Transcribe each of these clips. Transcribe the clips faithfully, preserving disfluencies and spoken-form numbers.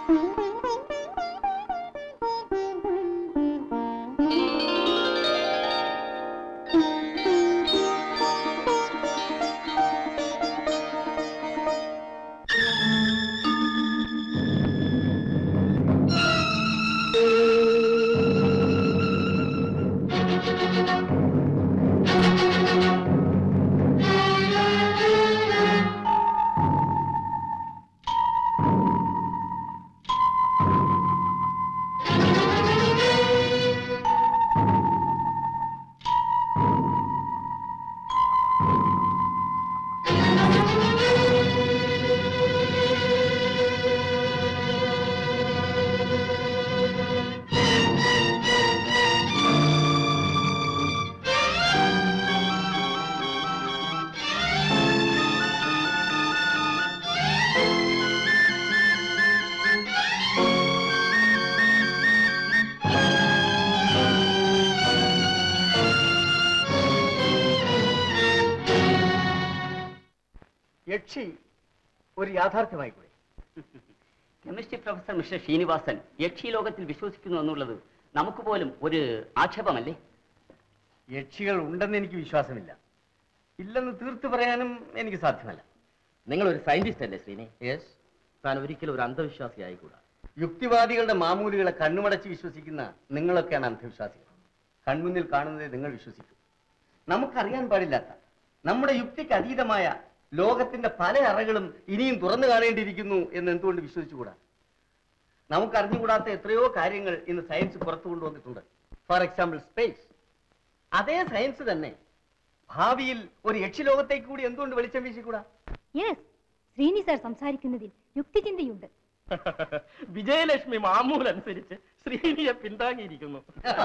യക്ഷി ഒരു യാഥാർത്ഥ്യമായിക്കൂടെ? Chemistry professor mister Srinivasan യക്ഷി ലോകത്തിൽ വിശ്വസിക്കുന്നു എന്നുള്ളത് നമുക്ക് പോലും ഒരു ആക്ഷേപമല്ലേ? യക്ഷികൾ ഉണ്ടെന്ന് എനിക്ക് വിശ്വാസമില്ല. ഇല്ലെന്ന് തീർത്തു പറയാനും എനിക്ക് സാധ്യമല്ല. നിങ്ങൾ ഒരു സയന്റിസ്റ്റ് അല്ലേ ശ്രീനി? യെസ്. താൻ ഒരിക്കലും ഒരു അന്ധവിശ്വാസി ആയിക്കൂടാ. യുക്തിവാദികളുടെ മാമൂലുകളെ കണ്ണുമടച്ച് വിശ്വസിക്കുന്ന നിങ്ങളൊക്കെയാണ് അന്ധവിശ്വാസികൾ. കൺമുന്നിൽ കാണുന്നതേ നിങ്ങൾ വിശ്വസിക്കും. നമുക്കറിയാൻ പാടില്ലാത്ത, നമ്മുടെ യുക്തിക്ക് അതീതമായ ലോകത്തിന്റെ പല അറകളും ഇനിയും തുറന്നു കാണേണ്ടിയിരിക്കുന്നു എന്ന് എന്തുകൊണ്ട് വിശ്വസിച്ചുകൂടാ? നമുക്കറിഞ്ഞുകൂടാത്ത എത്രയോ കാര്യങ്ങൾ ഇന്ന് സയൻസ് പുറത്തു കൊണ്ടുവന്നിട്ടുണ്ട്. For example space. അതേ സയൻസ് തന്നെ ഭാവിയിൽ ഒരു യക്ഷിലോകത്തേക്ക് കൂടി എന്തുകൊണ്ട് വെളിച്ചം വീശിക്കൂടാ? ശ്രീനി സാർ സംസാരിക്കുന്നതിൽ യുക്തിചിന്തയുണ്ട്. വിജയലക്ഷ്മി മാമൂലനുസരിച്ച് ശ്രീനിയെ പിന്താങ്ങിയിരിക്കുന്നു.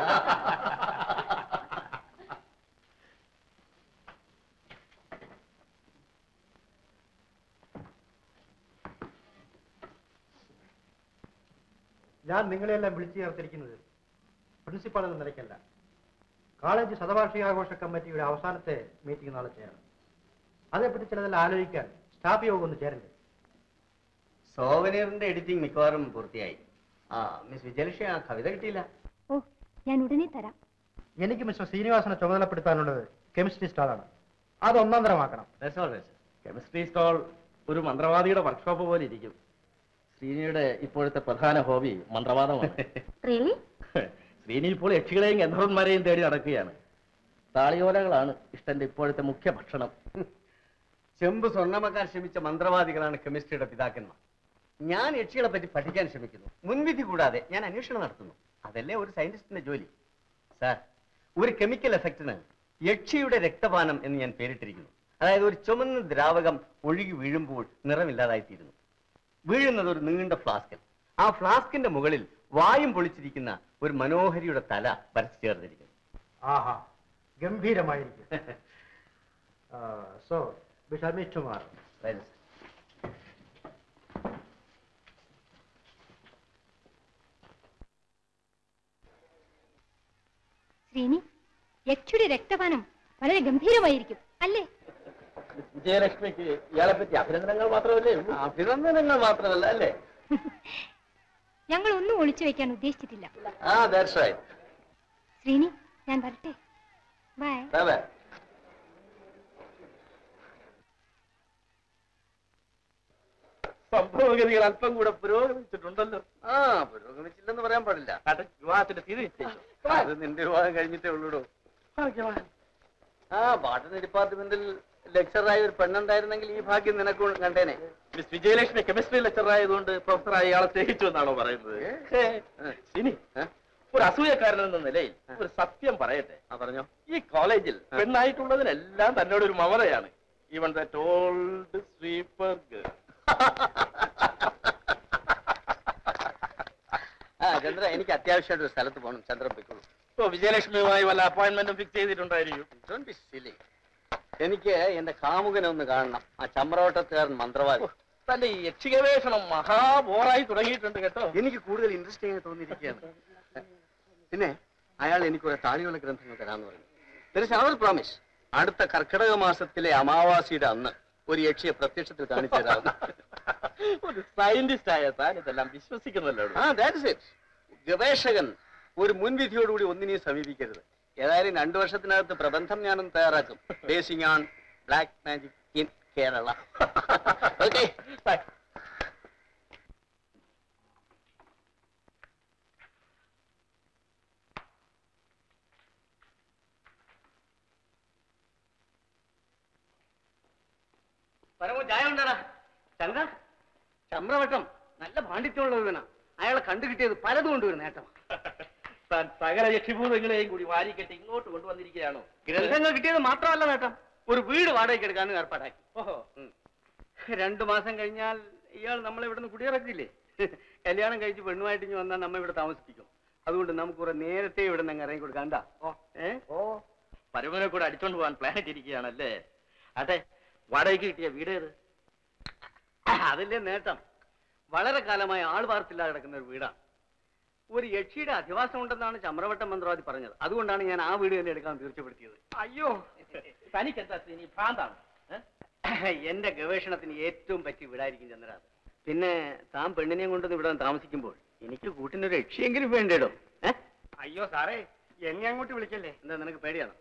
ഞാൻ നിങ്ങളെല്ലാം വിളിച്ചു ചേർത്തിരിക്കുന്നത് പ്രിൻസിപ്പൾ എന്ന നിലയ്ക്കല്ല. കോളേജ് ശതവാർഷികാഘോഷ കമ്മിറ്റിയുടെ അവസാനത്തെ മീറ്റിംഗ് നാളെ ചേരണം. അതേപ്പറ്റി ചിലതെല്ലാം ആലോചിക്കാൻ സ്റ്റാഫ് യോഗം ഒന്ന് ചേരണ്ടേ? സോവനീറിന്റെ എഡിറ്റിംഗ് മിക്കവാറും പൂർത്തിയായി. ആ മിസ് വിജയലക്ഷ്മി ആ കവിത കിട്ടിയില്ല. ഓ, ഞാൻ ഉടനെ തരാം. എനിക്ക് മിസ്റ്റർ ശ്രീനിവാസനെ ചുമതലപ്പെടുത്താനുള്ളത് കെമിസ്ട്രി സ്റ്റാളാണ്. അത് ഒന്നാം തരമാക്കണം. കെമിസ്ട്രി സ്റ്റാൾ ഒരു മന്ത്രവാദിയുടെ വർക്ക്ഷോപ്പ് പോലെ ഇരിക്കും. ശ്രീനിയുടെ ഇപ്പോഴത്തെ പ്രധാന ഹോബി മന്ത്രവാദമാണ്. ശ്രീനി ഇപ്പോൾ യക്ഷികളെയും ഗന്ധർവന്മാരെയും തേടി നടക്കുകയാണ്. താളിയോലകളാണ് ഇഷ്ടന്റെ ഇപ്പോഴത്തെ മുഖ്യ ഭക്ഷണം. ചെമ്പ് സ്വർണ്ണമക്കാൻ ശ്രമിച്ച മന്ത്രവാദികളാണ് കെമിസ്ട്രിയുടെ പിതാക്കന്മാർ. ഞാൻ യക്ഷികളെ പറ്റി പഠിക്കാൻ ശ്രമിക്കുന്നു. മുൻവിധി കൂടാതെ ഞാൻ അന്വേഷണം നടത്തുന്നു. അതല്ലേ ഒരു സയന്റിസ്റ്റിന്റെ ജോലി. സാർ, ഒരു കെമിക്കൽ എഫക്റ്റിന് യക്ഷിയുടെ രക്തപാനം എന്ന് ഞാൻ പേരിട്ടിരിക്കുന്നു. അതായത് ഒരു ചുമന്ന ദ്രാവകം ഒഴുകി വീഴുമ്പോൾ നിറമില്ലാതായിത്തീരുന്നു. വീഴുന്നത് ഒരു നീണ്ട ഫ്ലാസ്കൻ. ആ ഫ്ലാസ്കിന്റെ മുകളിൽ വായും പൊളിച്ചിരിക്കുന്ന ഒരു മനോഹരിയുടെ തല വരച്ചു ചേർന്നിരിക്കുന്നു. ആഹാ, ഗംഭീരമായിരിക്കും. So we shall meet tomorrow. Right. Sreeni, യക്ഷിയുടെ രക്തപാനം വളരെ ഗംഭീരമായിരിക്കും അല്ലേ? വിജയലക്ഷ്മിക്ക് ഇയാളെ പറ്റി അഭിനന്ദനങ്ങൾ മാത്രമല്ലേ? അഭിനന്ദനങ്ങൾ മാത്രമല്ല അല്ലേ? ഞങ്ങൾ ഒന്നും ഒളിച്ചു വെക്കാൻ ഉദ്ദേശിച്ചിട്ടില്ല. ആ, that's right. ശ്രീനി, ഞാൻ വരട്ടെ. ബൈ. ബൈ. സംഭവഗതികൾ അല്പം കൂടെ പുരോഗമിച്ചിട്ടുണ്ടല്ലോ. ആ, പുരോഗമിച്ചില്ലെന്ന് പറയാൻ പാടില്ല. വിവാഹത്തിന്റെ തീയതി നിശ്ചയിച്ചു. അത് നിന്റെ വിവാഹം കഴിഞ്ഞിട്ടേ ഉള്ളൂടോ. ആ, ബോട്ടണി ഡിപ്പാർട്ട്മെന്റിൽ ലെക്ചറായ ഒരു പെണ്ണുണ്ടായിരുന്നെങ്കിൽ ഈ ഭാഗ്യം നിനക്ക് കണ്ടേനെ. മിസ് വിജയലക്ഷ്മി കെമിസ്ട്രി ലെക്ചർ ആയതുകൊണ്ട് പ്രൊഫസറായി ഇയാളെ സ്നേഹിച്ചു എന്നാണോ പറയുന്നത്? ഇനി ഒരു അസൂയക്കാരൻ എന്ന നിലയിൽ ഒരു സത്യം പറയട്ടെ. ആ, പറഞ്ഞോ. ഈ കോളേജിൽ പെണ്ണായിട്ടുള്ളതിനെല്ലാം തന്നോട് ഒരു മമതയാണ്. Even that old sweeper girl. ആ, ചന്ദ്ര, എനിക്ക് അത്യാവശ്യമായിട്ട് ഒരു സ്ഥലത്ത് പോകണം. ചന്ദ്രൻ പോയിക്കോളൂ. ഇപ്പൊ വിജയലക്ഷ്മിയുമായി വല്ല അപ്പോയിന്റ്മെന്റും ഫിക്സ് ചെയ്തിട്ടുണ്ടായിരിക്കും. എനിക്ക് എന്റെ കാമുകനെ ഒന്ന് കാണണം. ആ ചമ്രവട്ടത്തുകാരൻ മന്ത്രവാദി. തന്റെ ഈ യക്ഷിഗവേഷണം മഹാബോറായി തുടങ്ങിയിട്ടുണ്ട് കേട്ടോ. എനിക്ക് കൂടുതൽ ഇൻട്രസ്റ്റിംഗ് ആയി തോന്നിയിരിക്കുകയാണ്. പിന്നെ അയാൾ എനിക്കൊരു താളിയുള്ള ഗ്രന്ഥങ്ങൾ തരാന്ന് പറഞ്ഞു. There is another promise. അടുത്ത കർക്കിടക മാസത്തിലെ അമാവാസിയുടെ അന്ന് ഒരു യക്ഷിയെ പ്രത്യക്ഷത്തിൽ കാണിച്ചു തരാം. ഒരു സയന്റിസ്റ്റ് ആയ താൻ ഇതെല്ലാം വിശ്വസിക്കുന്നല്ലോ. ആ ദാറ്റ്സ് ഇറ്റ്. ഗവേഷകൻ ഒരു മുൻവിധിയോടുകൂടി ഒന്നിനെയും സമീപിക്കരുത്. ഏതായാലും രണ്ടു വർഷത്തിനകത്ത് പ്രബന്ധം ഞാനൊന്ന് തയ്യാറാക്കും. Basing on black magic in Kerala. Okay bye. പരമോ ചായ ഉണ്ടാടാ. ചന്ദ്ര ചമ്രവട്ടം നല്ല പാണ്ഡിത്യമുള്ളത് വേണം. അയാളെ കണ്ടു കിട്ടിയത് പലതും കൊണ്ടുവരും നേട്ടമാണ്. താൻ സകല യക്ഷിഭൂതങ്ങളെയും കൂടി വാരിക്കെട്ടി ഇങ്ങോട്ട് കൊണ്ടുവന്നിരിക്കുകയാണോ? ഗ്രന്ഥങ്ങൾ കിട്ടിയത് മാത്രമല്ല നേട്ടം, ഒരു വീട് വാടകയ്ക്ക് എടുക്കാനും ഏർപ്പാടാക്കി. ഓഹോ. രണ്ടു മാസം കഴിഞ്ഞാൽ ഇയാൾ നമ്മളെ ഇവിടെ നിന്ന് കുടിയിറക്കില്ലേ? കല്യാണം കഴിച്ച് പെണ്ണുമായിട്ട് ഇനി വന്നാൽ നമ്മ ഇവിടെ താമസിപ്പിക്കും. അതുകൊണ്ട് നമുക്ക് കുറെ നേരത്തെ ഇവിടെ നിന്ന് ഇറങ്ങി കൊടുക്കാം. എന്താ? ഓ ഏ ഓ പരമനെ കൂടെ അടിച്ചോണ്ട് പോകാൻ പ്ലാൻ ഇട്ടിരിക്കുകയാണല്ലേ? അതെ, വാടകയ്ക്ക് കിട്ടിയ വീട് ഏത്? അതല്ലേ നേട്ടം. വളരെ കാലമായി ആൾ വാർത്തില്ലാതെ കിടക്കുന്ന ഒരു വീടാണ്. ഒരു യക്ഷിയുടെ അധിവാസം ഉണ്ടെന്നാണ് ചമ്രവട്ടം മന്ത്രവാദി പറഞ്ഞത്. അതുകൊണ്ടാണ് ഞാൻ ആ വീട് തന്നെ എടുക്കാൻ തീർച്ചപ്പെടുത്തിയത്. അയ്യോ, തനിക്കെന്താ ശ്രീനി, ഭ്രാന്താണ്? എന്റെ ഗവേഷണത്തിന് ഏറ്റവും പറ്റിയ വീടായിരിക്കും ചന്ദ്രാത്. പിന്നെ താൻ പെണ്ണിനെയും കൊണ്ടൊന്ന് ഇവിടെ താമസിക്കുമ്പോൾ എനിക്ക് കൂട്ടിനൊരു യക്ഷിയെങ്കിലും വേണ്ടേടോ. അയ്യോ സാറേ, എന്നെ അങ്ങോട്ട് വിളിക്കല്ലേ. എന്താ നിനക്ക് പേടിയാണോ?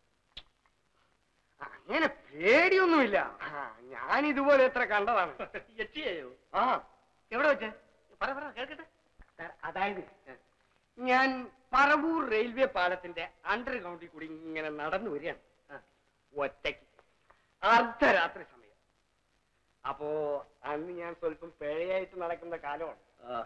അങ്ങനെ പേടിയൊന്നുമില്ല. ഞാൻ ഇതുപോലെ എത്ര കണ്ടതാണ്. യക്ഷിയെയോ? ആ, എവിടെ വെച്ചേ? പറ പറ കേൾക്കട്ടെ. അതായത് ഞാൻ പറവൂർ റെയിൽവേ പാലത്തിന്റെ അണ്ടർഗ്രൗണ്ടിൽ കൂടി ഇങ്ങനെ നടന്നു വരികയാണ് ഒറ്റയ്ക്ക്, അർദ്ധരാത്രി സമയം. അപ്പോ അന്ന് ഞാൻ സ്വല്പം പിഴയായിട്ട് നടക്കുന്ന കാലമാണ്.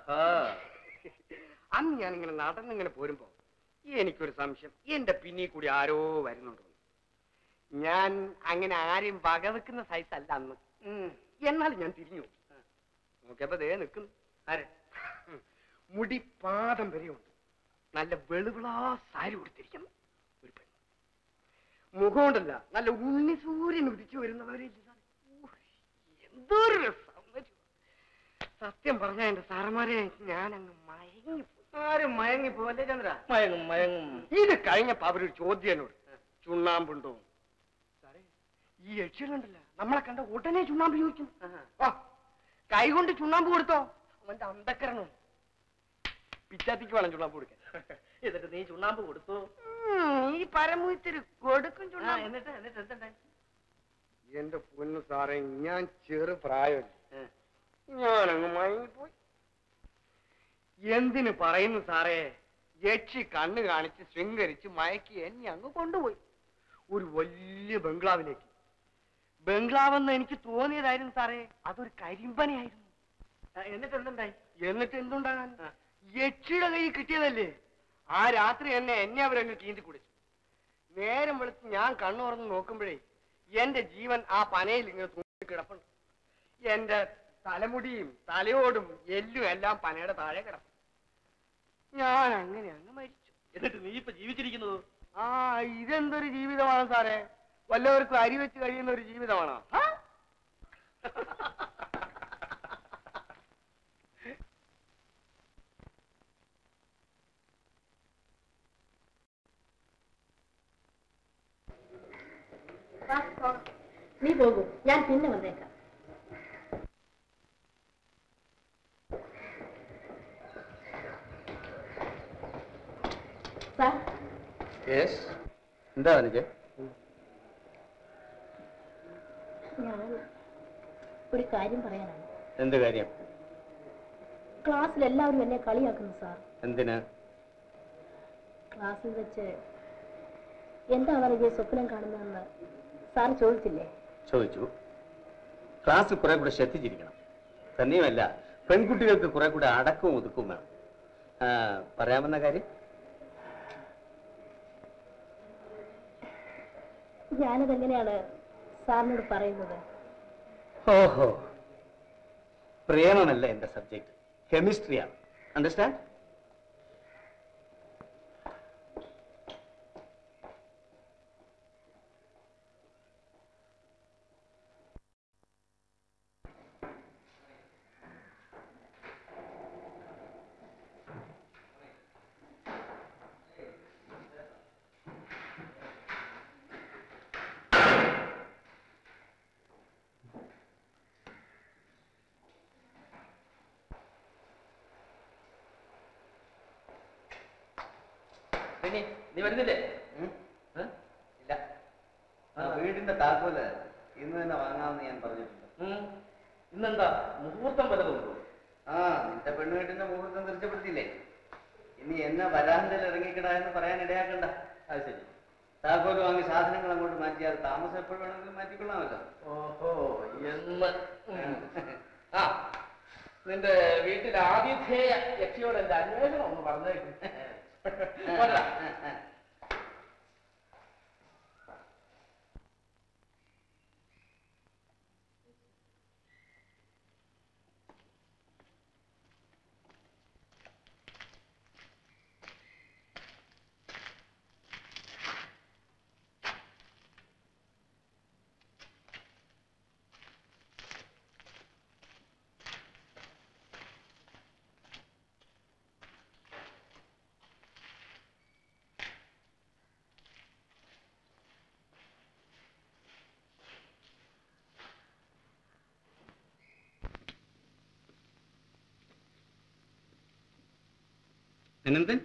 അന്ന് ഞാൻ ഇങ്ങനെ നടന്നിങ്ങനെ പോരുമ്പോ എനിക്കൊരു സംശയം, എന്റെ പിന്നിൽ കൂടി ആരോ വരുന്നുണ്ടോ. ഞാൻ അങ്ങനെ ആരെയും വകവെക്കുന്ന സൈസ് അല്ല അന്ന്. എന്നാലും ഞാൻ തിരിഞ്ഞു നോക്കിയപ്പോ ദേ നിൽക്കുന്നു. ആര്? മുടി പാദം വരെയുണ്ട്, നല്ല വെളുവിളാ സാരി കൊടുത്തിരിക്കുന്നു ഒരു പെണ്ണ്. മുഖം കൊണ്ടല്ല, നല്ല ഉണ്ണി സൂര്യൻ ഉദിച്ചു വരുന്നവരെ എന്തൊരു സൗന്ദര്യം. സത്യം പറഞ്ഞ എന്റെ സാറന്മാരെ ഞാൻ അങ്ങ് മയങ്ങി. ആരും മയങ്ങി പോലെ ചന്ദ്ര. മയങ്ങും മയങ്ങും. ഇത് കഴിഞ്ഞപ്പോ അവരൊരു ചോദ്യം എന്നോട്, ചുണ്ണാമ്പുണ്ടോ? സാറേ, ഈ യക്ഷികളുണ്ടല്ല, നമ്മളെ കണ്ട ഉടനെ ചുണ്ണാമ്പ് ചോദിക്കും. കൈ കൊണ്ട് ചുണ്ണാമ്പ് കൊടുത്തോ അവന്റെ അന്തക്കരണം. പിച്ചാത്തിക്ക് വേണം ചുണ്ണാമ്പ് കൊടുക്കാൻ. എന്നിട്ട് നീ ചുണ്ണാമ്പ് കൊടുത്തു? ഈ പരമൂത്തിരി കൊടുക്കും ചുണ്ണാമ്പ്. എന്നിട്ട് എന്നിട്ട് എന്തുണ്ടായി? എന്റെ പൊന്നു സാറേ, ഞാൻ ചെറു പ്രായമല്ലേ, ഞാനങ്ങ് മയങ്ങിപ്പോയി. എന്തിനു പറയുന്നു സാറേ, യക്ഷി കണ്ണ് കാണിച്ച് ശൃംഗരിച്ച് മയക്കി എന്നെ അങ്ങ് കൊണ്ടുപോയി ഒരു വലിയ ബംഗ്ലാവിലേക്ക്. ബംഗ്ലാവെന്ന് എനിക്ക് തോന്നിയതായിരുന്നു സാറേ, അതൊരു കരിമ്പനയായിരുന്നു. എന്നിട്ട് എന്തുണ്ടായി? എന്നിട്ട് എന്തുണ്ടാകാൻ, യക്ഷിയുടെ കൈ കിട്ടിയതല്ലേ. ആ രാത്രി എന്നെ എന്നെ അവരങ്ങ് കീന്തി കുടിച്ചു. നേരം വെളുത്ത് ഞാൻ കണ്ണു തുറന്ന് നോക്കുമ്പോഴേ എന്റെ ജീവൻ ആ പനയിൽ ഇങ്ങനെ തൂങ്ങി കിടപ്പുണ്ട്. എന്റെ തലമുടിയും തലയോടും എല്ലും എല്ലാം പനയുടെ താഴെ കിടപ്പുണ്ട്. ഞാൻ അങ്ങനെ അങ്ങ് മരിച്ചു. എന്നിട്ട് നീ ഇപ്പൊ ജീവിച്ചിരിക്കുന്നത്? ആ, ഇതെന്തൊരു ജീവിതമാണ് സാറേ, വല്ലവർക്കും അരി വെച്ച് കഴിയുന്ന ഒരു ജീവിതമാണോ? നീ പോകൂ, ഞാൻ പിന്നെ വന്നേക്കാം. എന്താ എനിക്ക്? ഞാൻ ഒരു കാര്യം പറയാനാണ്. എന്ത് കാര്യം? ക്ലാസ്സിൽ എല്ലാവരും എന്നെ കളിയാക്കുന്നു സാർ. എന്തിനാ? ക്ലാസ്സിൽ വെച്ച് എന്താണ് ഇത് സ്വപ്നം കാണുന്നതെന്ന് സാർ ചോദിച്ചില്ലേ? ചോദിച്ചു. ക്ലാസ് കുറെ കൂടെ ശ്രദ്ധിച്ചിരിക്കണം. തന്നെയുമല്ല, പെൺകുട്ടികൾക്ക് കുറെ കൂടെ അടക്കവും ഒതുക്കവും വേണം. പറയാമെന്ന കാര്യം? ഞാനതെങ്ങനെയാണ് സാറിനോട് പറയുന്നത്? ഓഹോ, പ്രേമമല്ല എന്റെ സബ്ജക്ട്, കെമിസ്ട്രിയാണ്. അണ്ടർസ്റ്റാൻഡ്? ശ്രീനി നീ വരുന്നില്ലേ? ഇല്ല, വീടിന്റെ താക്കോല് ഇന്ന് തന്നെ വാങ്ങാമെന്ന് ഞാൻ പറഞ്ഞിട്ടുണ്ട്. ഇന്നെന്താ മുഹൂർത്തം വല്ലതുണ്ടോ? ആ, നിന്റെ പെണ്ണുകെട്ടിന്റെ മുഹൂർത്തം തീർച്ചപ്പെടുത്തിയില്ലേ? ഇനി എന്നെ വരാന്തയിൽ ഇറങ്ങിക്കിടാ എന്ന് പറയാൻ ഇടയാക്കണ്ട. അത് ശരി. താക്കോല് വാങ്ങി സാധനങ്ങൾ അങ്ങോട്ട് മാറ്റിയാൽ താമസം എപ്പോഴും വേണമെങ്കിലും മാറ്റിക്കൊള്ളാമല്ലോ. ഓഹോ, എന്ന് ആ നിന്റെ വീട്ടിൽ ആതിഥേയ യക്ഷിയോട് എന്റെ അന്വേഷണം ഒന്ന് പറഞ്ഞേക്കും. അനന്തൻ,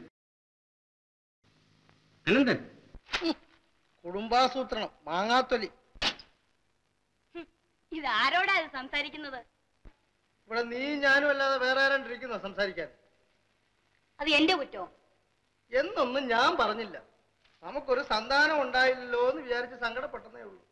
അനന്തൻ, കുടുംബാസൂത്രണം മാങ്ങാത്തൊലി. ഇത് ആരോടാ ഇത് സംസാരിക്കുന്നത്? ഇവിടെ നീ ഞാനും അല്ലാതെ വേറെ ആരാണ്ടിരിക്കുന്നോ സംസാരിക്കാൻ? അത് എന്റെ കുറ്റോ? എന്നൊന്നും ഞാൻ പറഞ്ഞില്ല. നമുക്കൊരു സന്താനം ഉണ്ടായില്ലല്ലോ എന്ന് വിചാരിച്ച് സങ്കടപ്പെട്ടതേ ഉള്ളൂ.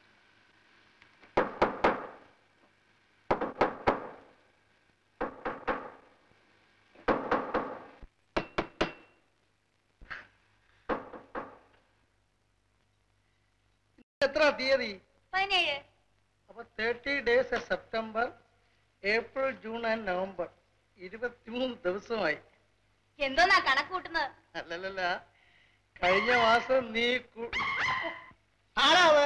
എത്ര തീയതി? പതിനേഴ്. അപ്പൊ thirty days September, April, June and November, ഇരുപത്തിമൂന്ന് ദിവസമായി. എന്തോന്നാ കണക്ക് കൂട്ടുന്നത്? അല്ലല്ല, കഴിഞ്ഞ മാസം നീ ആരാവ്?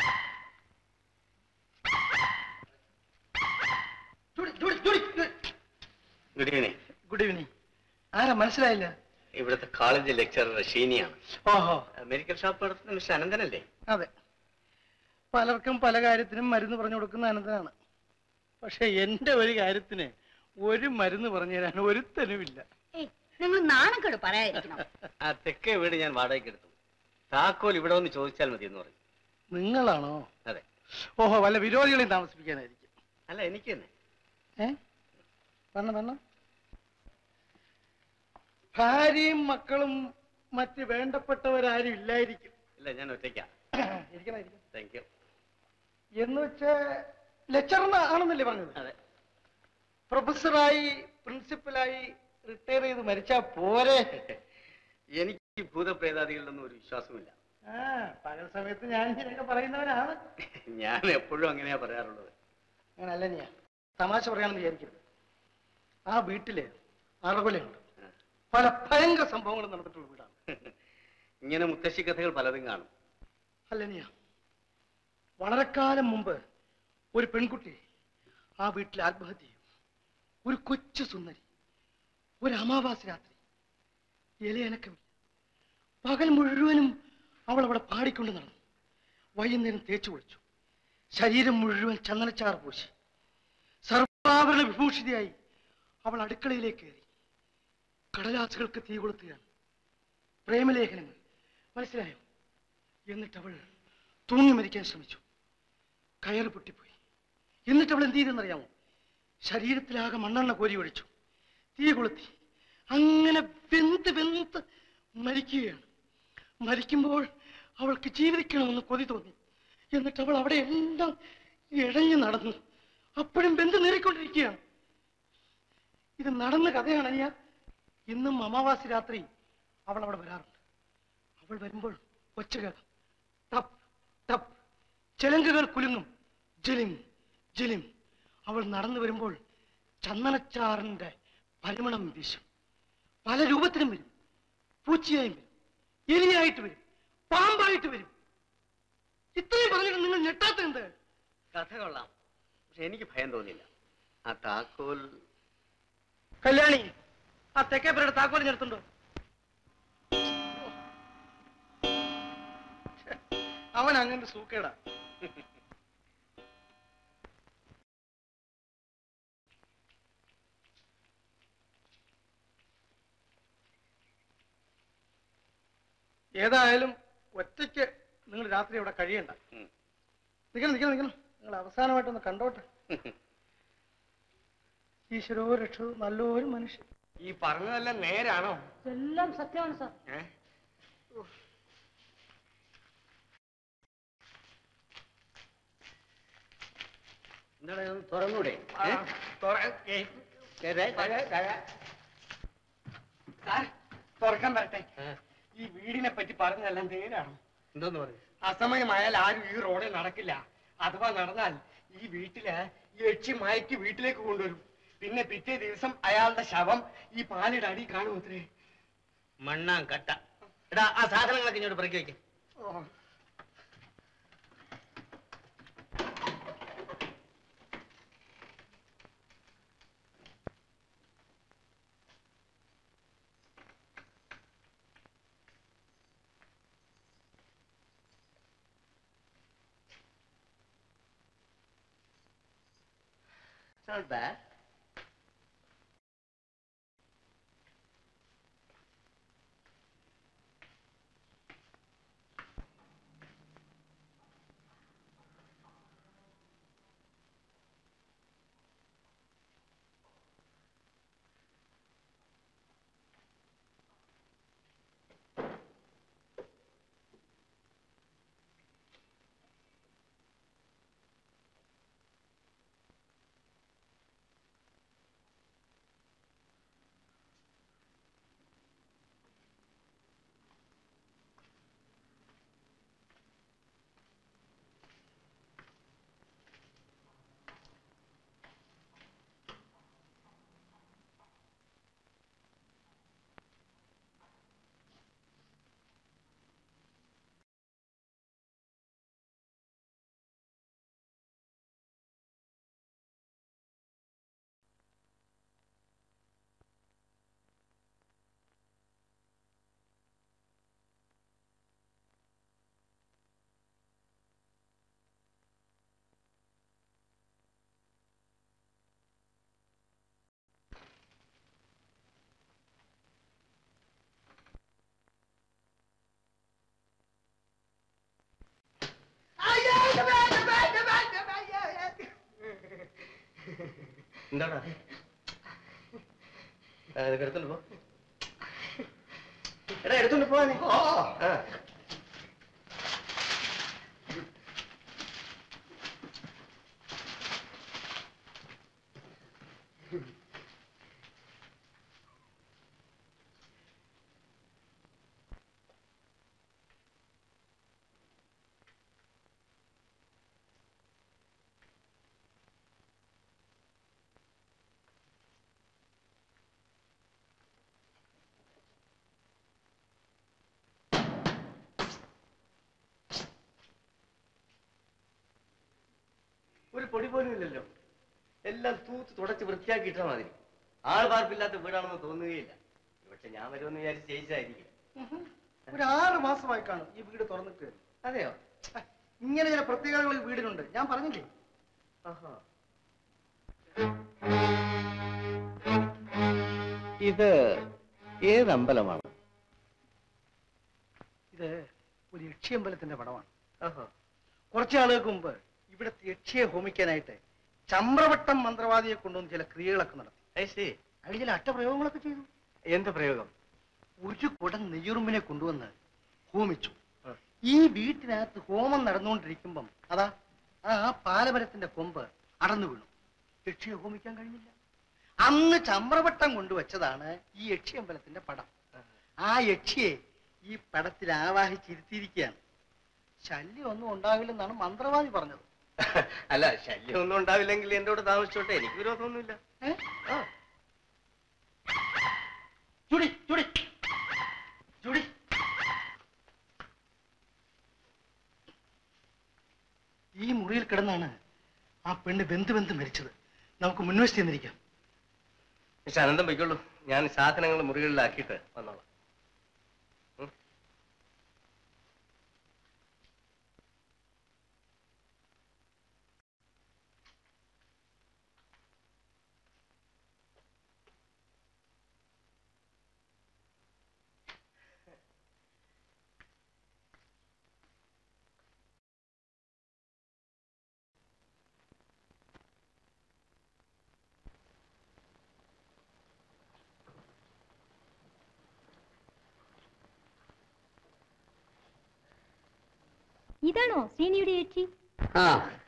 Good evening. Good evening. ആരാ മനസ്സിലായില്ല? ഇവിടുത്തെ കോളേജ് ലെക്ചറർ ഷീനിയാണ്. ഓഹോ, മെഡിക്കൽ ഷോപ്പ് നടത്തുന്ന മിസ്റ്റർ അനന്തനല്ലേ? അതെ. പലർക്കും പല കാര്യത്തിനും മരുന്ന് പറഞ്ഞു കൊടുക്കുന്ന അനന്തനാണ്. പക്ഷെ എന്റെ ഒരു കാര്യത്തിന് ഒരു മരുന്ന് പറഞ്ഞു തരാൻ ഒരുത്തനുമില്ല. നിങ്ങൾ നാണക്കേട് പറയാതിരിക്കണം. ആ തെക്കേ വീട് ഞാൻ വാടകയ്ക്ക് എടുത്തു. താക്കോൽ ഇവിടെ ഒന്ന് ചോദിച്ചാൽ മതി എന്ന് പറയും. നിങ്ങളാണോ? അതെ. ഓഹോ, വല്ല വിരോധികളെയും താമസിപ്പിക്കാനായിരിക്കും. അല്ല, എനിക്ക് തന്നെ. ഏ പറഞ്ഞ പറഞ്ഞ ഭാര്യയും മക്കളും മറ്റ് വേണ്ടപ്പെട്ടവരാരും ഇല്ലായിരിക്കും. ഇല്ല, ഞാൻ ഒറ്റയ്ക്കാ. ഇരിക്കണം ഇരിക്കണം. Thank you. എന്ന് വെച്ച് ലെക്ചറിന് ആണെന്നല്ലേ പറഞ്ഞത്? അതെ. പ്രൊഫസറായി പ്രിൻസിപ്പലായി റിട്ടയർ ചെയ്ത് മരിച്ചാ പോരെ? എനിക്ക് ഭൂതപ്രേതാദികളിലൊന്നും ഒരു വിശ്വാസമില്ല. ആ, പകൽ സമയത്ത് ഞാൻ ഇങ്ങനെയൊക്കെ പറയുന്നവനാണ്. ഞാൻ എപ്പോഴും അങ്ങനെയാ പറയാറുള്ളത്. അങ്ങനല്ല, ഞാൻ തമാശ പറയാണെന്ന് വിചാരിക്കരുത്. ആ വീട്ടില് അറകൊലയുണ്ട്. പല ഭയങ്കര സംഭവങ്ങളും നടന്നിട്ടുള്ള വീടാണ്. ഇങ്ങനെ മുത്തശ്ശി കഥകൾ പലതും കാണും. അല്ലനിയ, വളരെ കാലം മുമ്പ് ഒരു പെൺകുട്ടി ആ വീട്ടിൽ ആത്മഹത്യ ചെയ്യും. ഒരു കൊച്ചു സുന്ദരി. ഒരു അമാവാസി രാത്രി ഇലയനക്കമില്ല. പകൽ മുഴുവനും അവൾ അവിടെ പാടിക്കൊണ്ട് നടന്നു. വൈകുന്നേരം തേച്ചു കുളിച്ചു. ശരീരം മുഴുവൻ ചന്ദനച്ചാറ് പൂശി സർവാഭരണ വിഭൂഷിതയായി അവൾ അടുക്കളയിലേക്ക് കയറി. കടലാസുകൾക്ക് തീ കൊളുത്തുകയാണ്. പ്രേമലേഖനങ്ങൾ, മനസ്സിലായോ? എന്നിട്ട് അവൾ തൂങ്ങി മരിക്കാൻ ശ്രമിച്ചു. കയറ് പൊട്ടിപ്പോയി. എന്നിട്ട് അവൾ എന്ത് ചെയ്തെന്നറിയാമോ? ശരീരത്തിലാകെ മണ്ണെണ്ണ കോരി ഒഴിച്ചു. തീ കൊളുത്തി. അങ്ങനെ വെന്ത് വെന്ത് മരിക്കുകയാണ്. മരിക്കുമ്പോൾ അവൾക്ക് ജീവിക്കണമെന്ന് കൊതി തോന്നി. എന്നിട്ട് അവൾ അവിടെ എല്ലാം ഇഴഞ്ഞു നടന്നു. അപ്പോഴും വെന്ത് നേറിക്കൊണ്ടിരിക്കുകയാണ്. ഇത് നടന്ന കഥയാണ് ഞാൻ. ഇന്നും അമാവാസി രാത്രി അവൾ അവിടെ വരാറുണ്ട്. അവൾ വരുമ്പോൾ ഒച്ച കേൾക്കാം. ടപ്പ് ടപ്പ്, ചെലങ്കുകൾ കുലുങ്ങും. ജലിം ജലിം. അവൾ നടന്നു വരുമ്പോൾ ചന്ദനച്ചാറിന്റെ പരിമളം വീശും. പല രൂപത്തിലും വരും. പൂച്ചയായും വരും, എലിയായിട്ട് വരും, പാമ്പായിട്ട് വരും. ഇത്രയും പറഞ്ഞിട്ട് നിങ്ങൾ ഞെട്ടാത്ത എന്ത്? കഥ കൊള്ളാം, പക്ഷെ എനിക്ക് ഭയം തോന്നിയില്ല. ആ താക്കോൽ. കല്യാണി, ആ തെക്കേപ്പരയുടെ താക്കോൽ ഞെടുത്തുണ്ടോ? അവൻ അങ്ങനെ സൂക്കേടാ. ഏതായാലും ഒറ്റയ്ക്ക് നിങ്ങൾ രാത്രി ഇവിടെ കഴിയണ്ട. നിൽക്കണം നിൽക്കണം നിൽക്കണം നിങ്ങൾ അവസാനമായിട്ടൊന്ന് കണ്ടോട്ടെ. ഈശ്വരോ രക്ഷോ നല്ലൊരു മനുഷ്യൻ. ഈ പറഞ്ഞതെല്ലാം നേരാണോ? എല്ലാം സത്യമാണ് സാർ. എന്താണ് തുറന്നൂടെ? തുറക്കാൻ വരട്ടെ. ഈ വീടിനെ പറ്റി പറഞ്ഞതെല്ലാം നേരാണ്. എന്തോന്ന് പറയും? അസമയമായാൽ ആരും ഈ റോഡിൽ നടക്കില്ല. അഥവാ നടന്നാൽ ഈ വീട്ടില് യക്ഷി മയക്കി വീട്ടിലേക്ക് കൊണ്ടുവരും. പിന്നെ പിറ്റേ ദിവസം അയാളുടെ ശവം ഈ പാലയുടെ അടി കാണും. അത്രേ മണ്ണാൻ കട്ട. എടാ ആ സാധനങ്ങളൊക്കെ ഇങ്ങോട്ട് പറക്കി വയ്ക്കും. Not bad. എന്താടാ എടുത്തോണ്ട് പോ. എടാ എടുത്തോണ്ട് പോവാ നീ. ഒരു പൊടി പോലും ഇല്ലല്ലോ. എല്ലാം തൂത്ത് തുടച്ച് വൃത്തിയാക്കിയിട്ടാ മതി. ആൾ പാർപ്പില്ലാത്ത വീടാണെന്ന് തോന്നുകയില്ല. പക്ഷെ ഞാൻ വരുമെന്ന് വിചാരിച്ച് ജയിച്ചായിരിക്കും. ഒരു ആറ് മാസമായി കാണും ഈ വീട് തുറന്നിട്ട്. അതെയോ? ഇങ്ങനെ ചില പ്രത്യേകതകൾ ഈ വീടിനുണ്ട്. ഞാൻ പറഞ്ഞില്ലേ? ഇത് ഏത് അമ്പലമാണ്? ഇത് ഒരു യക്ഷിയമ്പലത്തിന്റെ പടമാണ്. കുറച്ചാളുകൾക്ക് മുമ്പ് ഇവിടുത്തെ യക്ഷിയെ ഹോമിക്കാനായിട്ട് ചമ്രവട്ടം മന്ത്രവാദിയെ കൊണ്ടുവന്ന് ചില ക്രിയകളൊക്കെ നടത്തി. അതിൽ ചില അറ്റപ്രയോഗങ്ങളൊക്കെ ചെയ്തു. എന്ത് പ്രയോഗം? ഒരു കുടം നെയ്യുറുമ്പിനെ കൊണ്ടുവന്ന് ഹോമിച്ചു. ഈ വീട്ടിനകത്ത് ഹോമം നടന്നുകൊണ്ടിരിക്കുമ്പം അതാ ആ പാലമരത്തിന്റെ കൊമ്പ് അടന്നു വീണു. യക്ഷിയെ ഹോമിക്കാൻ കഴിഞ്ഞില്ല. അന്ന് ചമ്രവട്ടം കൊണ്ടുവച്ചതാണ് ഈ യക്ഷിയമ്പലത്തിന്റെ പടം. ആ യക്ഷിയെ ഈ പടത്തിൽ ആവാഹിച്ചിരുത്തിയിരിക്കുകയാണ്. ശല്യം ഒന്നും ഉണ്ടാവില്ലെന്നാണ് മന്ത്രവാദി പറഞ്ഞത്. അല്ല, ശല്യം ഒന്നും ഉണ്ടാവില്ലെങ്കിൽ എന്റെ കൂടെ താമസിച്ചോട്ടെ, എനിക്ക് വിരോധമൊന്നുമില്ല. ചുടി ചുടി ചുടി. ഈ മുറിയിൽ കിടന്നാണ് ആ പെണ്ണ് ബന്ധു ബന്ധു മരിച്ചത്. നമുക്ക് മുൻവശത്ത് ചെന്നിരിക്കാം. പക്ഷെ അനന്തം പൊയ്ക്കുള്ളൂ, ഞാൻ സാധനങ്ങൾ മുറികളിലാക്കിയിട്ട് വന്നോളാം. ഇതാണോ ശ്രീനിയുടെ യക്ഷി? ആ,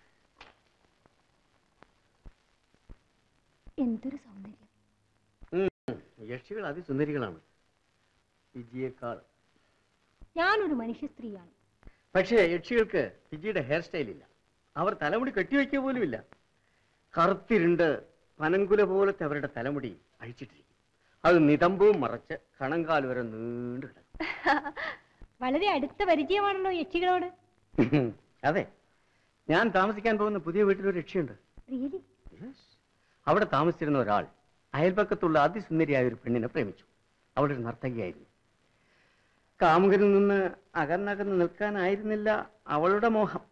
എന്തൊരു സൗന്ദര്യം! യക്ഷികൾ അതിസുന്ദരികളാണ്, വിജിയേക്കാൾ. ഞാനൊരു മനുഷ്യ സ്ത്രീയാണ്. പക്ഷേ യക്ഷികൾക്ക് വിജിയുടെ ഹെയർ സ്റ്റൈലില്ല. അവർ തലമുടി കെട്ടിവെക്കുക പോലുമില്ല. കറുത്തിരുണ്ട് പനങ്കുല പോലത്തെ അവരുടെ തലമുടി അഴിച്ചിട്ടിരിക്കും. അത് നിതമ്പവും മറച്ച് കണങ്കാൽ വരെ നീണ്ടു കിടക്കും. വളരെ അടുത്ത പരിചയമാണല്ലോ യക്ഷികളോട്. അതെ, ഞാൻ താമസിക്കാൻ പോകുന്ന പുതിയ വീട്ടിലൊരു യക്ഷിയുണ്ട്. റിയലി? അവിടെ താമസിച്ചിരുന്ന ഒരാൾ അയൽപക്കത്തുള്ള അതിസുന്ദരിയായ ഒരു പെണ്ണിനെ പ്രേമിച്ചു. അവളൊരു നർത്തകിയായിരുന്നു. കാമുകനിൽ നിന്ന് അകന്നകന്ന് നിൽക്കാനായിരുന്നില്ല അവളുടെ മോഹം.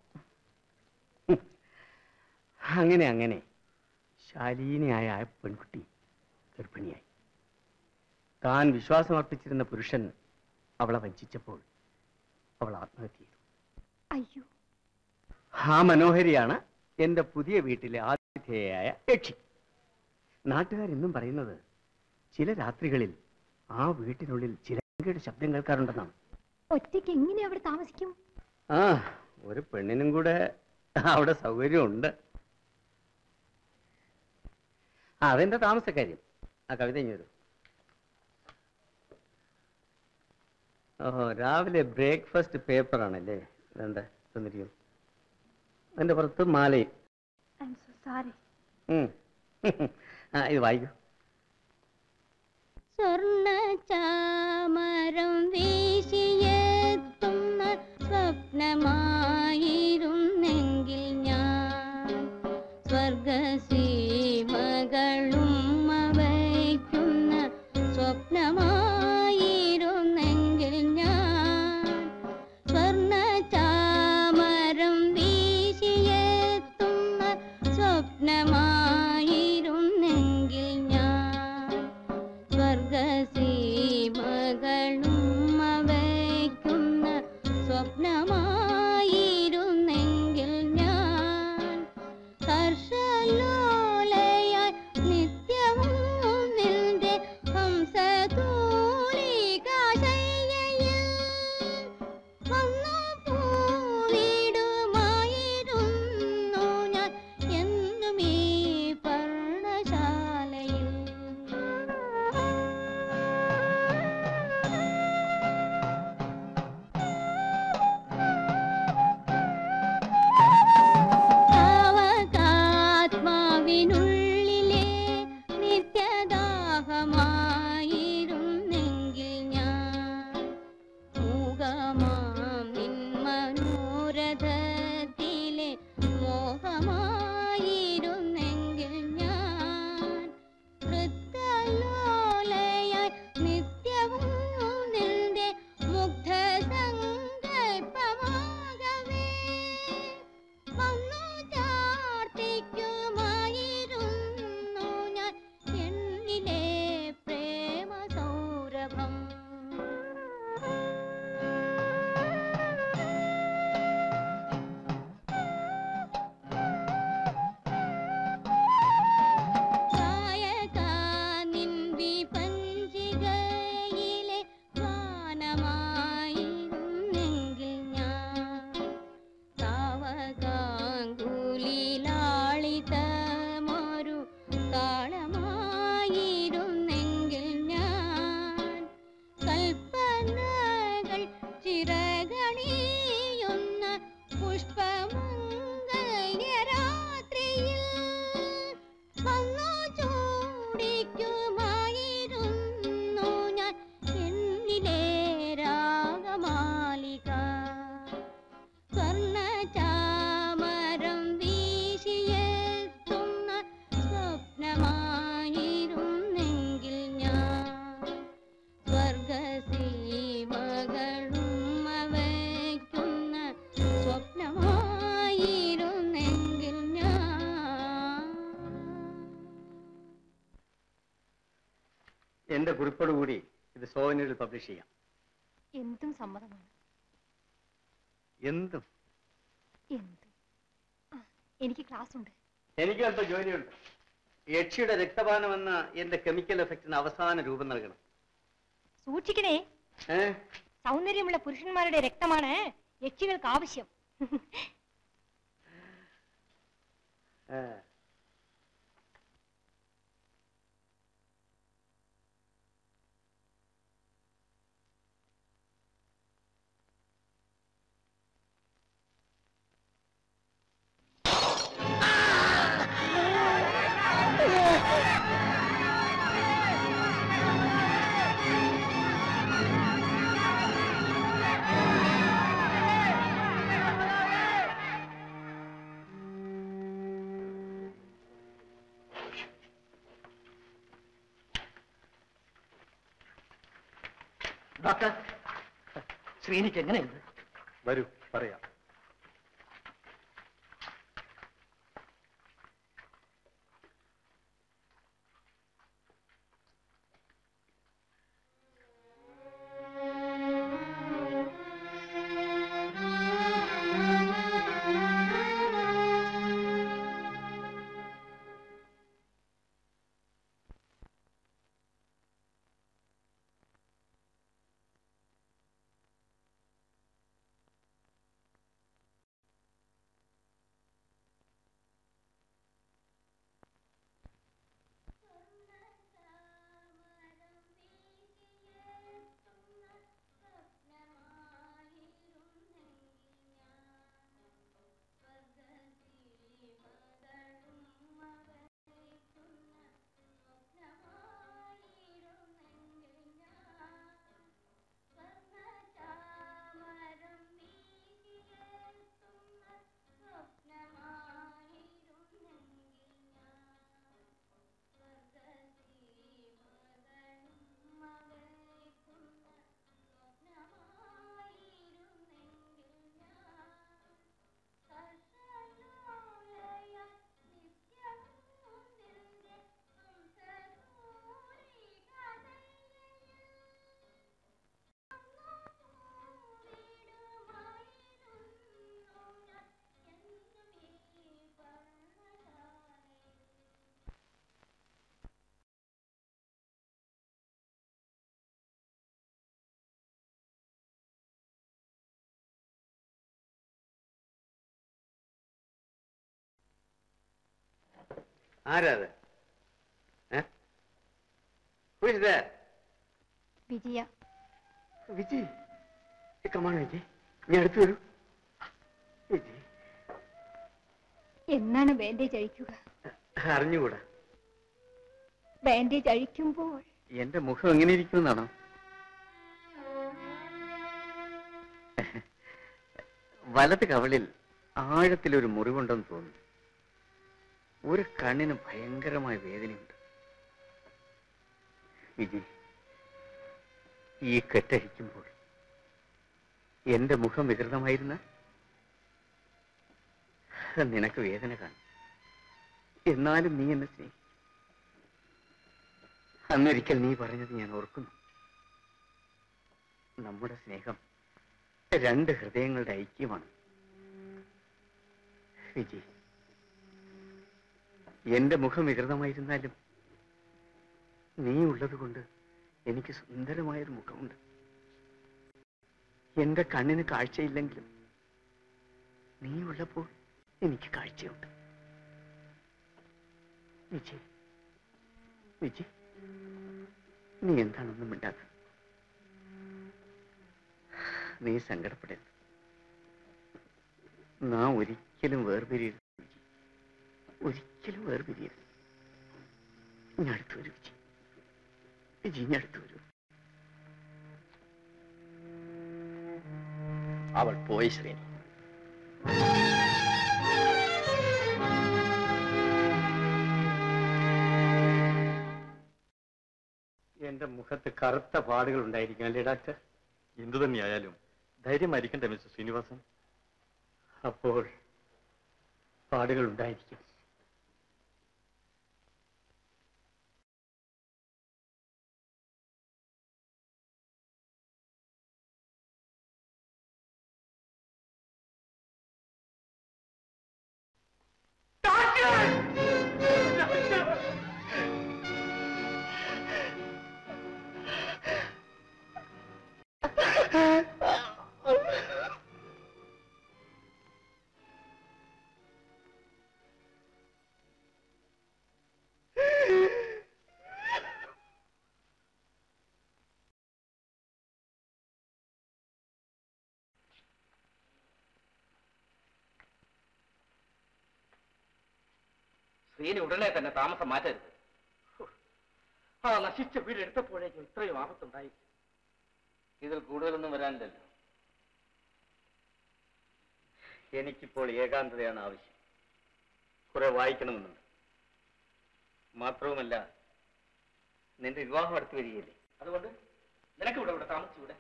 അങ്ങനെ അങ്ങനെ ശാലീനയായ ആ പെൺകുട്ടി ഗർഭിണിയായി. താൻ വിശ്വാസമർപ്പിച്ചിരുന്ന പുരുഷൻ അവളെ വഞ്ചിച്ചപ്പോൾ അവൾ ആത്മഹത്യ ചെയ്തു. അയ്യോ! ആ മനോഹരിയാണ് എന്റെ പുതിയ വീട്ടിലെ ആതിഥേയായ യക്ഷി. നാട്ടുകാരെന്നും പറയുന്നത് ചില രാത്രികളിൽ ആ വീട്ടിനുള്ളിൽ ചിലങ്കയുടെ ശബ്ദം കേൾക്കാറുണ്ടെന്നാണ്. ഒറ്റയ്ക്ക് എങ്ങനെ അവിടെ താമസിക്കും? ആ, ഒരു പെണ്ണിനും കൂടെ അവിടെ സൗകര്യമുണ്ട്. ആ, അതെന്റെ താമസക്കാര്യം. ആ കവിത ഇങ്ങോട്ട്. ഓഹോ, രാവിലെ ബ്രേക്ക്ഫാസ്റ്റ് പേപ്പറാണല്ലേ? ഇതെന്താ തന്നിരിക്കും? അതിന്റെ പുറത്ത് മാലയും. ആ, ഇത് വായിക്കൂ. സ്വർണ്ണ ചാമരം വീശിയെത്തുന്ന സ്വപ്നമായിരുന്നെങ്കിൽ ഞാൻ സ്വർഗസീമകളും വയ്ക്കുന്ന സ്വപ്നമായിരുന്നെങ്കിൽ ഞാൻ സ്വർണ്ണ ചാമരം വീശിയെത്തുന്ന സ്വപ്നമായിരുന്നെങ്കിൽ ഞാൻ സ്വർഗസീമകളും വയ്ക്കുന്ന സ്വപ്നമായിരുന്നെങ്കിൽ ഞാൻ ഹർഷലോലയായി നിത്യവും നിന്റെ ഹംസതൂലികാശയ്യയിൽ വന്നു പൂവിടുമായിരുന്നു ഞാൻ എന്നും ഈ പർണശാലയിൽ. ആത്മാവിനുള്ളിലെ നിത്യദാഹമായിരുന്നെങ്കിൽ ഞാൻ മൂകമാം നിൻ മനോരഥത്തിലെ മോഹമായിരുന്നെങ്കിൽ ഞാൻ വൃത്തലോലയായി നിത്യവും നിന്റെ മുഗ്ധസങ്കൽപ്പമാകവേ വന്നു ചാർത്തിക്കുമായിരുന്നു ഞാൻ എന്നിലെ പ്രേമ സൗരഭം. കായകാ നിൻ വിപഞ്ചികയിലെ ഗാനമായിരുന്നെങ്കിൽ ഞാൻ സാവകാങ്കുലിലാളിതമൊരു താളമായിരുന്നെങ്കിൽ ഞാൻ കൽപ്പനകൾ ചിറകണിയുന്ന പുഷ്പമംഗല്യരാത്രിയിൽ വന്നു ചൂടിക്കുമായിരുന്നു ഞാൻ എന്നിലെ രാഗമാലിക. സ്വർണ്ണ ചാമരം വീശിയെത്തുന്ന സ്വപ്നമായിരുന്നെങ്കിൽ ഞാൻ സ്വർഗസീമകളും വയ്ക്കുന്ന സ്വപ്നമായിരുന്നെങ്കിൽ ഞാൻ. എന്റെ കുറിപ്പോടുകൂടി ഇത് സോവനീറിൽ പബ്ലിഷ് ചെയ്യാം. എന്തും സമ്മതമാണ്. എന്തും. എന്തും. ആ, എനിക്ക് ക്ലാസ് ഉണ്ട്. എനിക്ക് അല്പം ജോലിയുണ്ട്. യക്ഷിയുടെ രക്തപാനം എന്ന എന്റെ കെമിക്കൽ എഫക്റ്റിന് അവസാന രൂപം നൽകണം. സൂക്ഷിക്കണേ. ഏ സൗന്ദര്യമുള്ള പുരുഷന്മാരുടെ രക്തമാണ് യക്ഷികൾക്ക് ആവശ്യം. ഡോക്ടർ, ശ്രീനിക്ക് എങ്ങനെയുണ്ട്? വരൂ, പറയാം. ആരാ അത്? വിജയ. വിജയ്, കമാണ് വിജയ്, ഞാൻ അടുത്ത് വരൂ. വിജയ്, എന്നാണ് ബാൻഡേജ് അഴിക്കുക? അറിഞ്ഞുകൂടാ. ബാൻഡേജ് അഴിക്കുമ്പോൾ എന്റെ മുഖം എങ്ങനെ ഇരിക്കുമെന്നാണോ? വലത് കവളിൽ ആഴത്തിലൊരു മുറിവുണ്ടെന്ന് തോന്നുന്നു. ഒരു കണ്ണിന് ഭയങ്കരമായ വേദനയുണ്ട്. വിജി, ഈ കെട്ടഴിക്കുമ്പോൾ എന്റെ മുഖം വികൃതമായിരുന്ന നിനക്ക് വേദന കാണും. എന്നാലും നീ എന്നെ സ്നേഹിക്കും. അന്നൊരിക്കൽ നീ പറഞ്ഞത് ഞാൻ ഓർക്കുന്നു. നമ്മുടെ സ്നേഹം രണ്ട് ഹൃദയങ്ങളുടെ ഐക്യമാണ്. വിജി, എന്റെ മുഖം വികൃതമായിരുന്നാലും നീ ഉള്ളത് കൊണ്ട് എനിക്ക് സുന്ദരമായൊരു മുഖമുണ്ട്. എന്റെ കണ്ണിന് കാഴ്ചയില്ലെങ്കിലും നീ ഉള്ളപ്പോൾ എനിക്ക് കാഴ്ചയുണ്ട്. വിജി, വിജി, നീ എന്താണെന്നും മിണ്ടാത്ത? നീ സങ്കടപ്പെടരുത്. നാം ഒരിക്കലും വേർപിരിയരുത്. ഒരിക്കലും വേർപിരിയരുത്. ഞാൻ അടുത്ത് വരൂ വിജി. വിജി, ഞാൻ അടുത്ത് വരൂ. അവൾ പോയി ശ്രീനി. എന്റെ മുഖത്ത് കറുത്ത പാടുകൾ ഉണ്ടായിരിക്കും അല്ലേ ഡോക്ടർ? എന്തു തന്നെയായാലും ധൈര്യമായിരിക്കണ്ടേ മിസ്റ്റർ ശ്രീനിവാസൻ? അപ്പോൾ പാടുകൾ ഉണ്ടായിരിക്കും. ശ്രീനി ഉടനെ തന്നെ താമസം മാറ്റരുത്. ആ നശിച്ച വീട് എടുത്തപ്പോഴേക്കും ഇത്രയും ആപത്തുണ്ടായി. ഇതിൽ കൂടുതലൊന്നും വരാനില്ലല്ലോ. എനിക്കിപ്പോൾ ഏകാന്തതയാണ് ആവശ്യം. കുറെ വായിക്കണമെന്നുണ്ട്. മാത്രവുമല്ല, നിന്റെ വിവാഹം അടുത്ത് വരികയില്ലേ? അതുകൊണ്ട് നിനക്ക് ഇവിടെ ഇവിടെ താമസിച്ചൂടെ?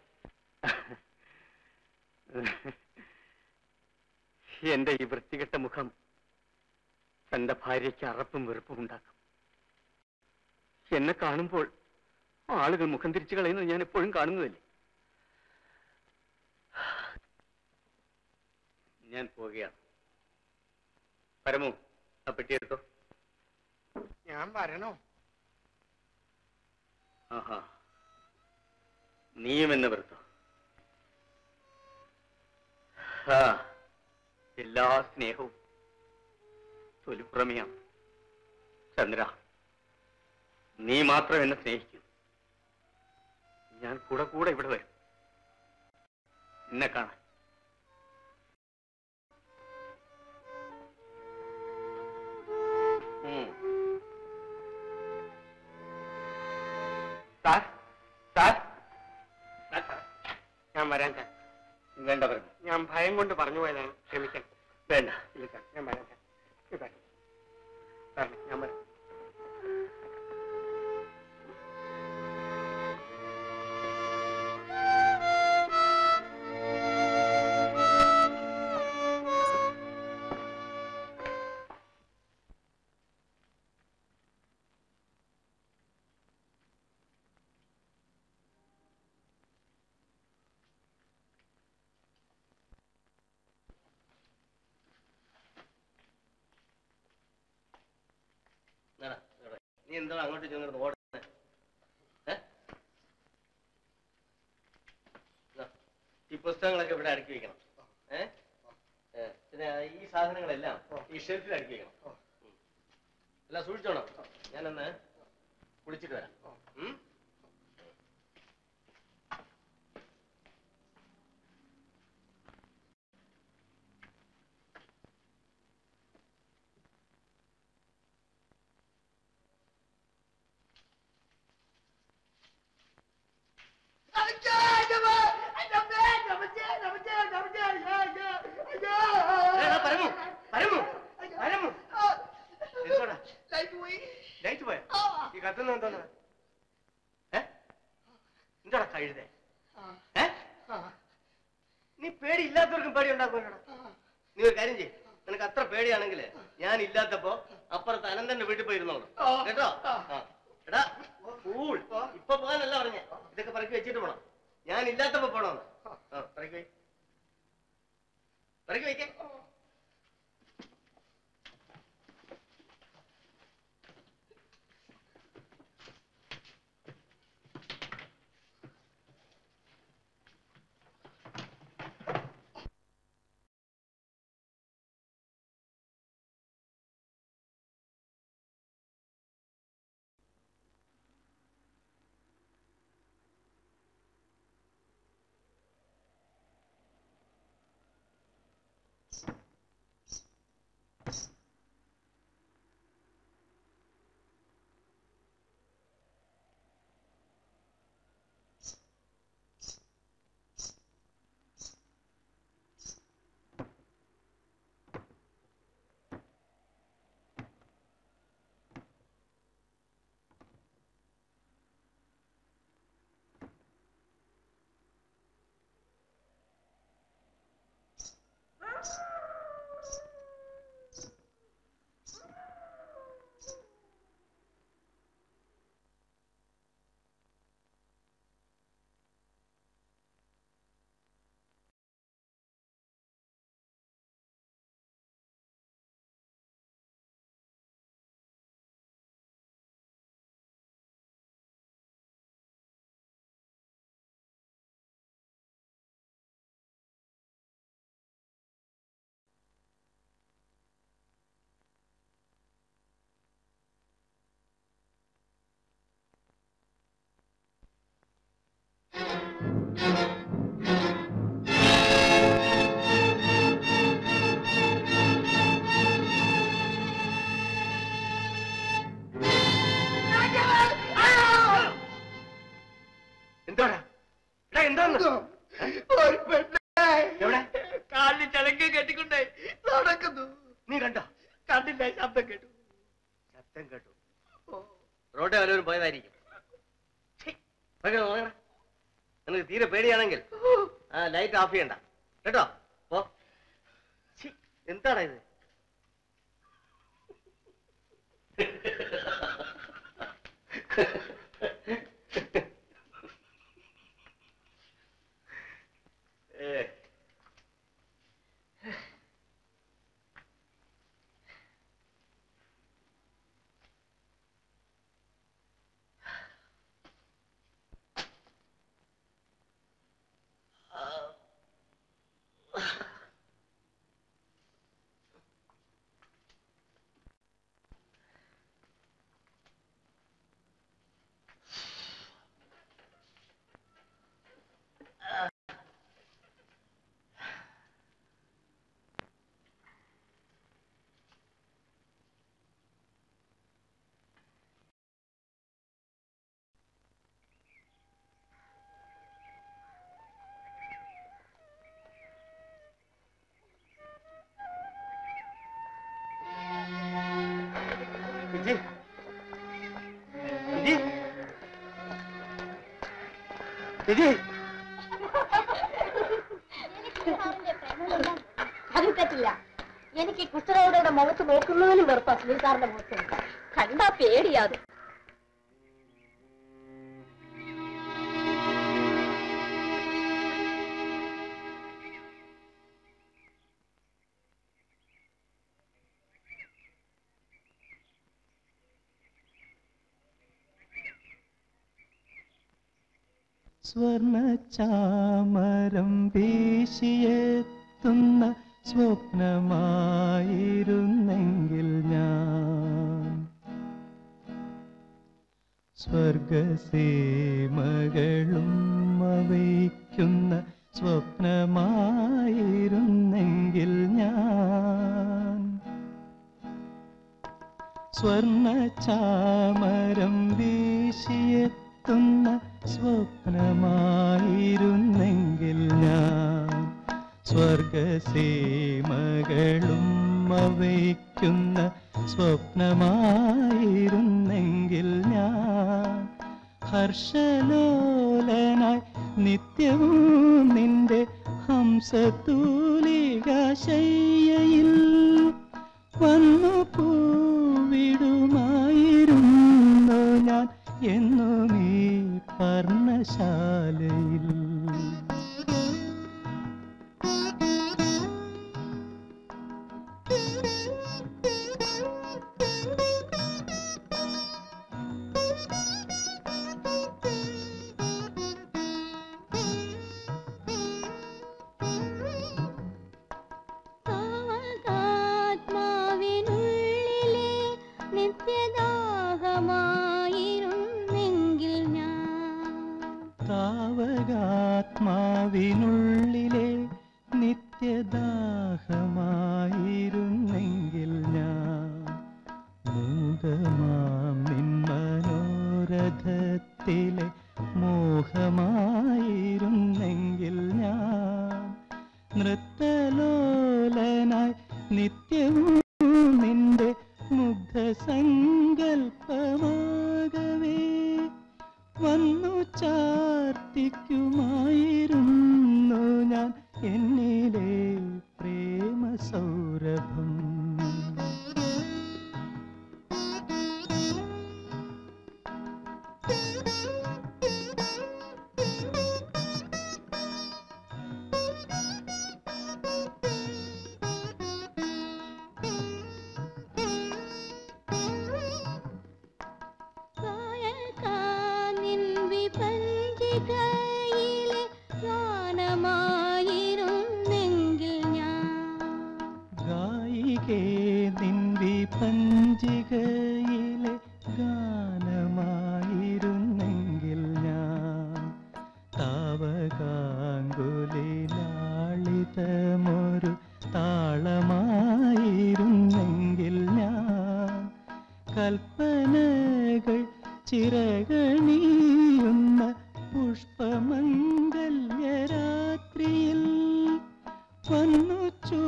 എന്റെ ഈ വൃത്തികെട്ട മുഖം തന്റെ ഭാര്യയ്ക്ക് അറപ്പും വെറുപ്പും ഉണ്ടാക്കും. എന്നെ കാണുമ്പോൾ ആളുകൾ മുഖം തിരിച്ചു കളയുന്നത് ഞാൻ എപ്പോഴും കാണുന്നതല്ലേ. ഞാൻ പോവുകയാണ്. പരമു, ആ പെട്ടിയെടുത്തോ. ഞാൻ വരണോ? ആഹാ, നീയും എന്നെ വെറുത്തോ? ആ, എല്ലാ സ്നേഹവും തൊലിപ്രമയാണ്. ചന്ദ്ര, നീ മാത്രം എന്നെ സ്നേഹിക്കൂ. ഞാൻ കൂടെ കൂടെ ഇവിടെ വരും എന്നെ കാണാൻ. സാർ സാർ ഞാൻ വരാൻ സാർ. വേണ്ട പറഞ്ഞു. ഞാൻ ഭയം കൊണ്ട് പറഞ്ഞു പോയതാണ്, ക്ഷമിക്കാൻ. വേണ്ട. ഇല്ല സാർ, ഞാൻ വരാൻ സാർ. സാർ ഞാൻ വരാം. നീ എന്താണ് അങ്ങോട്ട് ചെന്നിരുന്ന് ഓടുന്നത്? ഈ പുസ്തകങ്ങളൊക്കെ ഇവിടെ അടുക്കി വെക്കണം. ഏഹ് പിന്നെ ഈ സാധനങ്ങളെല്ലാം ഈ ഷെൽഫിൽ അടുക്കി വെക്കണം. എല്ലാം സൂക്ഷിച്ചോണം. ഞാനൊന്ന് കുളിച്ചിട്ട് വരാം. നീ പേടി ഇല്ലാത്തവർക്കും പേടി ഉണ്ടാക്കുമല്ലോ. നീ ഒരു കാര്യം ചെയ്യും, നിനക്ക് അത്ര പേടിയാണെങ്കിൽ ഞാൻ ഇല്ലാത്തപ്പോ അപ്പുറത്ത് അനന്തന്റെ വീട്ടിൽ പോയിരുന്നോളൂ കേട്ടോ. എടാ കൂൾ, ഇപ്പൊ പോകാനല്ല പറഞ്ഞേ, ഇതൊക്കെ പറക്കി വെച്ചിട്ട് പോണം. ഞാൻ ഇല്ലാത്തപ്പോ പോണോന്ന്. ആ പറക്കി വയ്ക്ക്, പറക്കി വയ്ക്കേ. Thank you. എന്താടാ എന്താന്ന് എവിടെ കാലിൽ ചലങ്ക കെട്ടിക്കൊണ്ടേ നടക്കുന്നു. നീ കണ്ടോ? കണ്ടില്ല, ശബ്ദം കേട്ടു. ശബ്ദം കേട്ടു. റോഡ് വല്ലവരും പോയതായിരിക്കും. നിനക്ക് തീരെ പേടിയാണെങ്കിൽ ആ ലൈറ്റ് ഓഫ് ചെയ്യണ്ട കേട്ടോ. പോ. എന്താടാ ഇത്? അതിൽ തെറ്റില്ല. എനിക്ക് കുഷ്ഠരോഗികളുടെ മുഖത്ത് നോക്കുന്നതിനും വെറുപ്പാ സുനിൽക്കാരന്റെ മുഖത്ത്. കണ്ടാ പേടിയാകും. സ്വർണചാമരം വീശിയെത്തുന്ന സ്വപ്നമായിരുന്നെങ്കിൽ ഞാൻ സ്വർഗസീമകളും അവയ്ക്കുന്ന സ്വപ്നമായിരുന്നെങ്കിൽ ഞാൻ സ്വർണചാമരം വീശിയെത്തുന്ന സ്വപ്നമായിരുന്നെങ്കിൽ ഞാൻ സ്വർഗസീമകളും അവയ്ക്കുന്ന സ്വപ്നമായിരുന്നെങ്കിൽ ഞാൻ ഹർഷലോലനായി നിത്യവും നിന്റെ ഹംസതൂലികാശയ്യയിൽ വന്നു പൂവിടുമായിരുന്നു ഞാൻ എന്നും ഈ പർണശാലയിൽ. താവകാത്മാവിനുള്ളിലെ നിത്യദാഹമായിരുന്നെങ്കിൽ ഞാൻ മൂകമാം നിൻ മനോരഥത്തിലെ മോഹമായിരുന്നെങ്കിൽ ഞാൻ നൃത്തലോലനായി നിത്യവും നിന്റെ മുഗ്ധസങ്കൽപ്പമാകവേ വന്നു ചാർത്തിക്കുമായിരുന്നു ഞാൻ എന്നിലെ പ്രേമ സൗരഭം. പഞ്ചികയിലെ ഗാനമായിരുന്നെങ്കിൽ ഞാൻ താവകാങ്കുലിലാളിതമൊരു താളമായിരുന്നെങ്കിൽ ഞാൻ കൽപ്പനകൾ ചിറകണിയുന്ന പുഷ്പമംഗല്യരാത്രിയിൽ വന്നു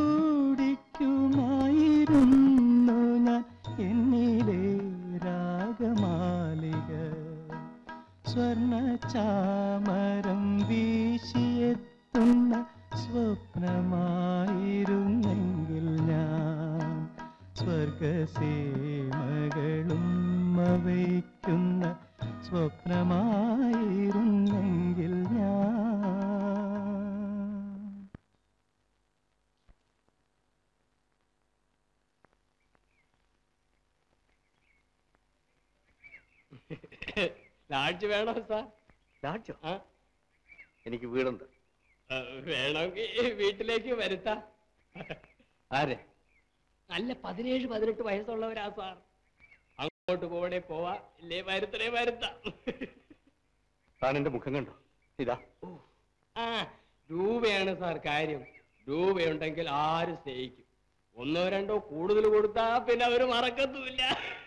ചൂടിക്കുമായിരുന്നു ഞാൻ എന്നിലെ രാഗമാലിക. സ്വർണചാമരം വീശിയെത്തുന്ന സ്വപ്നമായിരുന്നെങ്കിൽ ഞാൻ സ്വർഗസീമകളും വയ്ക്കുന്ന സ്വപ്നമായിരുന്നെങ്കിൽ ഞാൻ. ലാഡ്ജ് വേണോ സാർ? ലാഡ്ജോ? എനിക്ക് വീടുണ്ട്. വേണമെങ്കിൽ വീട്ടിലേക്ക് വരുത്താം. ആരെ? നല്ല പതിനേഴ് പതിനെട്ട് വയസ്സുള്ളവരാ സാർ. അങ്ങോട്ട് പോവണേ പോവാ, ഇല്ലേ വരുത്തണേ വരുത്താം. താൻ എന്റെ മുഖം കണ്ടോ? ഇതാ. ആ രൂപയാണ് സാർ കാര്യം. രൂപയുണ്ടെങ്കിൽ ആരും സ്നേഹിക്കും. ഒന്നോ രണ്ടോ കൂടുതൽ കൊടുത്താ പിന്നെ അവര് മറക്കത്തുമില്ല.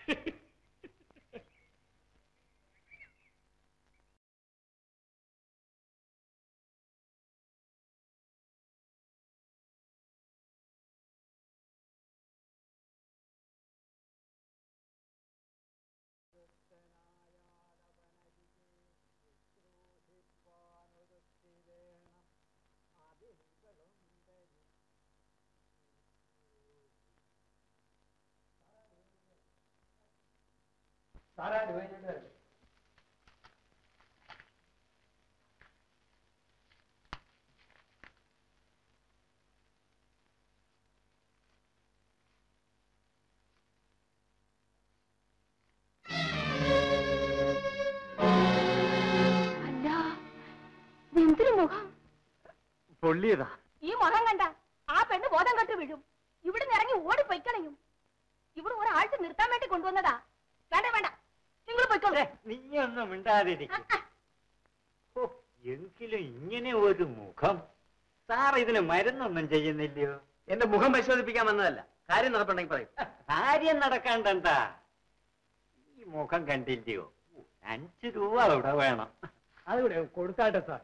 പൊള്ളിയതാ. ഈ മുഖം കണ്ട ആ പെണ്ണ് ബോധം കെട്ട് വീഴും. ഇവിടെ ഇറങ്ങി ഓടി പൊയ്ക്കളയും. ഇവിടെ ഒരാഴ്ച നിർത്താൻ വേണ്ടി കൊണ്ടുവന്നതാ. വേണ്ട വേണ്ട, നിങ്ങൾ പൊയ്ക്കോളൂ. നീയൊന്നും മിണ്ടാതിരിക്കും. എങ്കിലും ഇങ്ങനെ ഒരു മുഖം. സാർ ഇതിന് മരുന്നൊന്നും ചെയ്യുന്നില്ലയോ? എന്റെ മുഖം പരിശോധിപ്പിക്കാൻ വന്നതല്ല. കാര്യം നടപ്പുണ്ടെങ്കിൽ പറയും. കാര്യം നടക്കാണ്ടെന്താ? ഈ മുഖം കണ്ടില്ലയോ? അഞ്ചു രൂപ അവിടെ വേണം. അതുകൂടെ കൊടുത്താട്ടെ സാർ.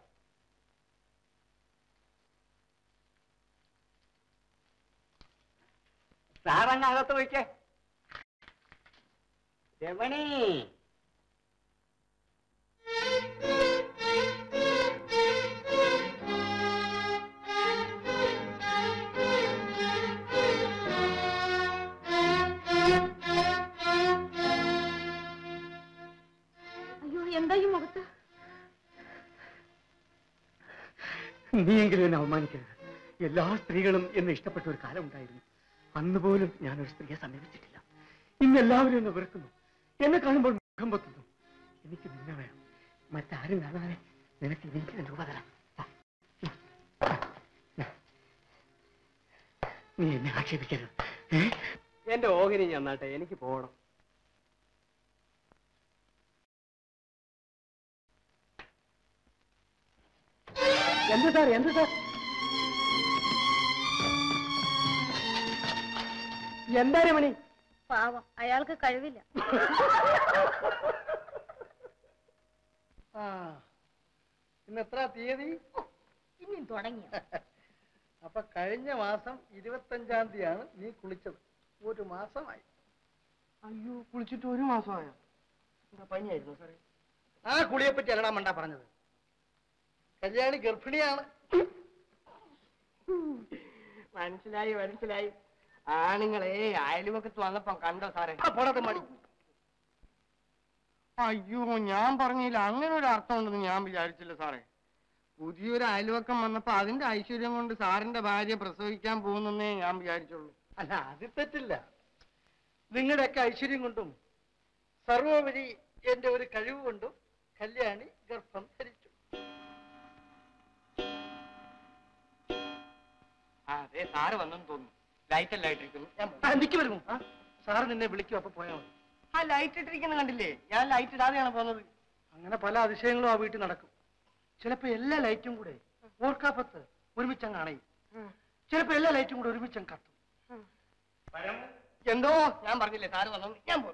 സാറങ്ങ് അകത്ത് വയ്ക്കേ. രമണി, അയ്യോ, എന്താ ഈ മുഖത്ത്? നീയെങ്കിലും എന്നെ അവമാനിക്കരുത്. എല്ലാ സ്ത്രീകളും എന്നെ ഇഷ്ടപ്പെട്ട ഒരു കാലം ഉണ്ടായിരുന്നു. അന്ന് പോലും ഞാനൊരു സ്ത്രീയെ സമീപിച്ചിട്ടില്ല. ഇന്ന് എല്ലാവരും എന്നെ വെറുക്കുന്നു. എന്നെ കാണുമ്പോൾ മുഖം പൊത്തുന്നു. എനിക്ക് നിന്നെ വേണം. മറ്റാരും കാണാതെ നിനക്ക് എനിക്ക് രൂപ തരാം. നീ എന്നെ ആക്ഷേപിക്കരുത്. എന്റെ ഓഹരി ചെന്നാട്ടെ, എനിക്ക് പോകണം. എന്ത് സാർ? എന്ത് സാർ? എന്താ രമണി? പാവം, അയാൾക്ക് കഴിവില്ല. ആ, ഇന്ന് എത്ര തീയതി? ഇനിയും തുടങ്ങിയ. അപ്പൊ കഴിഞ്ഞ മാസം ഇരുപത്തഞ്ചാം തീയതിയാണ് നീ കുളിച്ചത്. ഒരു മാസമായി. അയ്യോ, കുളിച്ചിട്ട് ഒരു മാസമായോ? എന്താ പനിയായിരുന്നു സാറേ? ആ കുളിയെ പറ്റി അല്ലടാ മണ്ട പറഞ്ഞത്. കല്യാണി ഗർഭിണിയാണ്. മനസ്സിലായി മനസ്സിലായി. ആണുങ്ങളെ അയൽവക്കത്ത് വന്നപ്പോ കണ്ടോ സാറേ? പോടത്തെ മടി. അയ്യോ, ഞാൻ പറഞ്ഞില്ല, അങ്ങനെ ഒരു അർത്ഥം ഉണ്ടെന്ന് ഞാൻ വിചാരിച്ചില്ല സാറേ. പുതിയൊരു അയൽവക്കം വന്നപ്പോ അതിന്റെ ഐശ്വര്യം കൊണ്ട് സാറിന്റെ ഭാര്യ പ്രസവിക്കാൻ പോകുന്നേ ഞാൻ വിചാരിച്ചുള്ളൂ. അല്ല, അത് തെറ്റില്ല. നിങ്ങളുടെയൊക്കെ ഐശ്വര്യം കൊണ്ടും സർവോപരി എന്റെ ഒരു കഴിവ് കൊണ്ടും കല്യാണി ഗർഭം ധരിച്ചു. അതെ, സാറ് വന്നെന്ന് തോന്നുന്നു. ലൈറ്റ് എല്ലാം ഇട്ടിരിക്കുന്നു. എനിക്ക് വരുമോ? സാറ് നിന്നെ വിളിക്കും, അപ്പൊ പോയാൽ മതി. ആ ലൈറ്റ് ഇട്ടിരിക്കുന്ന കണ്ടില്ലേ? ഞാൻ ലൈറ്റ് ഇടാതെയാണ് പോകുന്നത്. അങ്ങനെ പല അതിശയങ്ങളും ആ വീട്ടിൽ നടക്കും. ചിലപ്പോ എല്ലാ ലൈറ്റും കൂടെ ഓർക്കാപ്പത്ത് ഒരുമിച്ചങ്ങ് അണയും. ചിലപ്പോ എല്ലാ ലൈറ്റും കൂടെ ഒരുമിച്ചങ്ങ് കത്തും. എന്തോ ഞാൻ പറഞ്ഞില്ലേ സാറ് വന്നു, ഞാൻ പോകും.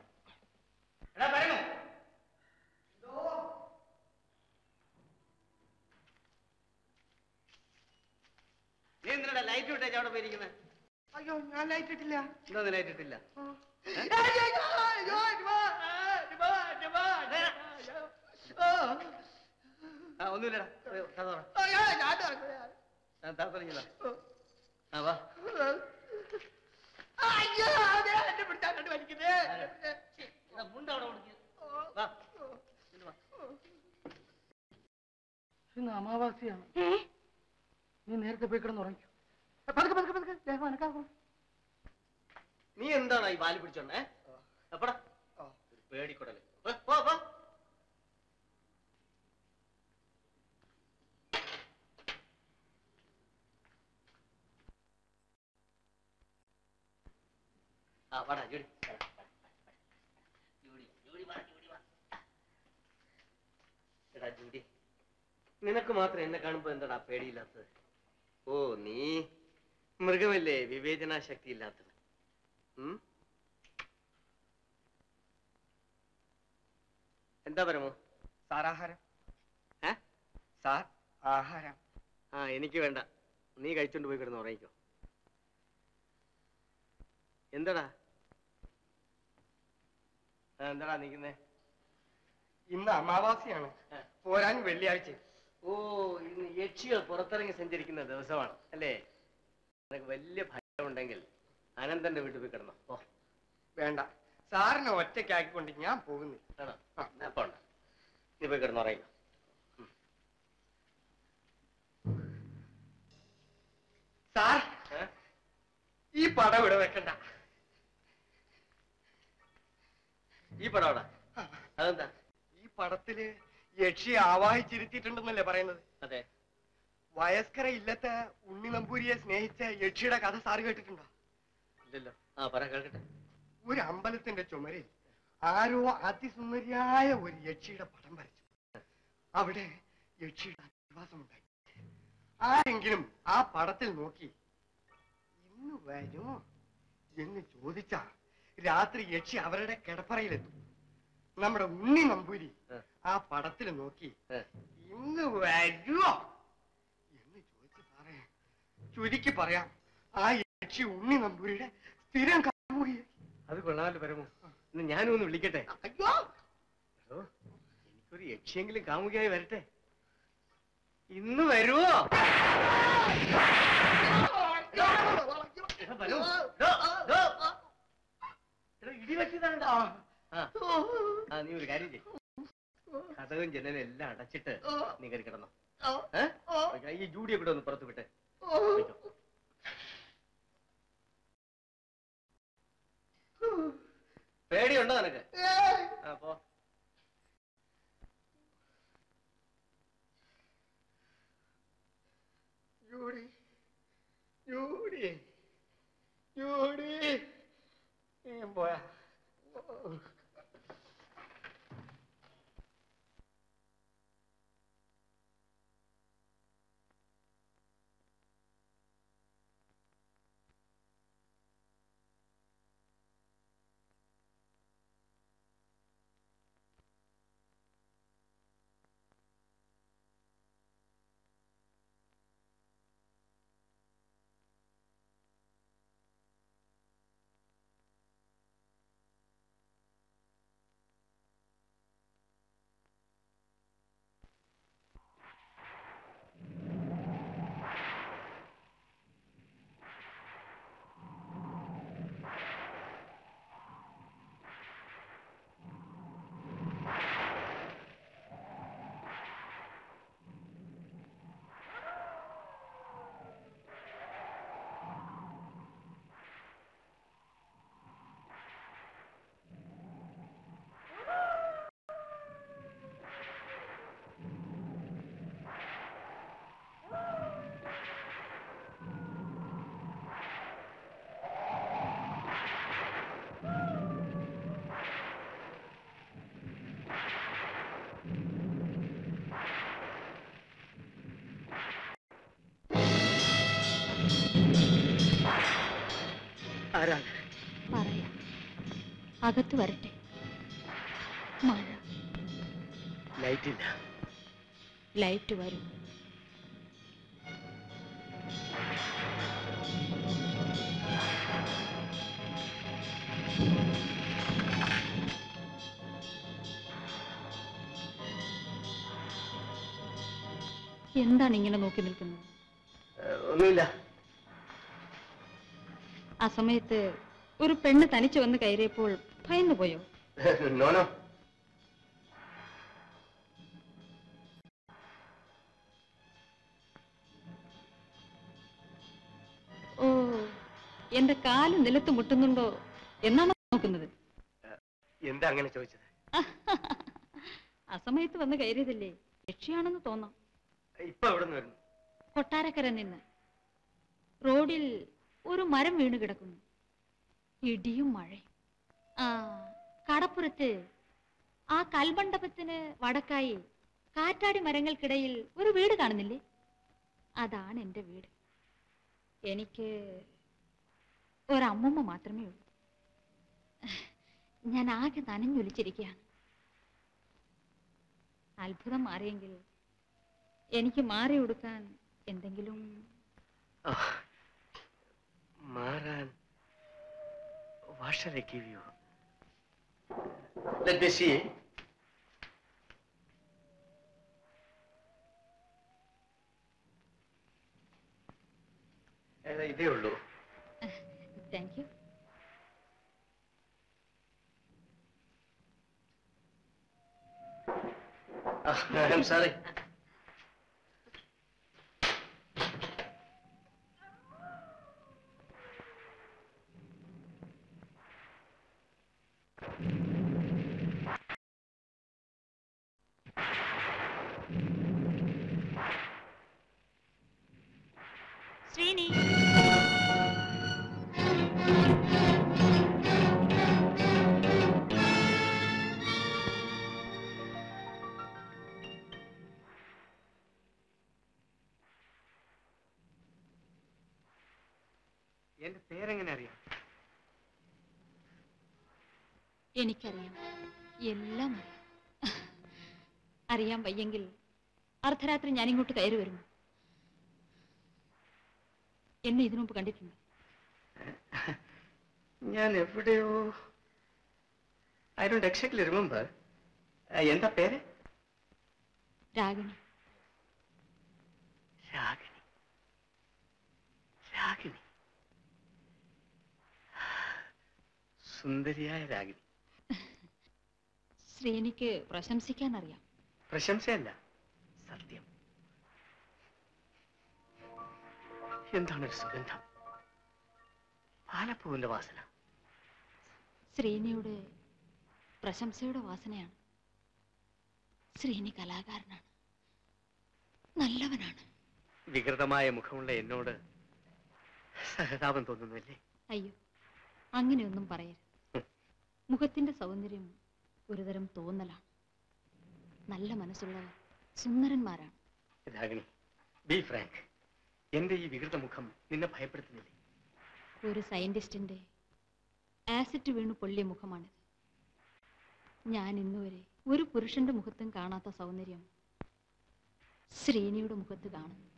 ലൈറ്റ് വിട്ടേ അവിടെ പോയിരിക്കുന്നത്. അയ്യോ ഞാൻ ലൈറ്റ് ഇട്ടില്ല. എന്താ ലൈറ്റ് ഇട്ടില്ല? ഒന്നുമില്ലടാ. ആ വാ. ഇന്ന് അമാവാസിയാണ്. നീ നേരത്തെ പോയി കിടന്ന് ഉറങ്ങിക്കോ. പതുക്കെ പതുക്കെ പതുക്കെ ദേഹം അനക്കാക്കും. നീ എന്താണോ ഈ വാല് പിടിച്ചോണ്ടേ? എപ്പടാ പേടിക്കൊടല്. ആ വാടാ ജോഡി. എടാ ജൂഡി, നിനക്ക് മാത്രം എന്നെ കാണുമ്പോ എന്താടാ പേടിയില്ലാത്തത്? ഓ നീ മൃഗമല്ലേ, വിവേചനാ ശക്തി ഇല്ലാത്തത്. എന്താ പരമോ? സാർ ആഹാരം. ഏ സാർ ആഹാരം. ആ എനിക്ക് വേണ്ട, നീ കഴിച്ചോണ്ട് പോയി കിടന്ന് ഉറങ്ങിക്കോ. എന്താടാ എന്താടാ നിൽക്കുന്നേ? ഇന്ന് അമാവാസിയാണ്, പോരാൻ വെള്ളിയാഴ്ച. ഓ ഇന്ന് യക്ഷികൾ പുറത്തിറങ്ങി സഞ്ചരിക്കുന്ന ദിവസമാണ് അല്ലേ? നിനക്ക് വലിയ ഭയം ഉണ്ടെങ്കിൽ അനന്തന്റെ വീട്ടിൽ പോയി കിടന്നോ. ഓ വേണ്ട, സാറിനെ ഒറ്റയ്ക്കാക്കിക്കൊണ്ട് ഞാൻ പോകുന്നില്ല. ആണോ? അപ്പൊ നീ പോയി കിടന്നുറങ്ങിക്കോ. സാർ ഈ പടം ഇവിടെ വെക്കണ്ട. ഈ പടം അവിടെ? അതെന്താ? ഈ പടത്തില് യക്ഷി ആവാഹിച്ചിരുത്തിയിട്ടുണ്ടെന്നല്ലേ പറയുന്നത്? അതെ. വയസ്കര ഇല്ലത്തെ ഉണ്ണി നമ്പൂരിയെ സ്നേഹിച്ച യക്ഷിയുടെ കഥ സാറ് കേട്ടിട്ടുണ്ടോ? ഇല്ലല്ലോ. ആ പറ കേൾക്കട്ടെ. ഒരു അമ്പലത്തിന്റെ ചുമരിൽ ആരോ അതിസുന്ദരിയായ ഒരു യക്ഷിയുടെ പടം വരച്ചു. അവിടെ യക്ഷിയുടെ അധിവാസമുണ്ടായി. ആരെങ്കിലും ആ പടത്തിൽ നോക്കി ഇന്ന് വരുമോ എന്ന് ചോദിച്ചാ രാത്രി യക്ഷി അവരുടെ കിടപ്പറയിലെത്തും. നമ്മുടെ ഉണ്ണി നമ്പൂരി ആ പടത്തിൽ നോക്കി ഇന്ന് വരുമോ എന്ന് ചോദിച്ചു. സാറേ ചുരുക്കി പറയാം, ആ യക്ഷി ഉണ്ണി നമ്പൂരിയുടെ സ്ഥിരം കാമുകിയായി. അത് കൊള്ളാമല്ലോ പരമോ. ഇന്ന് ഞാനും ഒന്ന് വിളിക്കട്ടെ? അയ്യോ എനിക്കൊരു യക്ഷിയെങ്കിലും കാമുകിയായി വരട്ടെ. ഇന്ന് വരുമോ? ഇടിവെച്ചതാണ്ടാ. ആ നീ ഒരു കാര്യം ചെയ്യും, കഥകും ജനലും എല്ലാം അടച്ചിട്ട് നീ കയറി കിടന്നോ. ഈ ജൂഡിയെ കൂടെ ഒന്ന് പുറത്തു വിട്ടെ. പേടിയുണ്ടോ നിനക്ക്? അപ്പോ ജൂഡി ജൂഡി ജൂഡി പോയാ പറയാം, അകത്ത് വരട്ടെ. മഴ. ലൈറ്റ് ഇല്ല. ലൈറ്റ് വരും. എന്താണ് ഇങ്ങനെ നോക്കി നിൽക്കുന്നത്? ഒന്നുമില്ല. ആ സമയത്ത് ഒരു പെണ്ണ് തനിച്ചു വന്ന് കയറിയപ്പോൾ ഭയന്നു പോയോ? നോനോ. ഓ, എന്റെ കാല് നിലത്ത് മുട്ടുന്നുണ്ടോ എന്നാണ് നോക്കുന്നത്? എന്താ അങ്ങനെ ചോദിച്ചത്? ആ സമയത്ത് വന്ന് കയറിയതല്ലേ, യക്ഷിയാണെന്ന് തോന്നാം. ഇപ്പൊ എവിടെ നിന്ന് വരുന്നു? കൊട്ടാരക്കര നിന്ന്. റോഡിൽ ഒരു മരം വീണ് കിടക്കുന്നു. ഇടിയും മഴയും. ആ കടപ്പുറത്ത് ആ കൽമണ്ഡപത്തിന് വടക്കായി കാറ്റാടി മരങ്ങൾക്കിടയിൽ ഒരു വീട് കാണുന്നില്ലേ? അതാണ് എന്റെ വീട്. എനിക്ക് ഒരമ്മൂമ്മ മാത്രമേ ഉള്ളൂ. ഞാൻ ആകെ നനഞ്ഞൊലിച്ചിരിക്കുകയാണ്. അത്ഭുതം മാറിയെങ്കിൽ എനിക്ക് മാറി ഉടുക്കാൻ എന്തെങ്കിലും മാറാൻ. What shall I give you? Let me see. ഇതേ ഉള്ളൂ. Thank you. I'm sorry. Sreeni. എന്റെ പേരെങ്ങനെ അറിയാം? എനിക്കറിയാം, എല്ലാം അറിയാം. അറിയാൻ വയ്യെങ്കിൽ അർദ്ധരാത്രി ഞാനിങ്ങോട്ട് കയറി വരുന്നു. എന്നെ ഇതിനു മുമ്പ് കണ്ടിട്ടുണ്ട്. ഞാൻ എവിടെയോ. I don't exactly remember. എന്താ പേര്? രാഗിണി. രാഗിണി. രാഗിണി. സുന്ദരിയായ രാഗിണി. ശ്രീനിക്ക് പ്രശംസിക്കാൻ അറിയാം. പ്രശംസയല്ല, സത്യം. എന്താണൊരു സുഗന്ധം. പാലപ്പൂവിന്റെ വാസന. ശ്രീനിയുടെ പ്രശംസയുടെ വാസനയാണ്. ശ്രീനി കലാകാരനാണ്, നല്ലവനാണ്. വികൃതമായ മുഖമുള്ള എന്നോട് സഹതാപം തോന്നുന്നല്ലേ? അയ്യോ, അങ്ങനെയൊന്നും പറയരുത്. മുഖത്തിന്റെ സൗന്ദര്യം ഒരുതരം തോന്നലാണ്. നല്ല മനസ്സുള്ളവർ സുന്ദരന്മാരാണ്. Ragini, be frank. എന്റെ ഈ വികൃത മുഖം നിന്നെ ഭയപ്പെടുത്തുന്നില്ലേ? ഒരു സയന്റിസ്റ്റിന്റെ ആസിഡ് വീണു പൊള്ളിയ മുഖമാണിത്. ഞാൻ ഇന്നുവരെ ഒരു പുരുഷന്റെ മുഖത്തും കാണാത്ത സൗന്ദര്യം ശ്രീനിയുടെ മുഖത്ത് കാണുന്നു.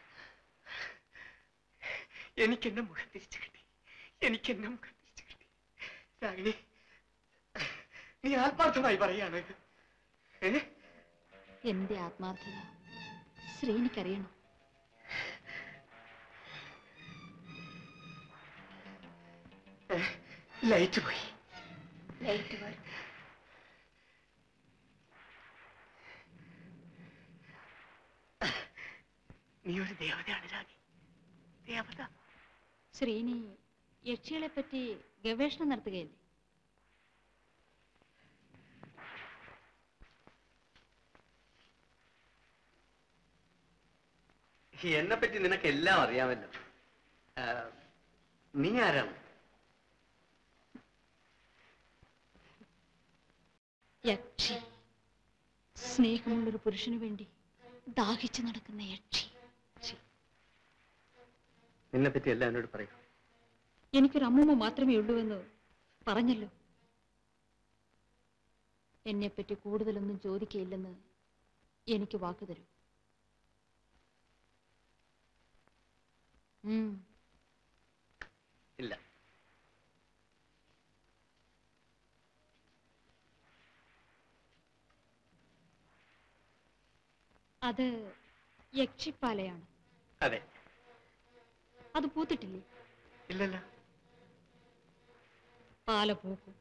എനിക്കെന്നെ മുഖം തിരിച്ചു കിട്ടി. എനിക്കെന്നെ മുഖം തിരിച്ചു കിട്ടി. രാഗിണി, നീ ആത്മാർത്ഥമായി പറയാണ് ഇത്? എന്റെ ആത്മാർത്ഥത ശ്രീനിക്കറിയണം. ലൈറ്റ് പോയി. ലൈറ്റ് വരും. നീ ഒരു ദേവതയാണ് രാഗി, ദേവത. ശ്രീനി യക്ഷികളെ പറ്റി ഗവേഷണം നടത്തുകയല്ലേ? എന്നെ പറ്റി നിനക്ക് എല്ലാം അറിയാമല്ലോ. നീ ആരാണ്? യക്ഷി. സ്നേഹമുള്ളൊരു പുരുഷനു വേണ്ടി ദാഹിച്ചു നടക്കുന്ന യക്ഷി. നിന്നെ പറ്റി എല്ലാം എന്നോട് പറയൂ. എനിക്കൊരു അമ്മൂമ്മ മാത്രമേ ഉള്ളൂവെന്ന് പറഞ്ഞല്ലോ. എന്നെപ്പറ്റി കൂടുതലൊന്നും ചോദിക്കയില്ലെന്ന് എനിക്ക് വാക്ക് തരൂ. ഇല്ല. അത് യക്ഷിപ്പാലയാണ്. അതെ. അത് പൂത്തിട്ടില്ലേ? ഇല്ലല്ല. പാല പൂക്കും.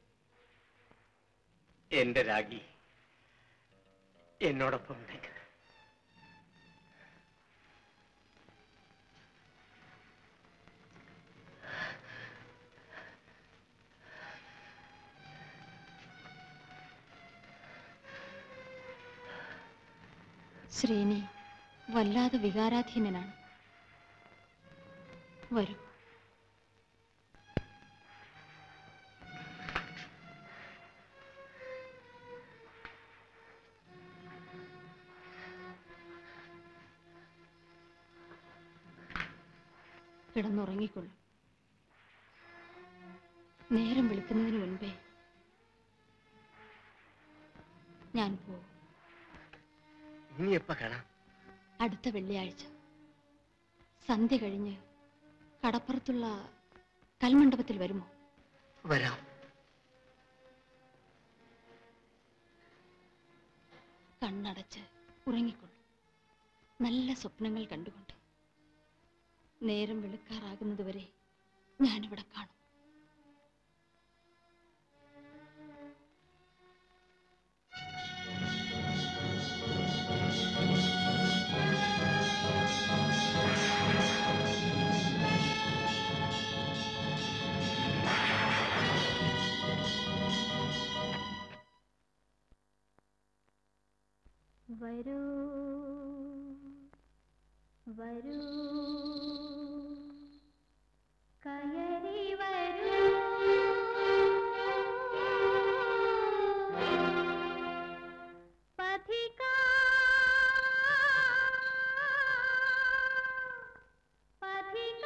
എന്റെ രാഗി എന്നോടൊപ്പം ഉണ്ടെങ്കിൽ ശ്രീനി വല്ലാതെ വികാരാധീനനാണ്. വരൂ. കിടന്നുറങ്ങിക്കൊള്ളും. നേരം വെളുക്കുന്നതിന് മുൻപേ ഞാൻ പോകും. ഇനി എപ്പ കാണാം? അടുത്ത വെള്ളിയാഴ്ച സന്ധ്യ കഴിഞ്ഞ് കടപ്പുറത്തുള്ള കൽമണ്ഡപത്തിൽ വരുമോ? വരാം. കണ്ണടച്ച് ഉറങ്ങിക്കൊള്ളും. നല്ല സ്വപ്നങ്ങൾ കണ്ടുകൊണ്ട് നേരം വെളുക്കാറാകുന്നതുവരെ ഞാനിവിടെ കാണും. വരൂ വരൂ കയറി വരൂ പഥിക പഥിക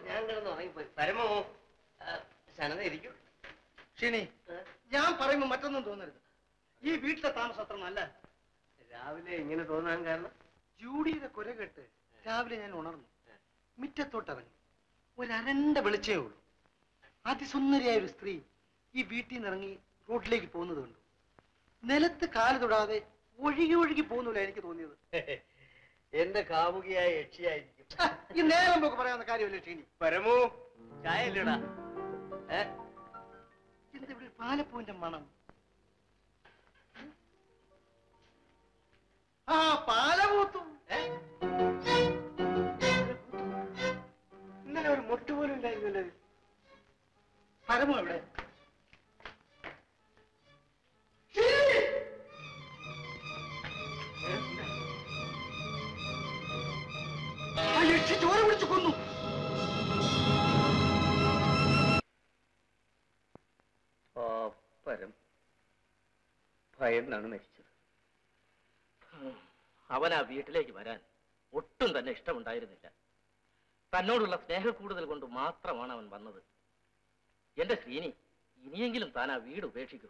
ഞാൻ കിടന്ന് ഉറങ്ങിപ്പോയി. പരമോ ശാനത ഇരിക്കും. ഷീനി, ഞാൻ പറയുമ്പോ മറ്റൊന്നും തോന്നരുത്. ഈ വീട്ടിലെ താമസം അത്ര നല്ല. രാവിലെ ഇങ്ങനെ തോന്നാൻ കാരണം ജൂഡിയുടെ കുര കേട്ട് രാവിലെ ഞാൻ ഉണർന്നു. മുറ്റത്തോട്ടിറങ്ങി. ഒരരണ്ട വെളിച്ചേ ഉള്ളൂ. അതിസുന്ദരിയായ ഒരു സ്ത്രീ ഈ വീട്ടിൽ നിന്ന് ഇറങ്ങി റോഡിലേക്ക് പോകുന്നത് കണ്ടു. നിലത്ത് കാല് തൊടാതെ ഒഴുകി ഒഴുകി പോകുന്നില്ല എനിക്ക് തോന്നിയത്. എന്റെ കാമുകിയായ യക്ഷിയായിരിക്കും. ഈ നേരം പോക്ക് പറയാവുന്ന കാര്യമല്ലേ ഷീനി? പരമോ ചായ ഇല്ലടാ. എന്താ ഇവിടെ പാലപ്പൂവിന്റെ മണം? ആ പാലപൂത്തും. ഇന്നലെ ഒരു മൊട്ട് പോലും ഉണ്ടായിരുന്നല്ലോ. പരമോ എവിടെ? ചോര പിടിച്ചു കൊന്നു. പരം ഭയന്നാണ് മരിച്ചത്. അവൻ ആ വീട്ടിലേക്ക് വരാൻ ഒട്ടും തന്നെ ഇഷ്ടമുണ്ടായിരുന്നില്ല. തന്നോടുള്ള സ്നേഹ കൂടുതൽ കൊണ്ട് മാത്രമാണ് അവൻ വന്നത്. എന്റെ ശ്രീനി, ഇനിയെങ്കിലും താൻ ആ വീട് ഉപേക്ഷിക്കൂ.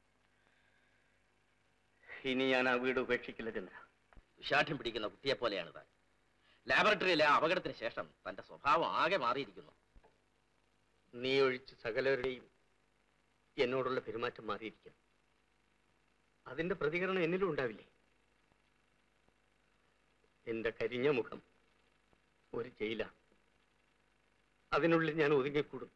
ഇനി ഞാൻ ആ വീട് ഉപേക്ഷിക്കില്ല ചന്ദ്ര. വിഷാഠ്യം പിടിക്കുന്ന കുട്ടിയെ പോലെയാണ് താൻ. ലാബറട്ടറിയിലെ അപകടത്തിന് ശേഷം തന്റെ സ്വഭാവം ആകെ മാറിയിരിക്കുന്നു. നീ ഒഴിച്ച് സകലരുടെയും എന്നോടുള്ള പെരുമാറ്റം മാറിയിരിക്കും. അതിന്റെ പ്രതികരണം എന്നിലും ഉണ്ടാവില്ലേ? എന്റെ കരിഞ്ഞ മുഖം ഒരു ജയിലാണ്. അതിനുള്ളിൽ ഞാൻ ഒതുങ്ങിക്കൂടും.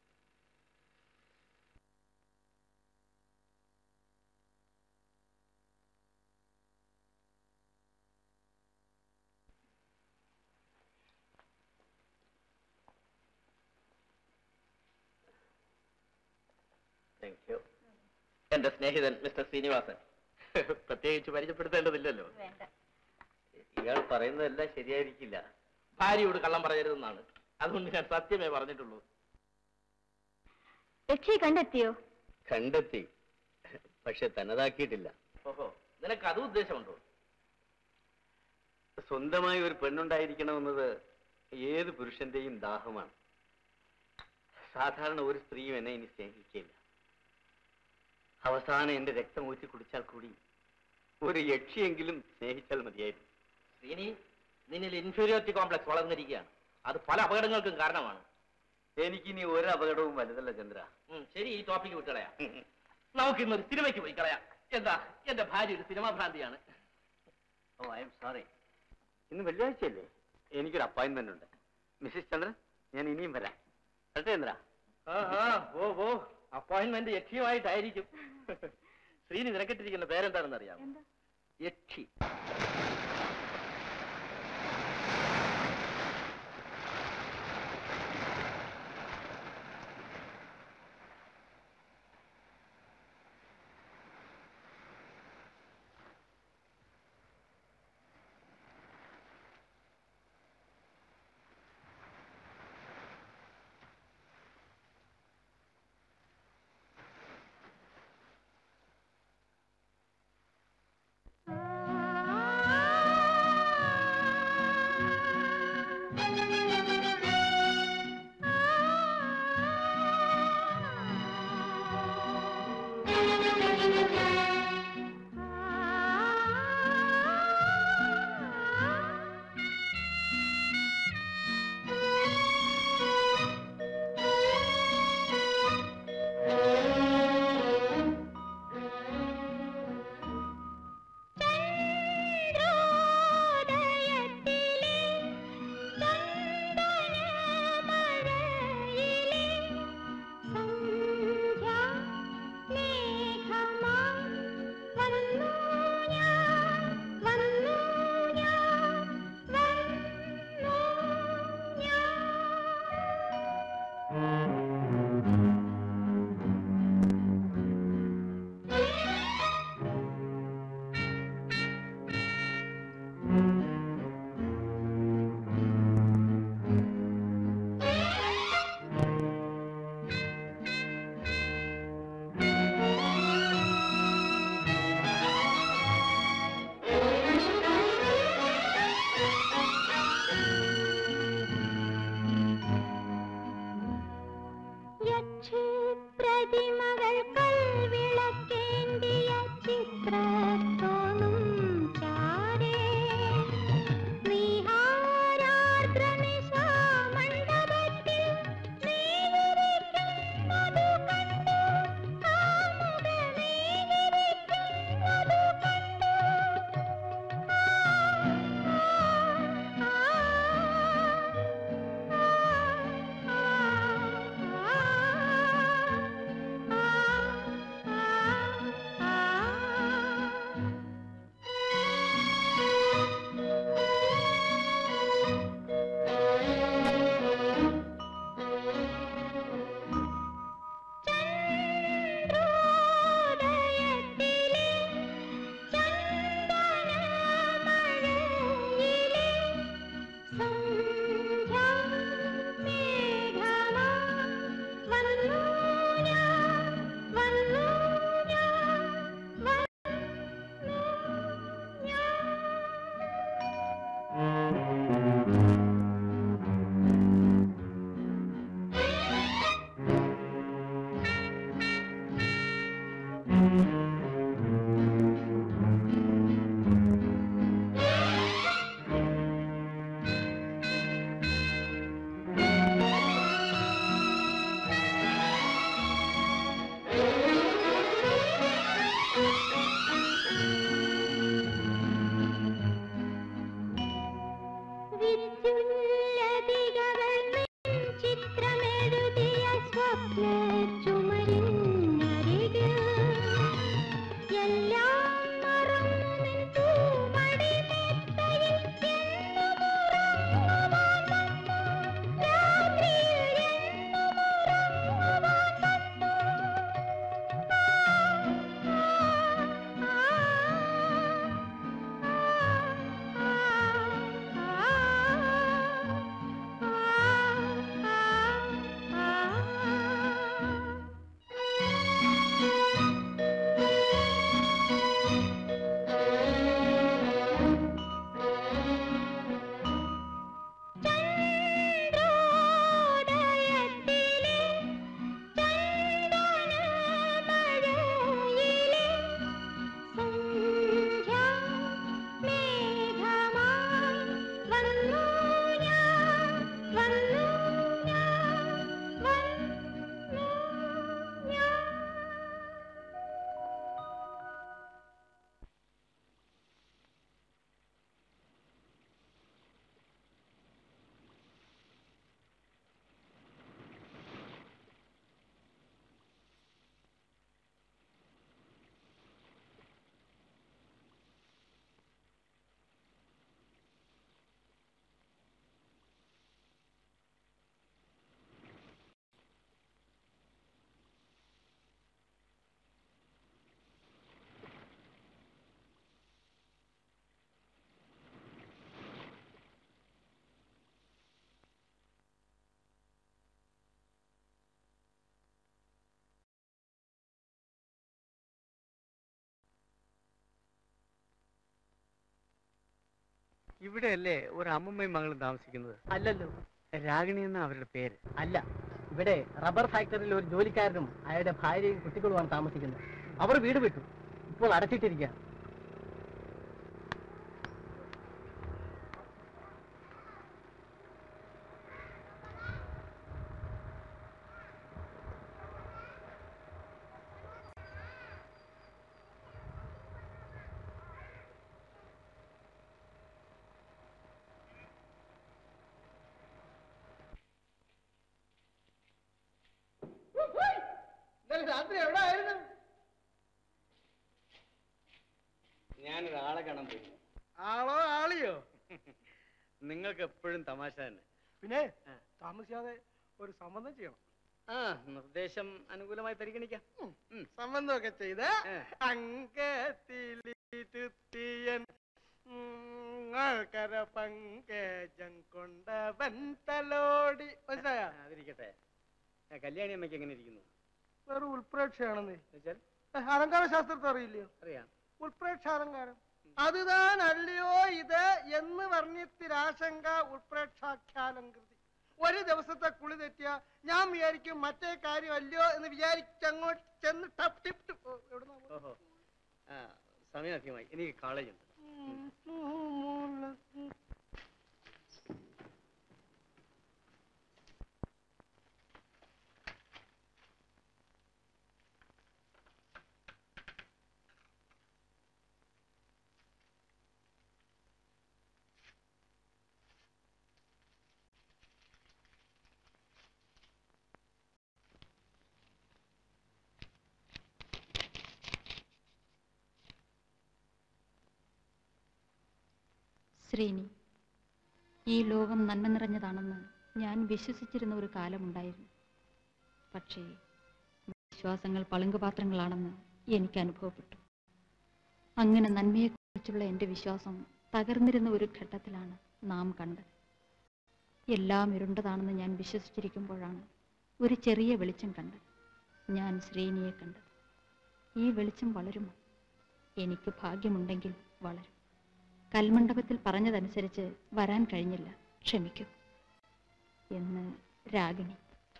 എന്റെ സ്നേഹിതൻ മിസ്റ്റർ ശ്രീനിവാസൻ. പ്രത്യേകിച്ച് പരിചയപ്പെടുത്തേണ്ടതില്ലല്ലോ. ഇയാൾ പറയുന്നതെല്ലാം ശരിയായിരിക്കില്ല. ഭാര്യയോട് കള്ളം പറയരുതെന്നാണ്. അതുകൊണ്ട് ഞാൻ സത്യമേ പറഞ്ഞിട്ടുള്ളൂ. യക്ഷി കണ്ടെത്തിയോ? കണ്ടെത്തി, പക്ഷെ തനതാക്കിയിട്ടില്ല. ഓഹോ, നിനക്ക് അത് ഉദ്ദേശമുണ്ടോ? സ്വന്തമായി ഒരു പെണ്ണുണ്ടായിരിക്കണമെന്നത് ഏത് പുരുഷന്റെയും ദാഹമാണ്. സാധാരണ ഒരു സ്ത്രീയും എന്നെ ഇനി സ്നേഹിക്കില്ല. അവസാനം എന്റെ രക്തം ഊറ്റി കുടിച്ചാൽ കൂടി ഒരു യക്ഷിയെങ്കിലും സ്നേഹിച്ചാൽ മതിയായിരുന്നു. ശ്രീനി, നിന്നിൽ ഇൻഫീരിയോറിറ്റി കോംപ്ലക്സ് വളർന്നിരിക്കുകയാണ്. അത് പല അപകടങ്ങൾക്കും കാരണമാണ്. എനിക്കിനി ഒരു അപകടവും വലുതല്ല ചന്ദ്ര. ശരി, ഈ ടോപ്പിക്ക് വിട്ടളയാം. നമുക്ക് ഇന്നൊരു സിനിമയ്ക്ക് പോയി കളയാം. എന്താ, എന്റെ ഭാര്യ ഒരു സിനിമാ ഭ്രാന്തിയാണ്. ഓ, ഐ എം സോറി. ഇന്ന് വെള്ളിയാഴ്ചയല്ലേ? എനിക്കൊരു അപ്പോയിന്റ്മെന്റ് ഉണ്ട്. മിസ്സിസ് ചന്ദ്രൻ, ഞാൻ ഇനിയും വരാം. കേട്ടോ ചന്ദ്ര? ഓ ഓ അപ്പോയിന്റ്മെന്റ് യക്ഷിയുമായിട്ടായിരിക്കും. ശ്രീനി നിനക്കിട്ടിരിക്കുന്ന പേരെന്താണെന്ന് അറിയാമോ? യക്ഷി. പ്രതിമകൾ കൽവിളക്കേന്തിയ ചിത്രത്തോണും ചാരേ നിഹാരാർദ്രനിശാമണ്ഡപത്തിൽ നീവിരിക്കുന്നതു കണ്ടു കാമുക നീവിരിക്കുന്നതു കണ്ടു ചന്ദ്രോദയത്തിലെ ചന്ദനമഴയിലെ സന്ധ്യാമേഘമാ വന്നു ഞാൻ വന്നു ഞാൻ വന്നു ഞാൻ വിദ്യുല്ലതികകൾ ചിത്രമെഴുതിയ സ്വപ്ന ചുമരിനരികിൽ എല്ലാം മറന്നു നിൻ പൂമടി മെത്തയിൽ എന്നുമുറങ്ങുവാൻ വന്നു രാത്രിയിൽ എന്നുമുറങ്ങുവാൻ വന്നു ചന്ദ്രോദയത്തിലെ ചന്ദനമഴയിലെ സന്ധ്യാമേഘമായി വന്നു ഞാൻ വന്നു ഞാൻ വന്നു ഞാൻ ഇവിടെയല്ലേ ഒരു അമ്മമ്മയും മകളും താമസിക്കുന്നത്? അല്ലല്ലോ. രാഗിണി എന്ന അവരുടെ പേര്. അല്ല, ഇവിടെ റബ്ബർ ഫാക്ടറിയിൽ ഒരു ജോലിക്കാരനും അയാളുടെ ഭാര്യയും കുട്ടികളുമാണ് താമസിക്കുന്നത്. അവർ വീട് വിട്ടു, ഇപ്പോൾ അടച്ചിട്ടിരിക്കുക. രാത്രി എവിടെ ആയിരുന്നു? ഞാനൊരാളെ കാണാൻ പോയി. ആളോ ആളിയോ? നിങ്ങൾക്ക് എപ്പോഴും തമാശ തന്നെ. പിന്നെ താമസിയാതെ ഒരു സംബന്ധം ചെയ്യണം. ആ, നിർദ്ദേശം അനുകൂലമായി പരിഗണിക്കാം. സംബന്ധമൊക്കെ ചെയ്ത് അങ്കത്തിലിരുത്തിയൻ കര പങ്കജം കൊണ്ടവൻ തലോടി. മനസ്സിലായോ? അതിരിക്കട്ടെ. കല്യാണി അമ്മയ്ക്ക് എങ്ങനെ ഇരിക്കുന്നു? വെറും ഉൾപ്രേക്ഷയാണെന്ന് വെച്ചാൽ അലങ്കാര ശാസ്ത്രത്തെ അറിയില്ലയോ? അറിയാം. ഉൾപ്രേക്ഷാലങ്കാരം അതുതാൻ അല്ലയോ ഇത് എന്ന് വർണ്ണിത്തിരാശങ്ക ഉൾപ്രേക്ഷാഖ്യാലങ്കൃതി. ഒരു ദിവസത്തെ കുളി തെറ്റിയ ഞാൻ വിചാരിക്കും മറ്റേ കാര്യമല്ലോ എന്ന് വിചാരിച്ചങ്ങോട്ട് ചെന്ന് ടപ്പ് ടിപ്പ് സമയം അധികമായി എനിക്ക് കോളേജ് ഉണ്ട്. ശ്രീനി, ഈ ലോകം നന്മ നിറഞ്ഞതാണെന്ന് ഞാൻ വിശ്വസിച്ചിരുന്ന ഒരു കാലമുണ്ടായിരുന്നു. പക്ഷേ വിശ്വാസങ്ങൾ പളുങ്കുപാത്രങ്ങളാണെന്ന് എനിക്ക് അനുഭവപ്പെട്ടു. അങ്ങനെ നന്മയെക്കുറിച്ചുള്ള എൻ്റെ വിശ്വാസം തകർന്നിരുന്ന ഒരു ഘട്ടത്തിലാണ് നാം കണ്ടത്. എല്ലാം ഇരുണ്ടതാണെന്ന് ഞാൻ വിശ്വസിച്ചിരിക്കുമ്പോഴാണ് ഒരു ചെറിയ വെളിച്ചം കണ്ടത്. ഞാൻ ശ്രീനിയെ കണ്ടത്. ഈ വെളിച്ചം വളരുമോ? എനിക്ക് ഭാഗ്യമുണ്ടെങ്കിൽ വളരും. കൽമണ്ഡപത്തിൽ പറഞ്ഞതനുസരിച്ച് വരാൻ കഴിഞ്ഞില്ല, ക്ഷമിക്കൂ എന്ന് രാഗിണി.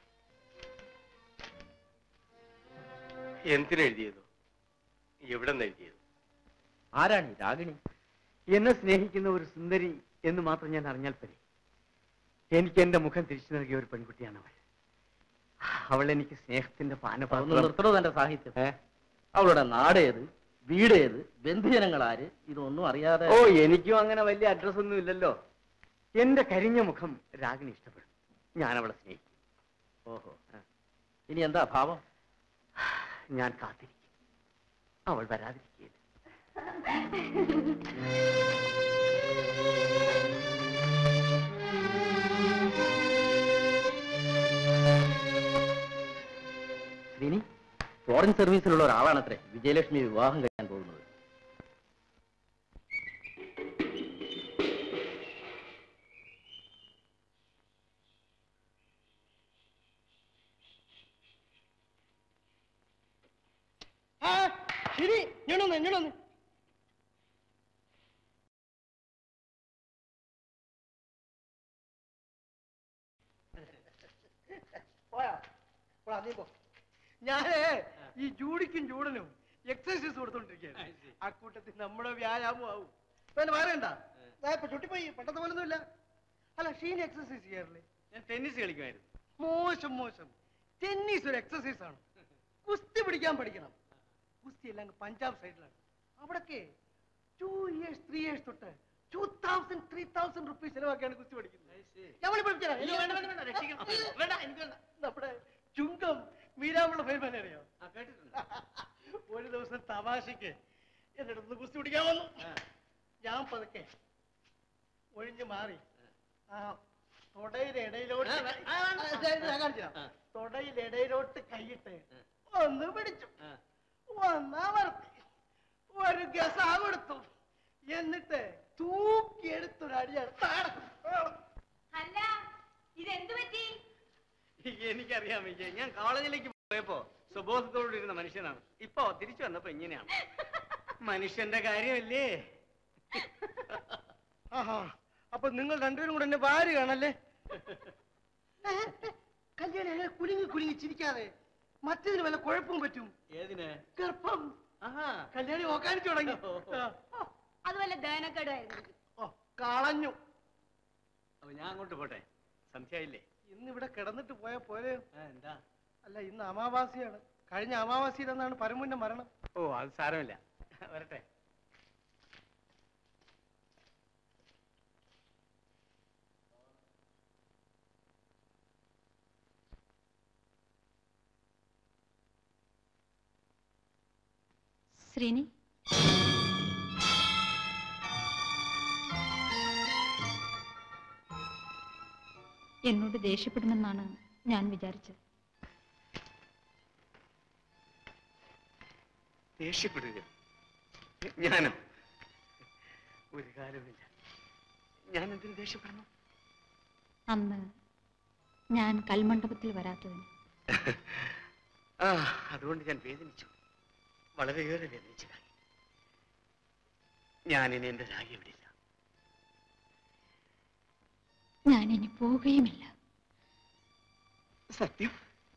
എന്തിനെഴുതിയതോ? എവിടെ നിന്ന് എഴുതിയത്? ആരാണ് രാഗിണി? എന്നെ സ്നേഹിക്കുന്ന ഒരു സുന്ദരി എന്ന് മാത്രം ഞാൻ അറിഞ്ഞാൽ പോരെ. എനിക്ക് എന്റെ മുഖം തിരിച്ചു നൽകിയ ഒരു പെൺകുട്ടിയാണ് അവൾ. അവൾ എനിക്ക് സ്നേഹത്തിന്റെ പാനപാത്രം. നിർത്തണോ തന്റെ സാഹിത്യം? അവളുടെ നാടേത്, വീടേത്, ബന്ധുജനങ്ങളാര്, ഇതൊന്നും അറിയാതെ. ഓ, എനിക്കും അങ്ങനെ വലിയ അഡ്രസ് ഒന്നും ഇല്ലല്ലോ. എന്റെ കരിഞ്ഞ മുഖം രാഗിണി ഇഷ്ടപ്പെടും. ഞാൻ അവളെ സ്നേഹിക്കും. ഓഹോ, ഇനി എന്താ ഭാവം? ഞാൻ കാത്തിരിക്കും. അവൾ വരാതിരിക്കുകയില്ല. ശ്രീനി ഫോറിൻ സർവീസിലുള്ള ഒരാളാണത്രേ വിജയലക്ഷ്മി വിവാഹം കഴിക്കാൻ പോകുന്നത്. ശരി, ഇങ്ങോട്ടൊന്ന് ഇങ്ങോട്ടൊന്ന്. പോയാ പോടാ, നീ പോ. ഞാനേ ഈ ജൂഡിക്കും ജൂഡനും എക്സസൈസ് കൊടുത്തോണ്ടിരിക്കുകയാണ്. ആ കൂട്ടത്തിൽ നമ്മുടെ വ്യായാമം ആവും. പിന്നെ പറയണ്ട, ഇപ്പൊ ചുട്ടിപ്പോയി, പണ്ടത്തെ പോലൊന്നുമില്ല. അല്ല, ഷീനി എക്സസൈസ് ചെയ്യാറില്ലേ? ഞാൻ ടെന്നീസ് കളിക്കുമായിരുന്നു. മോശം മോശം. ടെന്നീസ് ഒരു എക്സസൈസ് ആണ്. കുസ്തി പിടിക്കാൻ പഠിക്കണം. കുസ്തി എല്ലാം പഞ്ചാബ് സൈഡിലാണ്. അവിടൊക്കെ ടു ഇയേഴ്സ് ത്രീ ഇയേഴ്സ് തൊട്ട് two thousand three thousand rupees ചെലവാക്കിയാണ് കുസ്തി പഠിക്കുന്നത്. നമ്മുടെ ചുങ്കം മീരാമുള്ള ഫൈൽമാനെ അറിയോ? ഒരു ദിവസം തമാശക്ക് എന്റെ അടുത്ത് കുസ്തി പിടിക്കാൻ വന്നു. ഞാൻ പതുക്കെ ഒഴിഞ്ഞു മാറി ആ തൊടയുടെ ഇടയിലോട്ട് തൊടയുടെ ഇടയിലോട്ട് കൈയിട്ട് ഒന്ന് പിടിച്ചു, ഒന്നമർത്തി, ഒരു ഗസാ കൊടുത്തു, എന്നിട്ട് തൂക്കിയെടുത്തൊരടിയാണ്. അല്ല, ഇതെന്ത് പറ്റി? എനിക്കറിയാം വിജയ്, ഞാൻ കോളേജിലേക്ക് പോയപ്പോ സ്വബോധത്തോടെ ഇരുന്ന മനുഷ്യനാണ്. ഇപ്പൊ തിരിച്ചു വന്നപ്പോ ഇങ്ങനെയാണ്. മനുഷ്യന്റെ കാര്യമല്ലേ. ആഹാ, അപ്പൊ നിങ്ങൾ രണ്ടുപേരും കൂടെ എന്നെ വാരുകയാണല്ലേ? കല്യാണി അങ്ങനെ കുലുങ്ങി കുലുങ്ങി ചിരിക്കാതെ മറ്റതിന് വല്ല കുഴപ്പവും പറ്റും. ഏതിന്? ഗർഭം. കല്യാണി ഓക്കാനിച്ചു തുടങ്ങി. അത് വല്ല ദയനക്കേടായിരുന്നു. ഓ, കളഞ്ഞു. അപ്പൊ ഞാൻ അങ്ങോട്ട് പോട്ടെ, സന്ധ്യയില്ലേ? ഇന്ന് ഇവിടെ കിടന്നിട്ട് പോയ പോലെ. എന്താ? അല്ല, ഇന്ന് അമാവാസിയാണ്. കഴിഞ്ഞ അമാവാസിയിലെന്നാണ് പരമുന്റെ മരണം. ഓ, അത് സാരമില്ല, വരട്ടെ. ശ്രീനി, എന്നോട് ദേഷ്യപ്പെടുമെന്നാണ് ഞാൻ വിചാരിച്ചത്. ദേഷ്യപ്പെടുക? ഞാനോ? ഒരു കാലമില്ല. ഞാൻ എന്തിനു ദേഷ്യപ്പെടണം? അന്ന് ഞാൻ കൽമണ്ഡപത്തിൽ വരാത്തതിന്. ആ, അതുകൊണ്ട് ഞാൻ വേദനിച്ചു, വളരെയേറെ വേദനിച്ചതായി. ഞാനിനി എന്റെ രാഗി വിടില്ല. ഞാനിനി പോവുകയുമില്ല. സത്യം.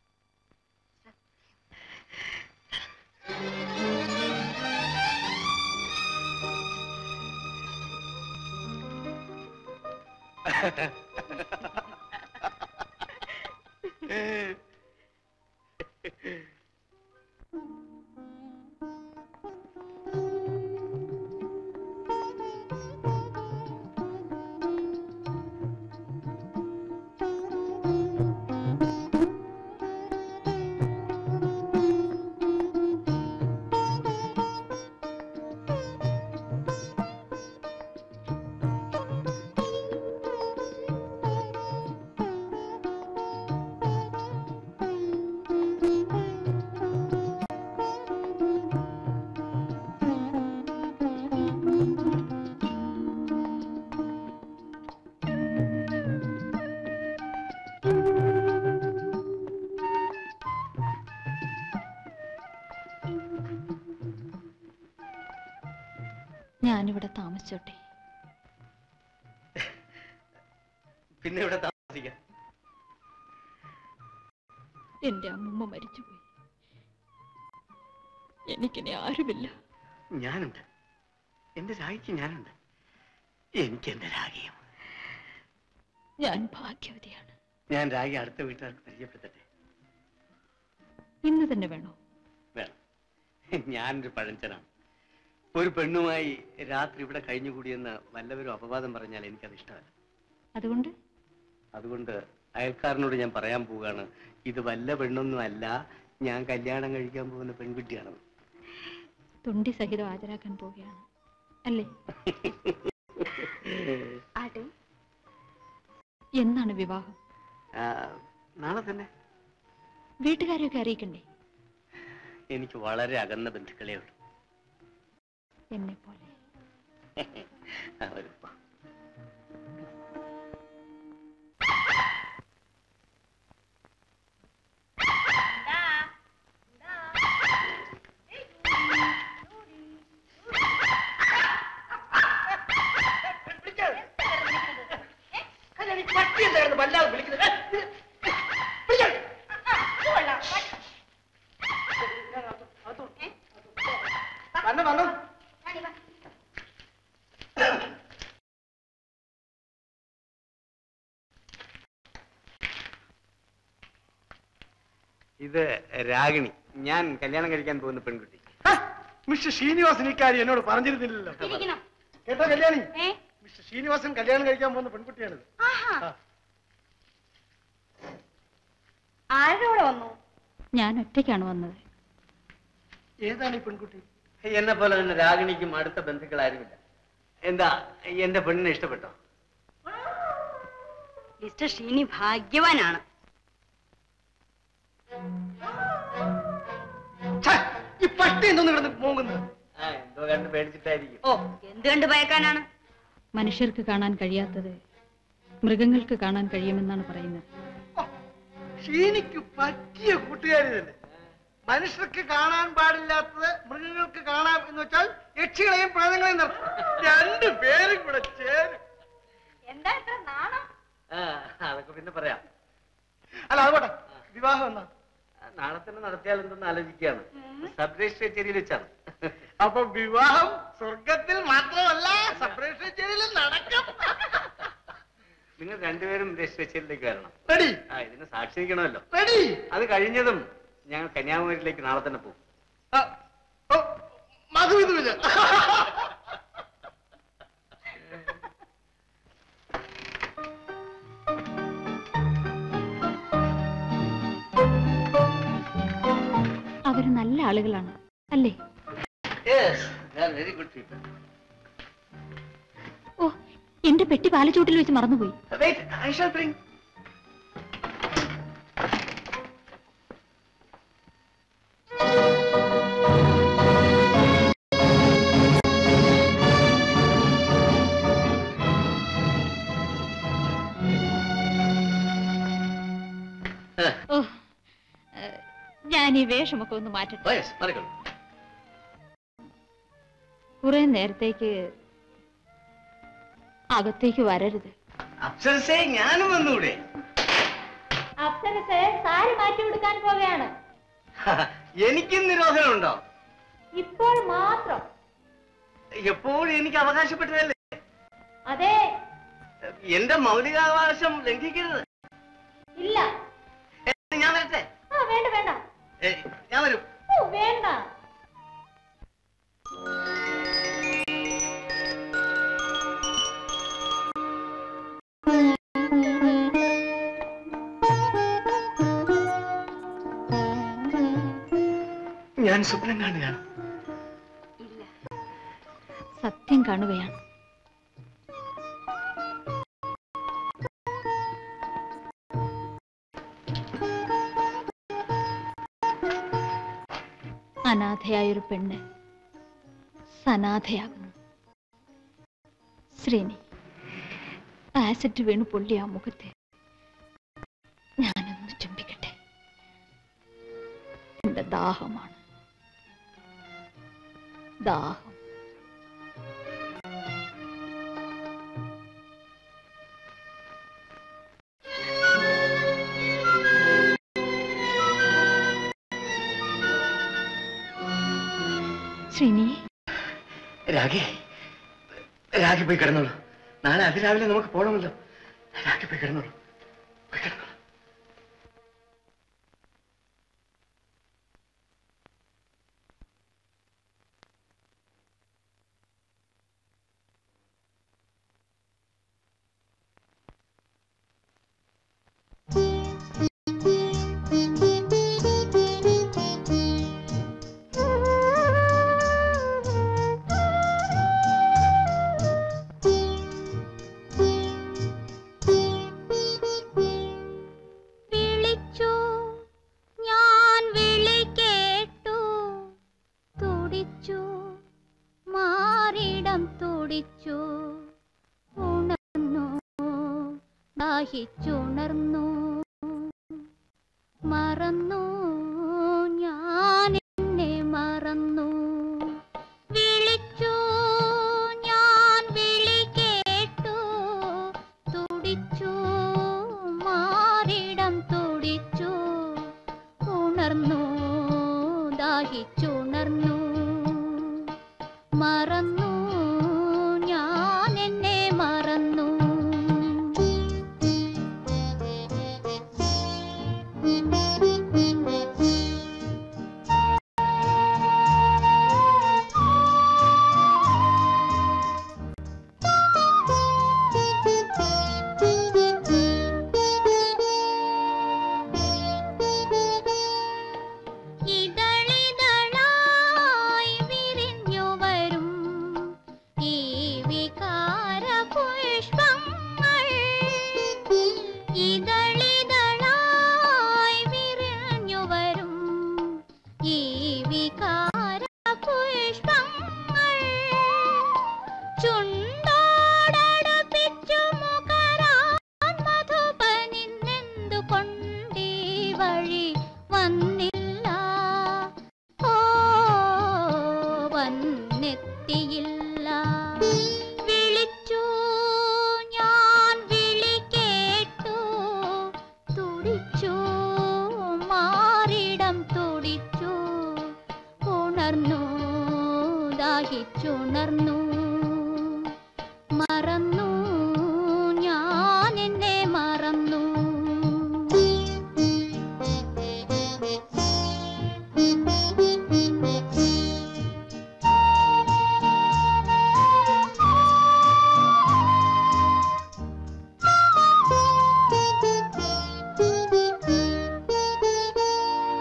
ഞാനിവിടെ താമസിച്ചോട്ടെ? പിന്നെ ഇവിടെ താമസിക്കാം. എന്റെ അമ്മൂമ്മ മരിച്ചുപോയി. എനിക്കിനി ആരുമില്ല. ഞാനുണ്ട്, എന്റെ രാഗിക്ക് ഞാനുണ്ട്. എനിക്ക് എന്റെ രാഗിയും. ഞാൻ ഭാഗ്യവതിയാണ്. ഞാൻ രാഗി അടുത്ത വീട്ടുകാർക്ക് പരിചയപ്പെടുത്തട്ടെ? ഇന്ന് തന്നെ വേണോ? വേണം. ഞാനൊരു പഴഞ്ചനാണ്. ഒരു പെണ്ണുമായി രാത്രി ഇവിടെ കഴിഞ്ഞുകൂടിയെന്ന് വല്ലവരും അപവാദം പറഞ്ഞാൽ എനിക്കത് ഇഷ്ടമല്ല. അതുകൊണ്ട് അതുകൊണ്ട് അയൽക്കാരനോട് ഞാൻ പറയാൻ പോവുകയാണ്, ഇത് വല്ല പെണ്ണൊന്നും അല്ല, ഞാൻ കല്യാണം കഴിക്കാൻ പോകുന്ന പെൺകുട്ടിയാണെന്ന്. തുണ്ടി സഹിതം ഹാജരാക്കാൻ പോവുകയാണ് അല്ലേ? എന്നാണ് വിവാഹം? നാളെ തന്നെ. വീട്ടുകാരെയൊക്കെ അറിയിക്കണ്ടേ? എനിക്ക് വളരെ അകന്ന ബന്ധുക്കളേ ഉള്ളൂ. എന്നെ പോലെ. പട്ടി എന്തായിരുന്നു വല്ലാതെ വിളിക്കുന്നത്? വന്നോ വന്നോ. ഇത് രാഗിണി, ഞാൻ കല്യാണം കഴിക്കാൻ പോകുന്ന പെൺകുട്ടി. മിസ്റ്റർ ശ്രീനിവാസൻ ഇക്കാര്യം എന്നോട് പറഞ്ഞിരുന്നില്ലല്ലോ. കേട്ടോ കല്യാണി, മിസ്റ്റർ ശ്രീനിവാസൻ കല്യാണം കഴിക്കാൻ പോകുന്ന പെൺകുട്ടിയാണിത്. ആരോടെ വന്നു? ഞാൻ ഒറ്റയ്ക്കാണ് വന്നത്. ഏതാണ് ഈ പെൺകുട്ടി? എന്നെ പോലെ തന്നെ രാഗിണിക്കും അടുത്ത ബന്ധുക്കൾ ആരുമില്ല. എന്താ എന്റെ പെണ്ണിനെ ഇഷ്ടപ്പെട്ടോ? മിസ്റ്റർ ശ്രീനി ഭാഗ്യവാനാണ്. ഈ പട്ടി എന്തോന്ന് കിടന്ന് പോകുന്നത്? എന്തോ കണ്ട് പേടിച്ചിട്ടായിരിക്കും. ഓ, എന്ത് കണ്ട് ഭയക്കാനാണ്? മനുഷ്യർക്ക് കാണാൻ കഴിയാത്തത് മൃഗങ്ങൾക്ക് കാണാൻ കഴിയുമെന്നാണ് പറയുന്നത്. ഷീനിക്ക് പറ്റിയ കൂട്ടുകാരി തന്നെ. മനുഷ്യർക്ക് കാണാൻ പാടില്ലാത്തത് മൃഗങ്ങൾക്ക് കാണാം എന്ന് വെച്ചാൽ യക്ഷികളെയും പ്രേതങ്ങളെയും നടത്തും. രണ്ടു പേരും കൂടെ ചേരും. എന്താ ഇത്ര നാണം? അതൊക്കെ പിന്നെ പറയാം. അല്ല അതുകൊട്ടെ, വിവാഹം എന്നാ? നാളെ തന്നെ നടത്തിയാൽ എന്തെന്ന് ആലോചിക്കുകയാണ്. സബ് രജിസ്റ്റർ കച്ചേരിയിൽ വെച്ചാണ്. അപ്പൊ വിവാഹം സ്വർഗത്തിൽ മാത്രമല്ല സബ് രജിസ്റ്റർ കച്ചേരിയിലും നടക്കും. നിങ്ങൾ രണ്ടുപേരും രജിസ്റ്റർ കച്ചേരിയിലേക്ക് വരണം. റെഡി? ആ, ഇതിന് സാക്ഷി നിൽക്കണമല്ലോ. റെഡി? അത് കഴിഞ്ഞതും ഞങ്ങൾ കന്യാകുമാരിയിലേക്ക് നാളെ തന്നെ പോകും. മധുവിധുവില്ല. അവര് നല്ല ആളുകളാണ് അല്ലേ? Very good people. ഓ, എന്റെ പെട്ടി പാലച്ചൂട്ടിൽ വെച്ച് മറന്നുപോയി. Wait, I shall bring. ഓ, ഞാൻ ഈ വേഷമൊക്കെ ഒന്ന് മാറ്റട്ടെ. കുറെ നേരത്തേക്ക് അകത്തേക്ക് വരരുത്. അപ്സരസേ, ഞാനും വന്നൂടെ? അപ്സരസ് സാരി മാറ്റി കൊടുക്കാൻ പോവുകയാണ്. എനിക്കും നിരോധനമുണ്ടോ? ഇപ്പോൾ മാത്രം. എപ്പോഴും എനിക്ക് അവകാശപ്പെട്ടതല്ലേ? അതെ. എന്റെ മൗലികാവകാശം ലംഘിക്കരുത്. ഇല്ല. ഞാൻ വരട്ടെ? ആ വേണ്ട വേണ്ട. ഞാൻ വരും. ഓ വേണ്ട. ഞാൻ സ്വപ്നം കാണുകയാണ്. ഇല്ല, സത്യം കാണുകയാണ്. അനാഥയായൊരു പെണ്ണ് സനാഥയാകുന്നു. ശ്രീനി, ആസിഡ് വീണു പൊള്ളിയ ആ മുഖത്തെ ഞാനൊന്ന് ചുംബിക്കട്ടെ. എന്റെ ദാഹമാണ്, ദാഹം. ശ്രീനി, രാഗി, രാഗി പോയി കിടന്നോളൂ. നാളെ അതിരാവിലെ നമുക്ക് പോകണമല്ലോ. രാഗി പോയി കിടന്നോളൂ, പോയി കിടന്നോളൂ. ദാഹിച്ചുണർന്നു മറന്നു ഞാൻ എന്നെ മറന്നു വിളിച്ചു ഞാൻ വിളി കേട്ടു തുടിച്ചു മാറിടം തുടിച്ചു ഉണർന്നു ദാഹിച്ചുണർന്നു മറന്നു ഞാൻ എന്നെ മറന്നു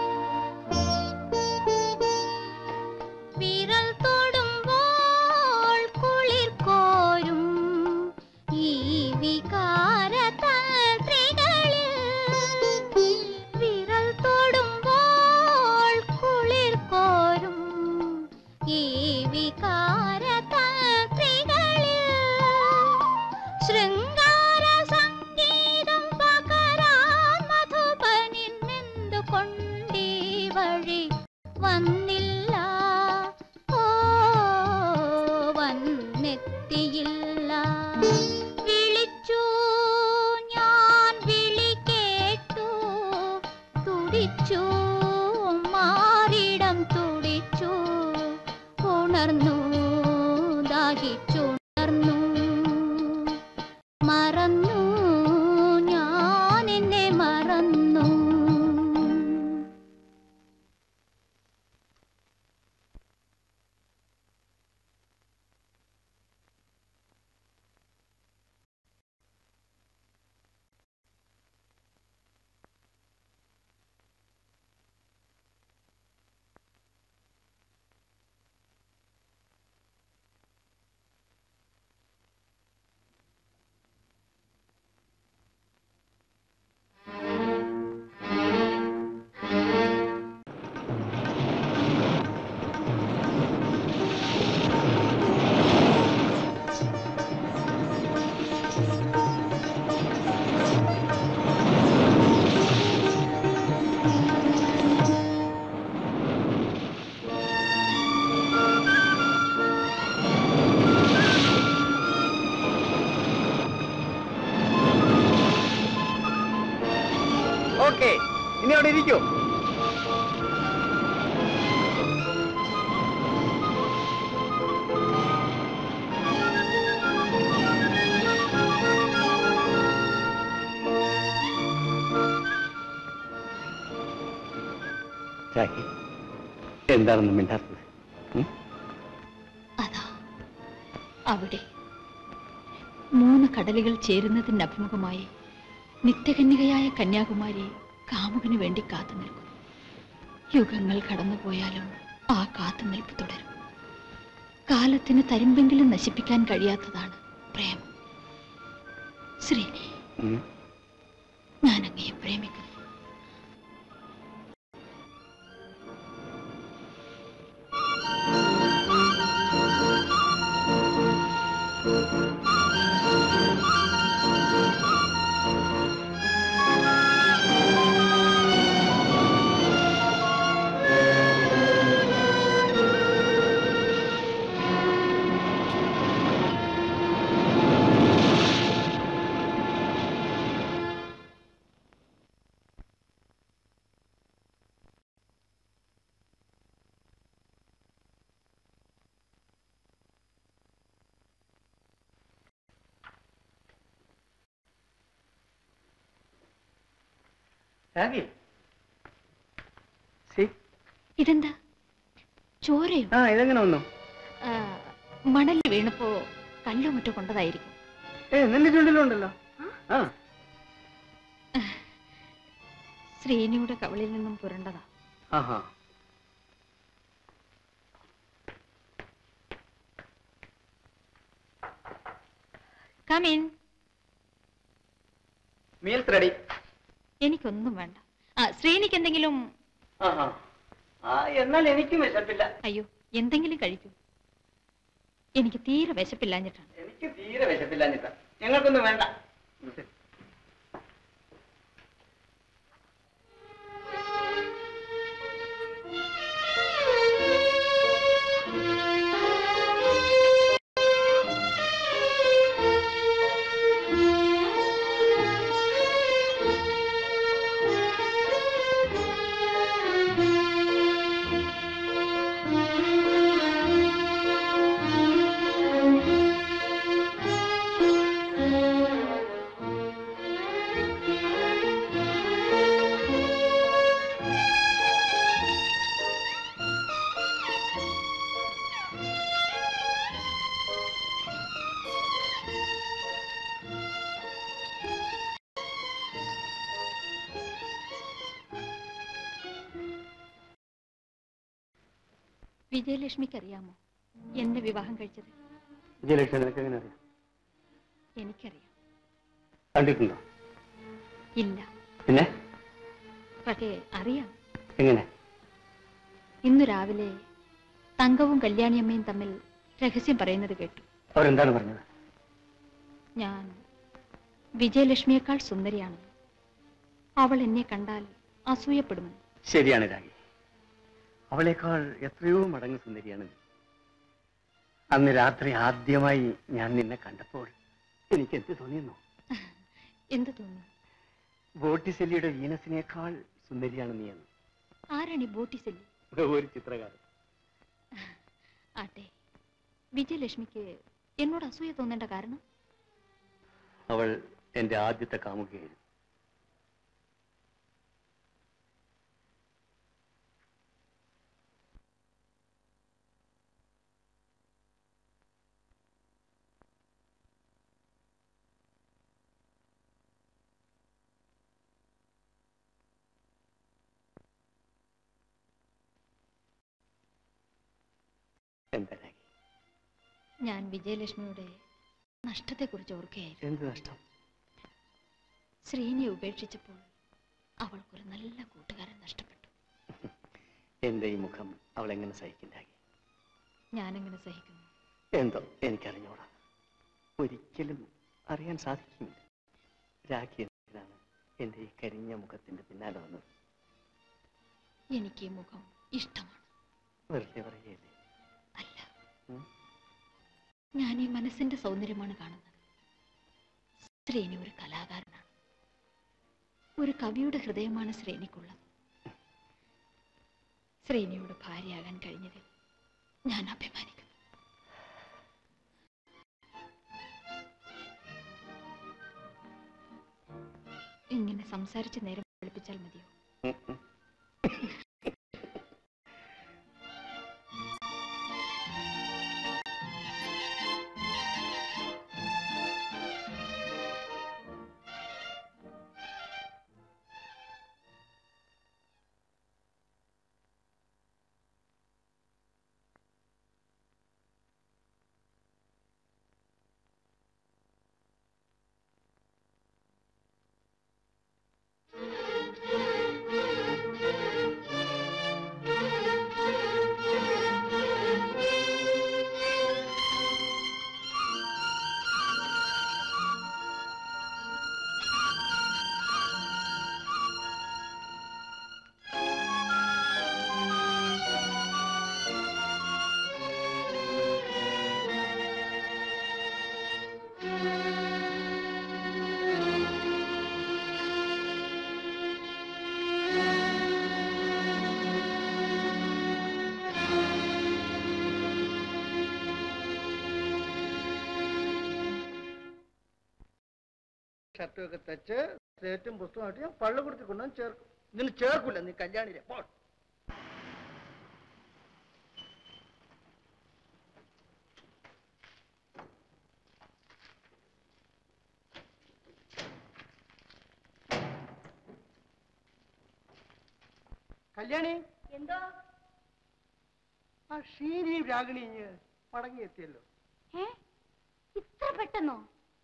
വിരൽ തൊടുമ്പോൾ തുടിച്ചു മാറിടം തുടിച്ചു ഉണർന്നു ദാഹിച്ചുണർന്നു മറന്നു ഞാൻ എന്നെ മറന്നു. ഓക്കെ, ഇനി അവിടെ ഇരിക്കൂ. എന്താണെന്ന് മിണ്ടാത്തത്? അതാ അവിടെ മൂന്ന് കടലുകൾ ചേരുന്നതിന് അഭിമുഖമായി നിത്യകന്യകയായ കന്യാകുമാരി കാമുകന് വേണ്ടി കാത്തു നിൽക്കും. യുഗങ്ങൾ കടന്നുപോയാലും ആ കാത്തുനിൽപ്പ് തുടരും. കാലത്തിന് തരിമ്പെങ്കിലും നശിപ്പിക്കാൻ കഴിയാത്തതാണ് പ്രേമം. ശ്രീനി, ഞാൻ അങ്ങയെ പ്രേമിക്കുന്നു. ഇതെന്താ ചോരയോ? ആ, ഇതെങ്ങനെ വന്നു? മണലിൽ വീണപ്പോ കല്ലോ മറ്റോ കൊണ്ടതായിരിക്കും. ഏ, നിന്റെ ചുണ്ടിലുണ്ടല്ലോ. ആ, ശ്രീനിയുടെ കവളിൽ നിന്നും പുരണ്ടതാ. ആഹാ. Come in. Meals ready. എനിക്കൊന്നും വേണ്ട. ആ, ശ്രീനിക്ക് എന്തെങ്കിലും? എന്നാൽ എനിക്കും വിശപ്പില്ല. അയ്യോ, എന്തെങ്കിലും കഴിക്കൂ. എനിക്ക് തീരെ വിശപ്പില്ലാഞ്ഞിട്ടാണ്. എനിക്ക് തീരെ വിശപ്പില്ലാഞ്ഞിട്ടാ. ഞങ്ങൾക്കൊന്നും വേണ്ട. വിജയലക്ഷ്മിക്ക് അറിയാമോ എന്നെ വിവാഹം കഴിച്ചത്? വിജയലക്ഷ്മി നിനക്ക് എങ്ങനെ അറിയാം? എനിക്കറിയാം. കണ്ടിട്ടുണ്ടോ? ഇല്ല. പിന്നെ? പക്ഷേ അറിയാം. എങ്ങനെ? ഇന്നു രാവിലെ തങ്കവും കല്യാണിയമ്മയും തമ്മിൽ രഹസ്യം പറയുന്നത് കേട്ടു. അവരെന്താണ് പറഞ്ഞത്? ഞാൻ വിജയലക്ഷ്മിയേക്കാൾ സുന്ദരിയാണ്. അവൾ എന്നെ കണ്ടാൽ അസൂയപ്പെടുമെന്ന്. ശരിയാണ് രാഗി, അവളേക്കാൾ എത്രയോ മടങ്ങ് സുന്ദരിയാണ്. അന്ന് രാത്രി ആദ്യമായി ഞാൻ നിന്നെ കണ്ടപ്പോൾ എനിക്ക് എന്ത് തോന്നിയെന്നോ? എന്ത് തോന്നുന്നു? ബോട്ടിസെല്ലിയുടെ വീനസിനേക്കാൾ സുന്ദരിയാണ് നീ എന്ന്. ആരാണ് ഈ ബോട്ടിസല്ലി? ഒരു ചിത്രകാരൻ. ആട്ടെ, വിജയലക്ഷ്മിക്ക് എന്നോട് അസൂയ തോന്നേണ്ട കാരണം? അവൾ എന്റെ ആദ്യത്തെ കാമുകയായിരുന്നു. ഞാൻ വിജയലക്ഷ്മിയുടെ നഷ്ടത്തെക്കുറിച്ച് ഓർക്കുകയായിരുന്നു. എന്ത് നഷ്ടം? ശ്രീനിയെ ഉപേക്ഷിച്ചപ്പോൾ അവൾക്കൊരു നല്ല കൂട്ടുകാരൻ നഷ്ടപ്പെട്ടു. എന്റെ ഈ മുഖം അവൾ എങ്ങനെ സഹിക്കുന്നാകെ? ഞാനെങ്ങനെ സഹിക്കുന്നു? എന്തോ എനിക്കറിഞ്ഞോടാ, ഒരിക്കലും അറിയാൻ സാധിക്കുന്നില്ല. രാഖി എന്തിനാണ് എന്റെ ഈ കരിഞ്ഞ മുഖത്തിന്റെ പിന്നാലെ വന്നത്? എനിക്ക് ഈ മുഖം ഇഷ്ടമാണ്. വെറുതെ പറയുകയല്ലേ? അല്ല, ഞാൻ ഈ മനസ്സിന്റെ സൗന്ദര്യമാണ് കാണുന്നത്. ശ്രീനി ഒരു കലാകാരനാണ്. ഒരു കവിയുടെ ഹൃദയമാണ് ശ്രീനിക്കുള്ളത്. ശ്രീനിയുടെ ഭാര്യയാകാൻ കഴിഞ്ഞതിൽ ഞാൻ അഭിമാനിക്കുന്നു. ഇങ്ങനെ സംസാരിച്ച് നേരം വെളുപ്പിച്ചാൽ മതിയോ? ഷർട്ടും ഒക്കെ തച്ച് സേറ്റും പുസ്തകമായിട്ട് ഞാൻ പള്ളിക്കൂടത്തിൽ കൊണ്ടുവന്ന് ചേർക്കും. ഇതിന് ചേർക്കൂല, നീ കല്യാണിയിലെ പോ. കല്യാണി, എന്തോ? ആ ഷീനിയും രാഗിണി മടങ്ങി എത്തിയല്ലോ. ഏ, ഇത്ര പെട്ടെന്നോ?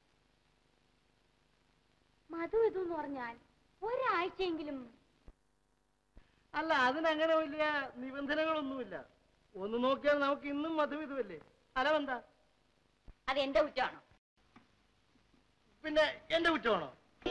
മധു ഇതെന്ന് പറഞ്ഞാൽ ഒരാഴ്ചയെങ്കിലും. അല്ല, അതിനങ്ങനെ വലിയ നിബന്ധനകളൊന്നുമില്ല. ഒന്ന് നോക്കിയാൽ നമുക്ക് ഇന്നും മധുവിധുവല്ലേ. അലവെന്താ? അത് എന്റെ കുറ്റമാണോ? പിന്നെ എന്റെ കുറ്റമാണോ?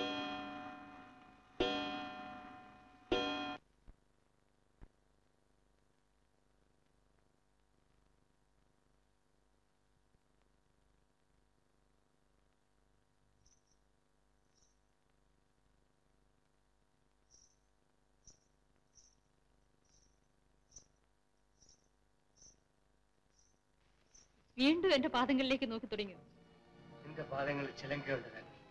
വീണ്ടും എന്റെ പാദങ്ങളിലേക്ക് നോക്കി തുടങ്ങി. എന്റെ പാദങ്ങളിൽ ചിലങ്കയുണ്ട്.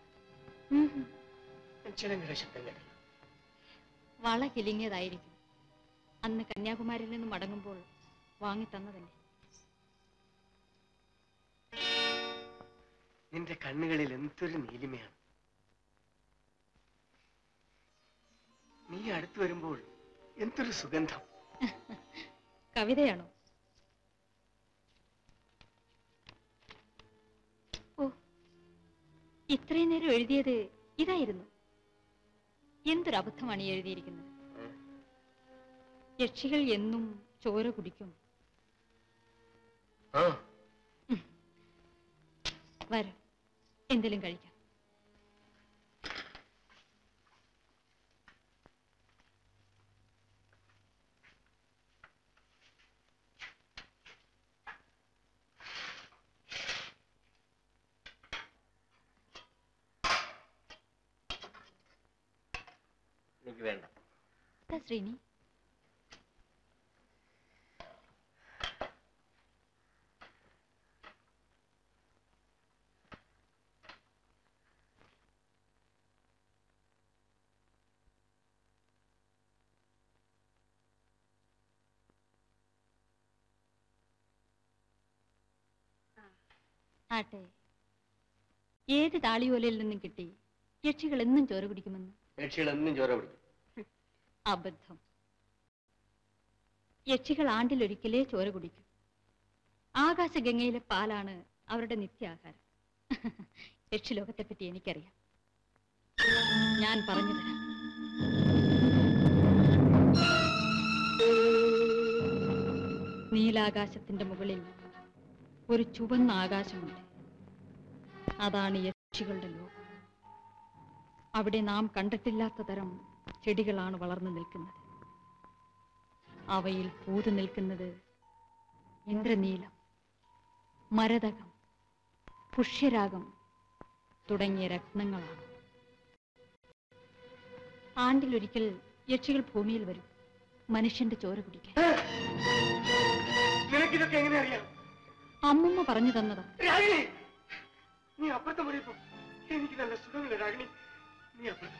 ചിലങ്കയുടെ ശബ്ദം കേട്ടില്ല. വള കിലിങ്ങിയതായിരിക്കും. അന്ന് കന്യാകുമാരിയിൽ നിന്ന് മടങ്ങുമ്പോൾ വാങ്ങി തന്നതല്ലേ. നിന്റെ കണ്ണുകളിൽ എന്തൊരു നീലിമയാണ്. നീ അടുത്തു വരുമ്പോൾ എന്തൊരു സുഗന്ധം. കവിതയാണോ? ഓ, ഇത്രയും നേരം എഴുതിയത് ഇതായിരുന്നു. എന്തൊരു അബദ്ധമാണ് ഈ എഴുതിയിരിക്കുന്നത്. യക്ഷികൾ എന്നും ചോര കുടിക്കും. വരും, എന്തെങ്കിലും കഴിക്കാം. എനിക്ക് വേണ്ട. എന്താ ശ്രീനി? ആട്ടെ, ഏത് താളിയോലയിൽ നിന്നും കിട്ടി യക്ഷികൾ എന്നും ചോര കുടിക്കുമെന്ന്? യക്ഷികൾ എന്നും ചോര കുടിക്കും. അബദ്ധം. യക്ഷികൾ ആണ്ടിലൊരിക്കലേ ചോര കുടിക്കും. ആകാശഗംഗയിലെ പാലാണ് അവരുടെ നിത്യാഹാരം. യക്ഷിലോകത്തെ പറ്റി എനിക്കറിയാം. ഞാൻ പറഞ്ഞു തരാം. നീലാകാശത്തിന്റെ മുകളിൽ ഒരു ചുവന്ന ആകാശമുണ്ട്. അതാണ് യക്ഷികളുടെ ലോകം. അവിടെ നാം കണ്ടിട്ടില്ലാത്ത തരം ചെടികളാണ് വളർന്നു നിൽക്കുന്നത്. അവയിൽ പൂതു നിൽക്കുന്നത് ഇന്ദ്രനീലം, മരതകം, പുഷ്യരാഗം തുടങ്ങിയ രത്നങ്ങളാണ്. ആണ്ടിലൊരിക്കൽ യക്ഷികൾ ഭൂമിയിൽ വരും, മനുഷ്യന്റെ ചോര കുടിക്കാൻ. നിനക്കിതൊക്കെ എങ്ങനെ അറിയാം? അമ്മമ്മ പറഞ്ഞു തന്നതാ. രാഗിണി, നീ അപ്പുറത്തെ മുറിയപ്പോ എനിക്ക് നല്ല സുഖമില്ല. രാഗിണി, നീ അപ്പുറത്ത്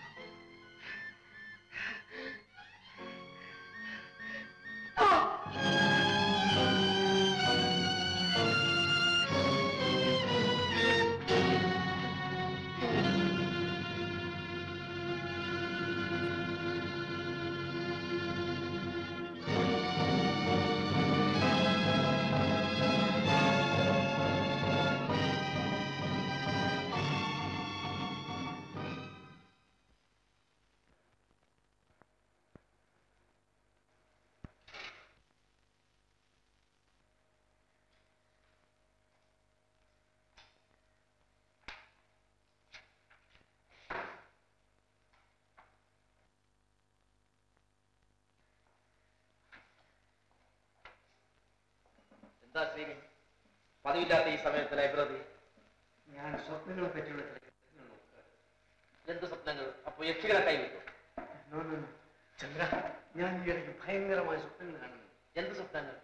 എന്താ ശ്രീനി, പതിവില്ലാത്ത ഈ സമയത്ത് ലൈബ്രറി? ഞാൻ സ്വപ്നങ്ങളെ പറ്റിയുള്ള എന്ത് സ്വപ്നങ്ങൾ? അപ്പൊ യക്ഷികളെ കൈവിട്ടു? ചന്ദ്ര, ഞാൻ ഈ ഇടയ്ക്ക് ഭയങ്കരമായ സ്വപ്നങ്ങൾ കാണുന്നു. എന്ത് സ്വപ്നങ്ങൾ?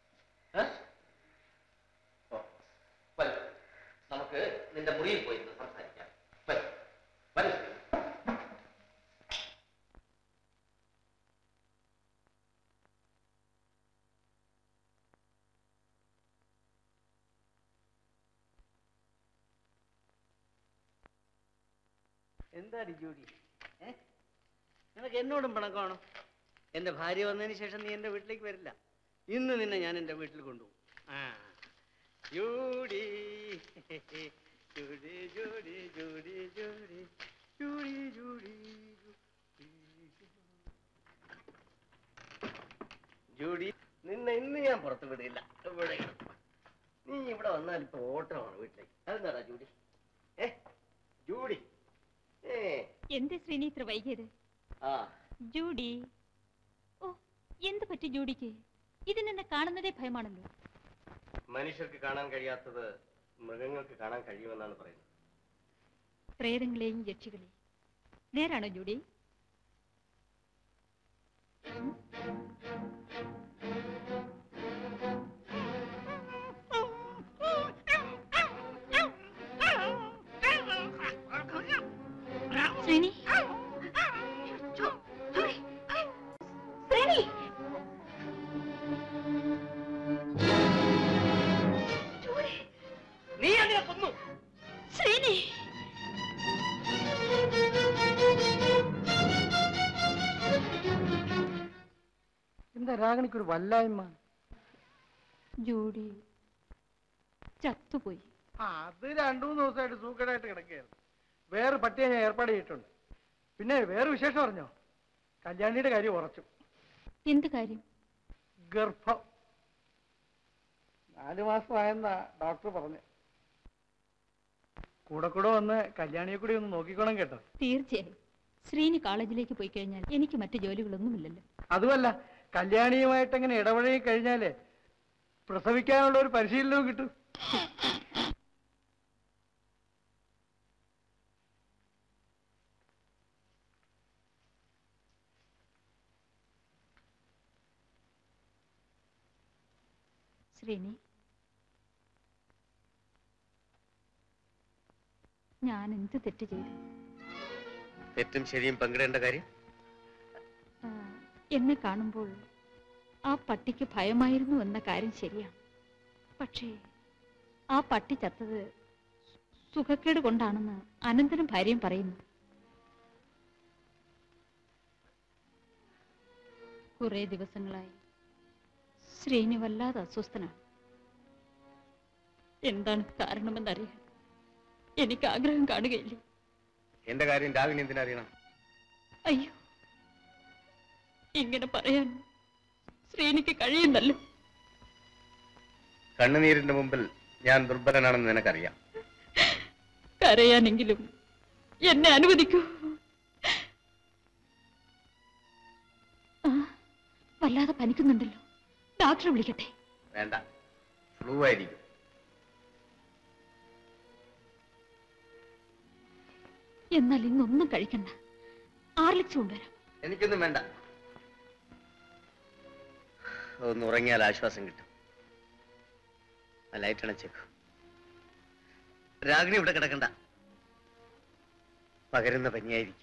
വരൂ, നമുക്ക് നിന്റെ മുറിയിൽ പോയി സംസാരിക്കാം. വരൂ വരൂ. എന്താടി ജോലി? ഏ നിനക്ക് എന്നോടും പിണക്കമാണോ? എന്റെ ഭാര്യ വന്നതിന് ശേഷം നീ എന്റെ വീട്ടിലേക്ക് വരില്ല. ഇന്ന് നിന്നെ ഞാൻ എന്റെ വീട്ടിൽ കൊണ്ടുപോകും. ആ ജോഡി ജോഡി ജോഡി ജോഡി ജോഡി ജോഡി ജോഡി ജോഡി, നിന്നെ ഇന്ന് ഞാൻ പുറത്ത് വിടില്ല. ഇവിടെ നീ ഇവിടെ വന്നാൽ ഇപ്പൊ ഓട്ടമാണ് വീട്ടിലേക്ക്. അതെന്താടാ ജോഡി? ഏ ജോഡി, എന്ത് ശ്രീനി ഇത്ര വൈകിയത്? ജൂഡി, ഓ എന്ത് പറ്റി ജൂഡിക്ക്? ഇതിനെന്നെ കാണുന്നതേ ഭയമാണല്ലോ. മനുഷ്യർക്ക് കാണാൻ കഴിയാത്തത് മൃഗങ്ങൾക്ക് കാണാൻ കഴിയുമെന്നാണ് പറയുന്നത്. പ്രേതങ്ങളെയും യക്ഷികളെയും. നേരാണോ ജൂഡി? ശ്രീനി, നീ അതിനെ കൊന്നു. ശ്രീനി, എന്താ രാഗണിക്കൊരു വല്ലായ്മ? ജൂഡി ചത്തുപോയി. അത് രണ്ടു മൂന്ന് ദിവസമായിട്ട് സൂക്കേടായിട്ട് കിടക്കുകയായിരുന്നു. വേറെ പട്ടിയെ ഞാൻ ഏർപ്പാട് ചെയ്തിട്ടുണ്ട്. പിന്നെ വേറെ വിശേഷം അറിഞ്ഞോ? കല്യാണിയുടെ കാര്യം ഉറച്ചു. എന്ത് കാര്യം? ഗർഭം. നാലു മാസമായെന്നാ ഡോക്ടർ പറഞ്ഞു. കൂടെ കൂടെ വന്ന് കല്യാണിയെ കൂടി ഒന്ന് നോക്കിക്കോണം കേട്ടോ. തീർച്ചയായും. ശ്രീനി കോളേജിലേക്ക് പോയി കഴിഞ്ഞാൽ എനിക്ക് മറ്റു ജോലികളൊന്നുമില്ലല്ലോ. അതുമല്ല, കല്യാണിയുമായിട്ട് എങ്ങനെ ഇടപഴകി കഴിഞ്ഞാലേ പ്രസവിക്കാനുള്ള ഒരു പരിശീലനവും കിട്ടും. ശ്രീനി, ഞാൻ എന്ത് തെറ്റ് ചെയ്തു? തെറ്റും ശരിയും പങ്കിടേണ്ട കാര്യം? എന്നെ കാണുമ്പോൾ ആ പട്ടിക്ക് ഭയമായിരുന്നു എന്ന കാര്യം ശരിയാണ്. പക്ഷേ ആ പട്ടി ചത്തത് സുഖക്കേട് കൊണ്ടാണെന്ന് അനന്തനും ഭാര്യയും പറയുന്നു. കുറെ ദിവസങ്ങളായി ശ്രീനി വല്ലാതെ അസ്വസ്ഥനാണ്. എന്താണ് കാരണമെന്നറിയാൻ എനിക്ക് ആഗ്രഹം കാണുകയില്ലേ? എന്റെ കാര്യം രാഗിണി എന്തിനറിയണം? അയ്യോ, ഇങ്ങനെ പറയാൻ ശ്രീനിക്ക് കഴിയുന്നല്ലോ. കണ്ണുനീരിന്റെ മുമ്പിൽ ഞാൻ ദുർബലനാണെന്ന് നിനക്കറിയാം. കരയാനെങ്കിലും എന്നെ അനുവദിക്കൂ. വല്ലാതെ പനിക്കുന്നുണ്ടല്ലോ, ഡോക്ടറെ വിളിക്കട്ടെ? വേണ്ട, ഫ്ലൂ ആയിരിക്കും. എന്നാൽ ഇന്നൊന്നും കഴിക്കണ്ട, ആർലിക്സ് കൊണ്ടുവരാം. എനിക്കൊന്നും വേണ്ട, ഒന്ന് ഉറങ്ങിയാൽ ആശ്വാസം കിട്ടും. ആ ലൈറ്റ് അണച്ചേക്കു. രാഗിണി ഇവിടെ കിടക്കണ്ട, പകരുന്ന പനിയായിരിക്കും.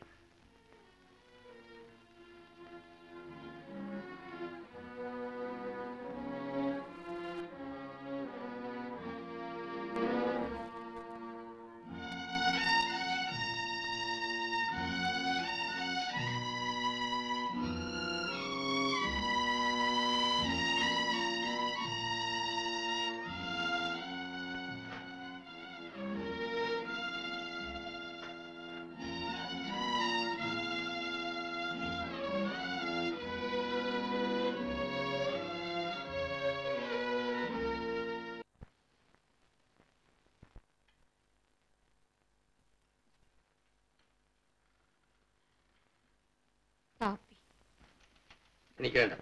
എനിക്ക് വേണ്ട,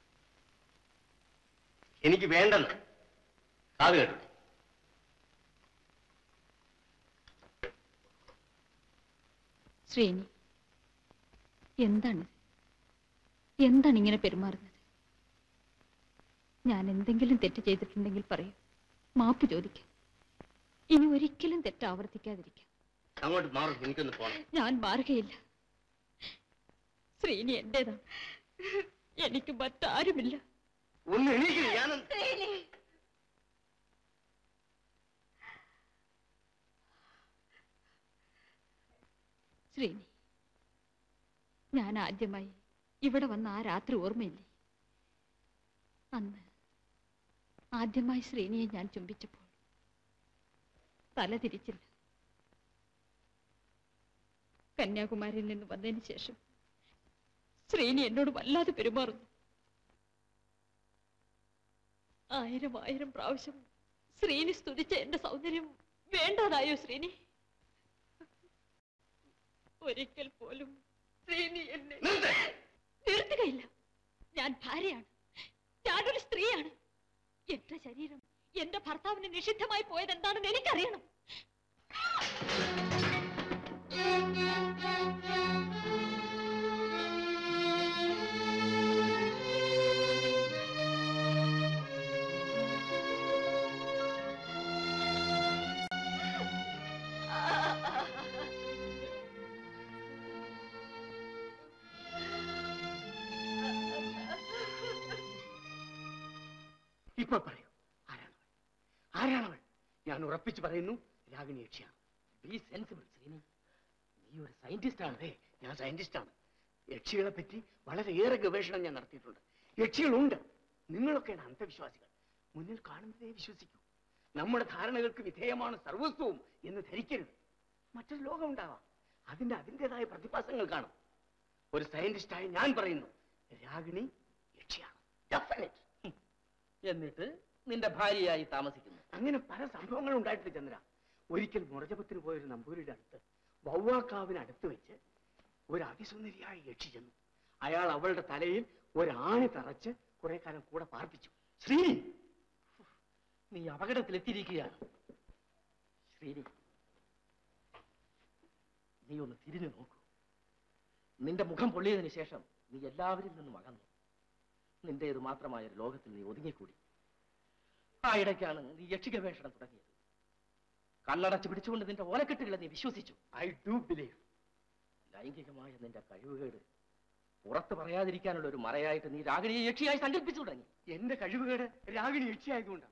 എനിക്ക് വേണ്ടെന്ന് കാത് കേട്ടു. ശ്രീനി, എന്താണ് എന്താണ് ഇങ്ങനെ പെരുമാറുന്നത്? ഞാൻ എന്തെങ്കിലും തെറ്റ് ചെയ്തിട്ടുണ്ടെങ്കിൽ പറയൂ, മാപ്പ് ചോദിക്കാം. ഇനി ഒരിക്കലും തെറ്റ് ആവർത്തിക്കാതിരിക്കാം. അങ്ങോട്ട് മാറും, എനിക്കൊന്ന് പോണം. ഞാൻ മാറുകയില്ല. ശ്രീനി എന്റേതാണ്, എനിക്ക് മറ്റാരുമില്ല. ഒന്ന് എണീക്കില്ല. ഞാൻ ശ്രീനി, ഞാൻ ആദ്യമായി ഇവിടെ വന്ന ആ രാത്രി ഓർമ്മയില്ലേ? അന്ന് ആദ്യമായി ശ്രീനിയെ ഞാൻ ചുംബിച്ചപ്പോൾ തല തിരിച്ചില്ല. കന്യാകുമാരിയിൽ നിന്ന് വന്നതിന് ശേഷം ശ്രീനി എന്നോട് വല്ലാതെ പെരുമാറുന്നു. ആയിരം ആയിരം പ്രാവശ്യം ശ്രീനി സ്തുതിച്ച എന്റെ സൗന്ദര്യം വേണ്ടതായോ ശ്രീനി? ഒരിക്കൽ പോലും ശ്രീനി എന്നെ നിർത്തുകയില്ല. ഞാൻ ഭാര്യയാണ്, ഞാനൊരു സ്ത്രീയാണ്. എന്റെ ശരീരം എന്റെ ഭർത്താവിന് നിഷിദ്ധമായി പോയത് എന്താണെന്ന് എനിക്കറിയണം. ഇപ്പോൾ പറയൂ, ആരാണവൾ? ആരാണവൾ? ഞാൻ ഉറപ്പിച്ചു പറയുന്നു, രാഗിണി യക്ഷിയാണ്. ബി സെൻസിബിൾ ശ്രീനി, നീ ഒരു സയന്റിസ്റ്റ് ആണ്. അതെ, ഞാൻ സയന്റിസ്റ്റ് ആണ്. യക്ഷികളെ പറ്റി വളരെയേറെ ഗവേഷണം ഞാൻ നടത്തിയിട്ടുണ്ട്. യക്ഷികളുണ്ട്. നിങ്ങളൊക്കെയാണ് അന്ധവിശ്വാസികൾ. മുന്നിൽ കാണുന്നതേ വിശ്വസിക്കൂ. നമ്മുടെ ധാരണകൾക്ക് വിധേയമാണ് സർവസ്വവും എന്ന് ധരിക്കരുത്. മറ്റൊരു ലോകം ഉണ്ടാവാം, അതിന്റെ അതിൻ്റെതായ പ്രതിഭാസങ്ങൾ കാണും. ഒരു സയന്റിസ്റ്റായി ഞാൻ പറയുന്നു, രാഗിണി യക്ഷിയാണ്. ഡെഫിനറ്റ്. എന്നിട്ട് നിന്റെ ഭാര്യയായി താമസിക്കുന്നു. അങ്ങനെ പല സംഭവങ്ങളും ഉണ്ടായിട്ടില്ല ചന്ദ്ര. ഒരിക്കൽ മുറജപത്തിന് പോയൊരു നമ്പൂരിയുടെ അടുത്ത് വവ്വാക്കാവിന് അടുത്ത് വെച്ച് ഒരു അതിസുന്ദരിയായ യക്ഷി ചെന്നു. അയാൾ അവളുടെ തലയിൽ ഒരാണി തറച്ച് കുറെ കാലം കൂടെ പാർപ്പിച്ചു. ശ്രീനി, നീ അപകടത്തിലെത്തിയിരിക്കുകയാണ്. ശ്രീനി, നീ ഒന്ന് തിരിഞ്ഞു നോക്കൂ. നിന്റെ മുഖം പൊള്ളിയതിനു ശേഷം നീ എല്ലാവരിൽ നിന്നും അകന്നു. നിന്റേത് മാത്രമായ ഒരു ലോകത്തിൽ നീ ഒതുങ്ങിക്കൂടി. ആ ഇടയ്ക്കാണ് നീ യക്ഷി ഗവേഷണം തുടങ്ങിയത്. കണ്ണടച്ച് പിടിച്ചുകൊണ്ട് നിന്റെ ഓലക്കെട്ടുകളെ നീ വിശ്വസിച്ചു. I do believe. ലൈംഗികമായ നിന്റെ കഴിവുകേട് പുറത്ത് പറയാതിരിക്കാനുള്ള ഒരു മറയായിട്ട് നീ രാഗിണിയെ യക്ഷിയായി സങ്കല്പിച്ചു തുടങ്ങി. എന്റെ കഴിവുകേട് രാഗിണി യക്ഷിയായതുകൊണ്ടാണ്.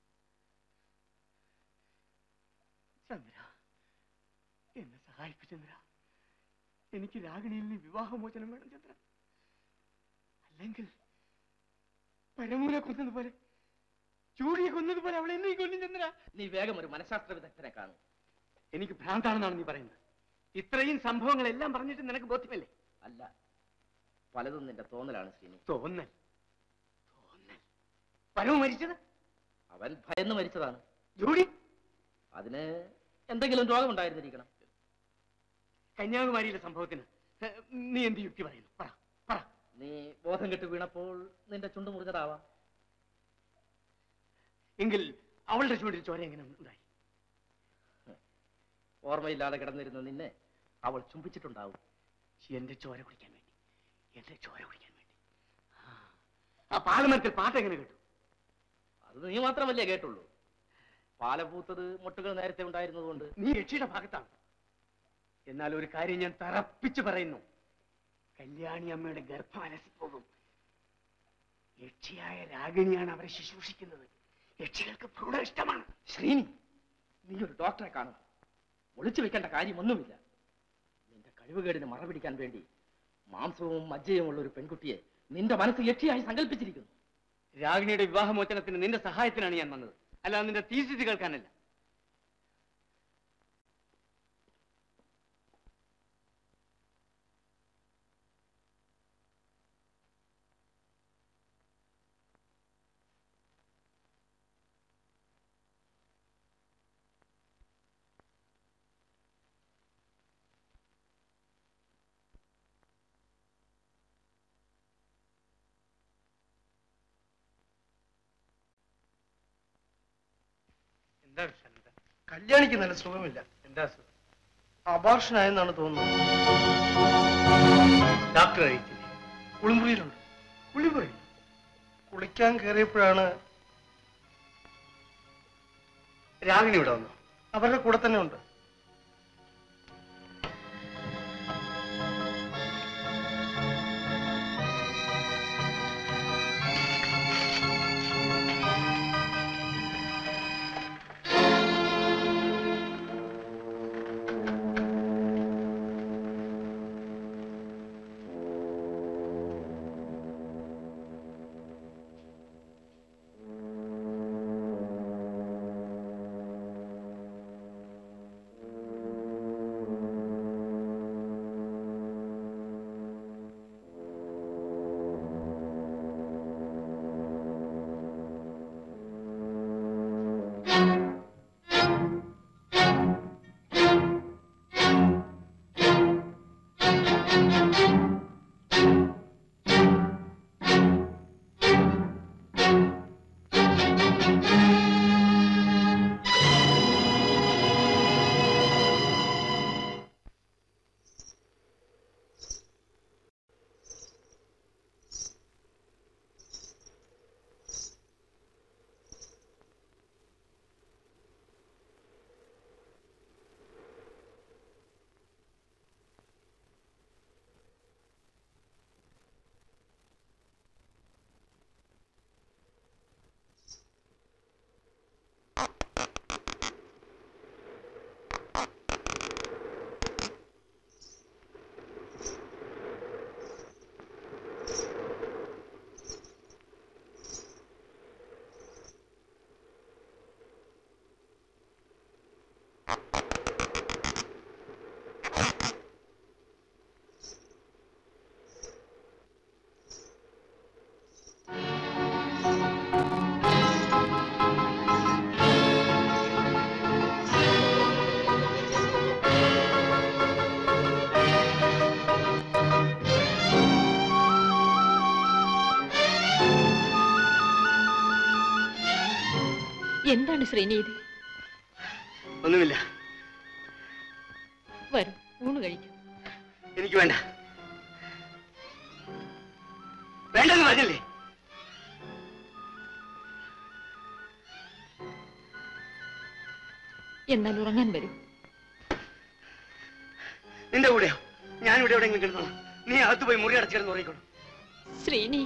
ചന്ദ്ര, എന്നെ സഹായിക്കു ചന്ദ്ര. എനിക്ക് രാഗിണിയിൽ നിന്ന് വിവാഹമോചനം വേണം ചന്ദ്ര. അല്ലെങ്കിൽ പരമൂനെ കൊന്നതുപോലെ, ചൂടിയെ കൊന്നതുപോലെ അവളെ എന്നെ കൊല്ലും ചന്ദ്ര. നീ വേഗം ഒരു മനഃശാസ്ത്ര വിദഗ്ധനെ കാണും. എനിക്ക് ഭ്രാന്താണെന്നാണ് നീ പറയുന്നത്. ഇത്രയും സംഭവങ്ങളെല്ലാം പറഞ്ഞിട്ട് നിനക്ക് ബോധ്യമല്ലേ? അല്ല, പലതും നിന്റെ തോന്നലാണ് ശ്രീനി. തോന്നൽ? തോന്നൽ? പരമ മരിച്ചത് അവൻ ഭയന്ന് മരിച്ചതാണ്. ജോഡി അതിന് എന്തെങ്കിലും രോഗമുണ്ടായിരുന്നിരിക്കണം. കന്യാകുമാരിയിലെ സംഭവത്തിന് നീ എന്ത് യുക്തി പറയുന്നു? പറ പറ. നീ ബോധം കെട്ട് വീണപ്പോൾ നിന്റെ ചുണ്ടു മുറിഞ്ഞതാവാം. എങ്കിൽ അവളുടെ ചുണ്ടിൽ ചോര എങ്ങനെ ഉണ്ടായി? ഓർമ്മയില്ലാതെ കിടന്നിരുന്ന നിന്നെ അവൾ ചുംബിച്ചിട്ടുണ്ടാവും. എന്റെ ചോര കുടിക്കാൻ വേണ്ടി, എന്റെ ചോര കുടിക്കാൻ വേണ്ടി. ആ പാലമരത്തിൽ പാട്ട് എങ്ങനെ കേട്ടു? അത് നീ മാത്രമല്ലേ കേട്ടുള്ളൂ. പാലപൂത്തത് മുട്ടുകൾ നേരത്തെ ഉണ്ടായിരുന്നതുകൊണ്ട്. നീ യക്ഷിയുടെ ഭാഗത്താണ്. എന്നാൽ ഒരു കാര്യം ഞാൻ തറപ്പിച്ചു പറയുന്നു, കല്യാണി അമ്മയുടെ ഗർഭം അലസിപ്പോകും. യക്ഷിയായ രാഗിണിയാണ് അവരെ ശുശ്രൂഷിക്കുന്നത്. യക്ഷികൾക്ക് ഭ്രൂണ ഇഷ്ടമാണ്. ശ്രീനി, നീ ഒരു ഡോക്ടറെ കാണും. ഒളിച്ചു വെക്കേണ്ട കാര്യമൊന്നുമില്ല. നിന്റെ കഴിവുകേടിന് മറപിടിക്കാൻ വേണ്ടി മാംസവും മജ്ജയുമുള്ള ഒരു പെൺകുട്ടിയെ നിന്റെ മനസ്സ് യക്ഷിയായി സങ്കല്പിച്ചിരിക്കുന്നു. രാഗിണിയുടെ വിവാഹമോചനത്തിന് നിന്റെ സഹായത്തിനാണ് ഞാൻ വന്നത്, അല്ലാതെ നിന്റെ തീസിച്ച് കേൾക്കാനല്ല. കല്യാണിക്ക് നല്ല സുഖമില്ല. എന്താ സുഖം? അബോർഷനായെന്നാണ് തോന്നുന്നത്. ഡോക്ടർ കഴിച്ചില്ലേ? കുളിമുറിയിലുണ്ട്. കുളിമുറി? കുളിക്കാൻ കയറിയപ്പോഴാണ് രാഗിണി ഇവിടെ വന്നു. അവരുടെ കൂടെ തന്നെ ഉണ്ട്. എന്താണ് ശ്രീനി ഇത്? ഒന്നുമില്ല. വരൂ, ഊണ് കഴിക്കും. എനിക്ക് വേണ്ട. വേണ്ടെന്ന് പറഞ്ഞല്ലേ? എന്നാൽ ഉറങ്ങാൻ വരൂ. നിന്റെ കൂടെയോ? ഞാനിവിടെ എവിടെയെങ്കിലും കിടന്നോളാം. നീ അകത്ത് പോയി മുറി അടച്ചിരുന്ന് ഉറങ്ങിക്കോളൂ. ശ്രീനി,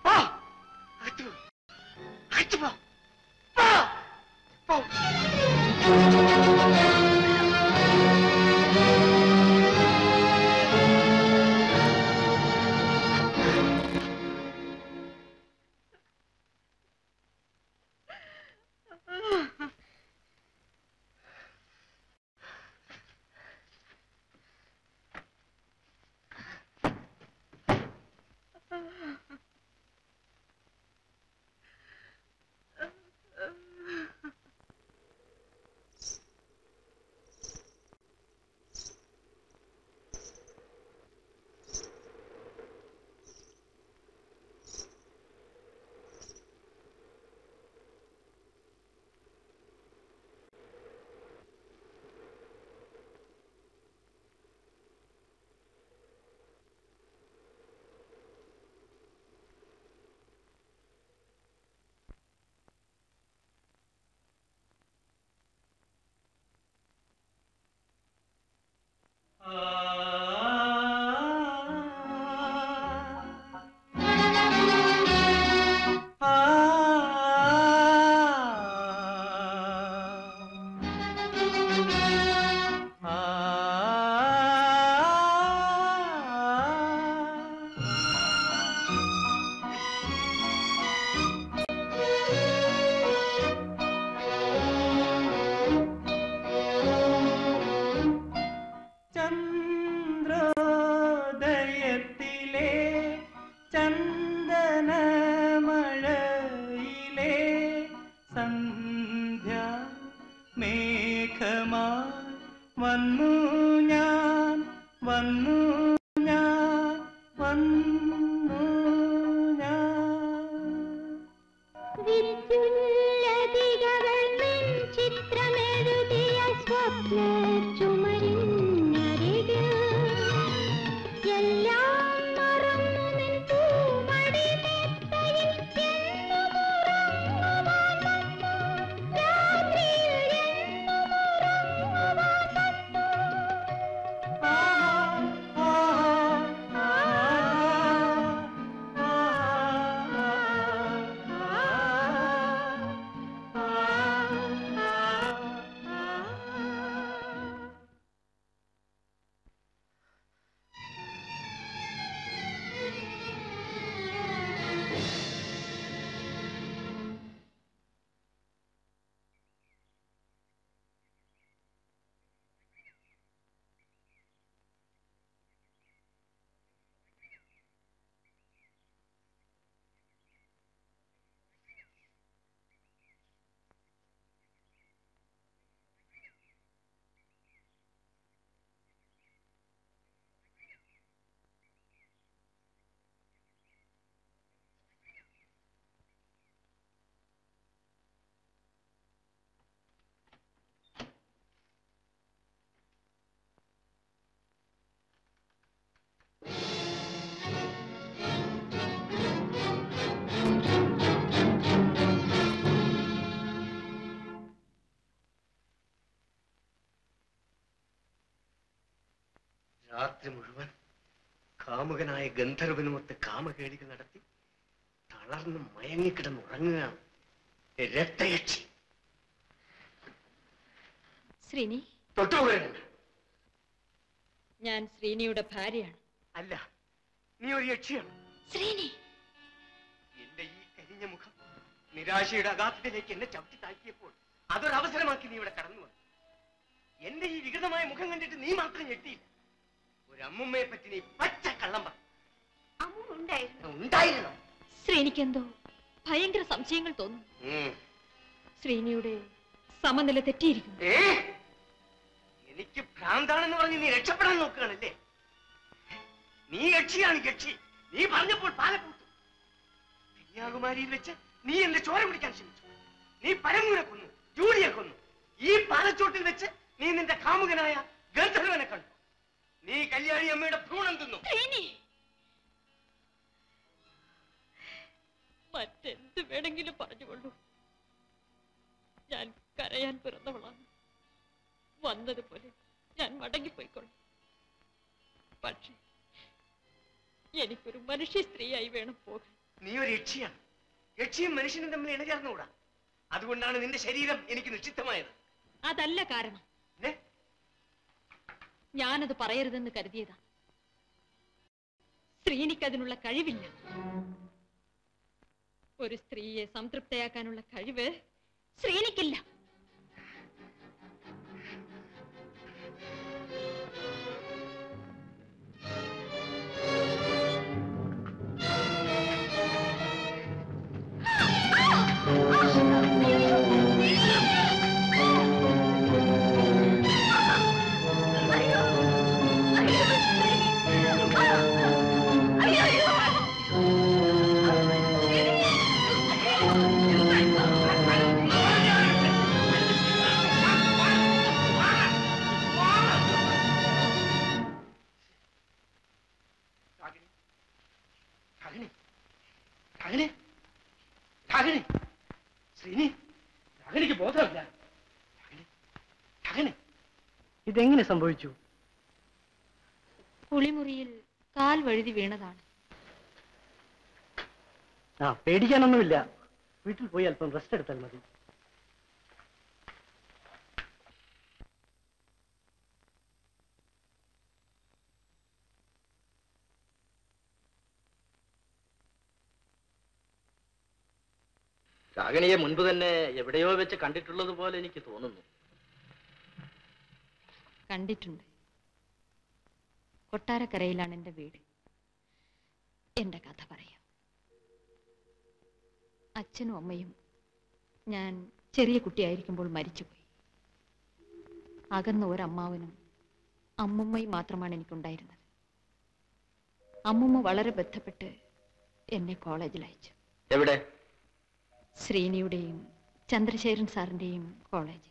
രാത്രി മുഴുവൻ കാമുകനായ ഗന്ധർവനുമൊത്ത് കാമകേളികൾ നടത്തി തളർന്ന് മയങ്ങിക്കിടന്ന് ഉറങ്ങുകയാണ് രക്തയക്ഷി. ശ്രീനി, തൊട്ടുപോകരുത്. ഞാൻ ശ്രീനിയുടെ ഭാര്യയാണ്. അല്ല, നീ ഒരു യക്ഷിയാണ്. ശ്രീനി, എന്റെ ഈ കരിഞ്ഞ മുഖം നിരാശയുടെ അഗാധത്തിലേക്ക് എന്നെ ചവിട്ടി താഴ്ത്തിയപ്പോൾ അതൊരവസരമാക്കി നീ ഇവിടെ കടന്നു വന്നു. എന്റെ ഈ വികൃതമായ മുഖം കണ്ടിട്ട് നീ മാത്രം ഞെട്ടിയില്ല. ഒരു അമ്മുമ്മയെ പറ്റി നീ പച്ച കള്ളം പറഞ്ഞു. ഉണ്ടായിരുന്നു. ശ്രീനിക്ക് എന്തോ ഭയങ്കര സംശയങ്ങൾ തോന്നുന്നു. ശ്രീനിയുടെ സമനില തെറ്റിയിരിക്കുന്നു. എനിക്ക് ഭ്രാന്താണെന്ന് പറഞ്ഞ് നീ രക്ഷപ്പെടാൻ നോക്കുകയാണല്ലേ? നീ യക്ഷിയാണ് യക്ഷി. നീ പറഞ്ഞപ്പോൾ പാലപ്പൂത്തു. കന്യാകുമാരിയിൽ വെച്ച് നീ എന്റെ ചോര പിടിക്കാൻ ശ്രമിച്ചു. നീ പരമൂരെ കൊന്നു, ജൂലിയെ കൊന്നു. ഈ പാലച്ചോട്ടിൽ വെച്ച് നീ നിന്റെ കാമുകനായ ഗന്ധർവനെ കണ്ടു. നീ കല്യാണി അമ്മയുടെ ഭ്രൂണം തിന്നു. മറ്റെന്ത് വേണമെങ്കിലും പറഞ്ഞുകൊള്ളൂ. ഞാൻ കരയാൻ പിറന്നവളാണ്. വന്നതുപോലെ ഞാൻ മടങ്ങിപ്പോയിക്കൊള്ളു. പക്ഷേ എനിക്കൊരു മനുഷ്യ സ്ത്രീയായി വേണം പോകാൻ. നീ ഒരു യക്ഷിയാണ്. യക്ഷിയും മനുഷ്യനും തമ്മിൽ ഇണചേർന്നുകൂടാ. അതുകൊണ്ടാണ് നിന്റെ ശരീരം എനിക്ക് നിശ്ചിത്തമായത്. അതല്ല കാരണം. ഞാനത് പറയരുതെന്ന് കരുതിയതാണ്. സ്ത്രീനിക്ക് അതിനുള്ള കഴിവില്ല. ഒരു സ്ത്രീയെ സംതൃപ്തയാക്കാനുള്ള കഴിവ് സ്ത്രീനിക്കില്ല. ഇതെങ്ങനെ സംഭവിച്ചു? കുളിമുറിയിൽ കാൽ വഴുതി വീണതാണ്. ആ പേടിക്കാനൊന്നുമില്ല. വീട്ടിൽ പോയി അല്പം റെസ്റ്റ് എടുത്താൽ മതി. രാഗിണിയെ മുൻപ് തന്നെ എവിടെയോ വെച്ച് കണ്ടിട്ടുള്ളത് പോലെ എനിക്ക് തോന്നുന്നു. കണ്ടിട്ടുണ്ട്. കൊട്ടാരക്കരയിലാണ് എൻ്റെ വീട്. എൻ്റെ കഥ പറയാം. അച്ഛനും അമ്മയും ഞാൻ ചെറിയ കുട്ടിയായിരിക്കുമ്പോൾ മരിച്ചുപോയി. അകന്ന ഒരമ്മാവനും അമ്മുമ്മയും മാത്രമാണ് എനിക്കുണ്ടായിരുന്നത്. അമ്മുമ്മ വളരെ ബന്ധപ്പെട്ട് എന്നെ കോളേജിൽ അയച്ചു. എവിടെ? ശ്രീനിയുടെയും ചന്ദ്രശേഖരൻ സാറിൻ്റെയും കോളേജ്.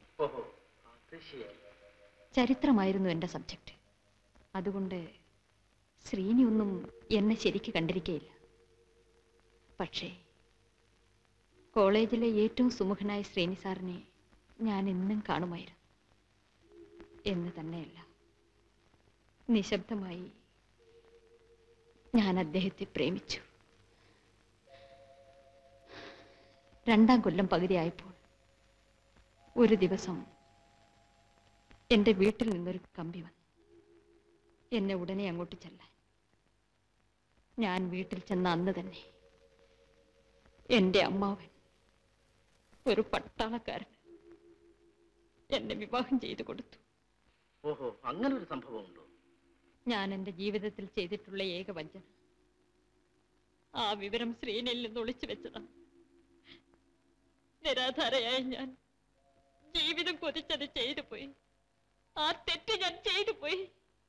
ചരിത്രമായിരുന്നു എൻ്റെ സബ്ജക്റ്റ്. അതുകൊണ്ട് ശ്രീനി ഒന്നും എന്നെ ശരിക്ക് കണ്ടിരിക്കയില്ല. പക്ഷേ കോളേജിലെ ഏറ്റവും സുമുഖനായ ശ്രീനി സാറിനെ ഞാൻ എന്നും കാണുമായിരുന്നു. എന്ന് തന്നെയല്ല, നിശബ്ദമായി ഞാൻ അദ്ദേഹത്തെ പ്രേമിച്ചു. രണ്ടാം കൊല്ലം പകുതിയായപ്പോൾ ഒരു ദിവസം എൻ്റെ വീട്ടിൽ നിന്നൊരു കമ്പി വന്നു. എന്നെ ഉടനെ അങ്ങോട്ട് ചെല്ലാൻ. ഞാൻ വീട്ടിൽ ചെന്ന അന്ന് തന്നെ എൻ്റെ അമ്മാവൻ, ഒരു പട്ടാളക്കാരൻ, എന്നെ വിവാഹം ചെയ്തു കൊടുത്തു. ഓഹോ, അങ്ങനെ ഒരു സംഭവമുണ്ടോ? ഞാൻ എൻ്റെ ജീവിതത്തിൽ ചെയ്തിട്ടുള്ള ഏക വഞ്ചന. ആ വിവരം ശ്രീനിയിൽ നിന്ന് ഒളിച്ചു വെച്ചതാണ്. നിരാധാരയായ ഞാൻ ജീവിതം കൊതിച്ചത് ചെയ്തു പോയി. ആ തെറ്റ് ഞാൻ ചെയ്തു പോയി.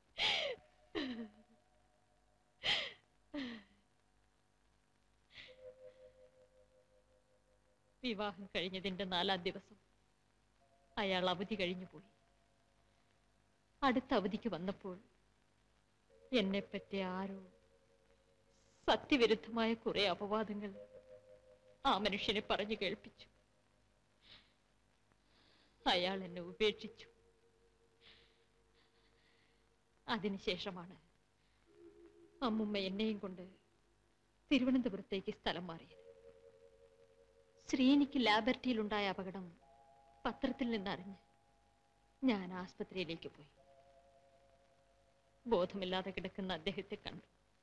വിവാഹം കഴിഞ്ഞതിന്റെ നാലാം ദിവസം അയാൾ അവധി കഴിഞ്ഞു പോയി. അടുത്ത അവധിക്ക് വന്നപ്പോൾ എന്നെപ്പറ്റി ആരോ സത്യവിരുദ്ധമായ കുറെ അപവാദങ്ങൾ ആ മനുഷ്യനെ പറഞ്ഞു കേൾപ്പിച്ചു. അയാൾ എന്നെ ഉപേക്ഷിച്ചു. അതിനുശേഷമാണ് അമ്മുമ്മ എന്നെയും കൊണ്ട് തിരുവനന്തപുരത്തേക്ക് സ്ഥലം മാറിയത്. ശ്രീനിക്ക് ലാബറട്ടറിയിലുണ്ടായ അപകടം പത്രത്തിൽ നിന്നറിഞ്ഞ് ഞാൻ ആസ്പത്രിയിലേക്ക് പോയി. ബോധമില്ലാതെ കിടക്കുന്ന അദ്ദേഹത്തെ കണ്ടു.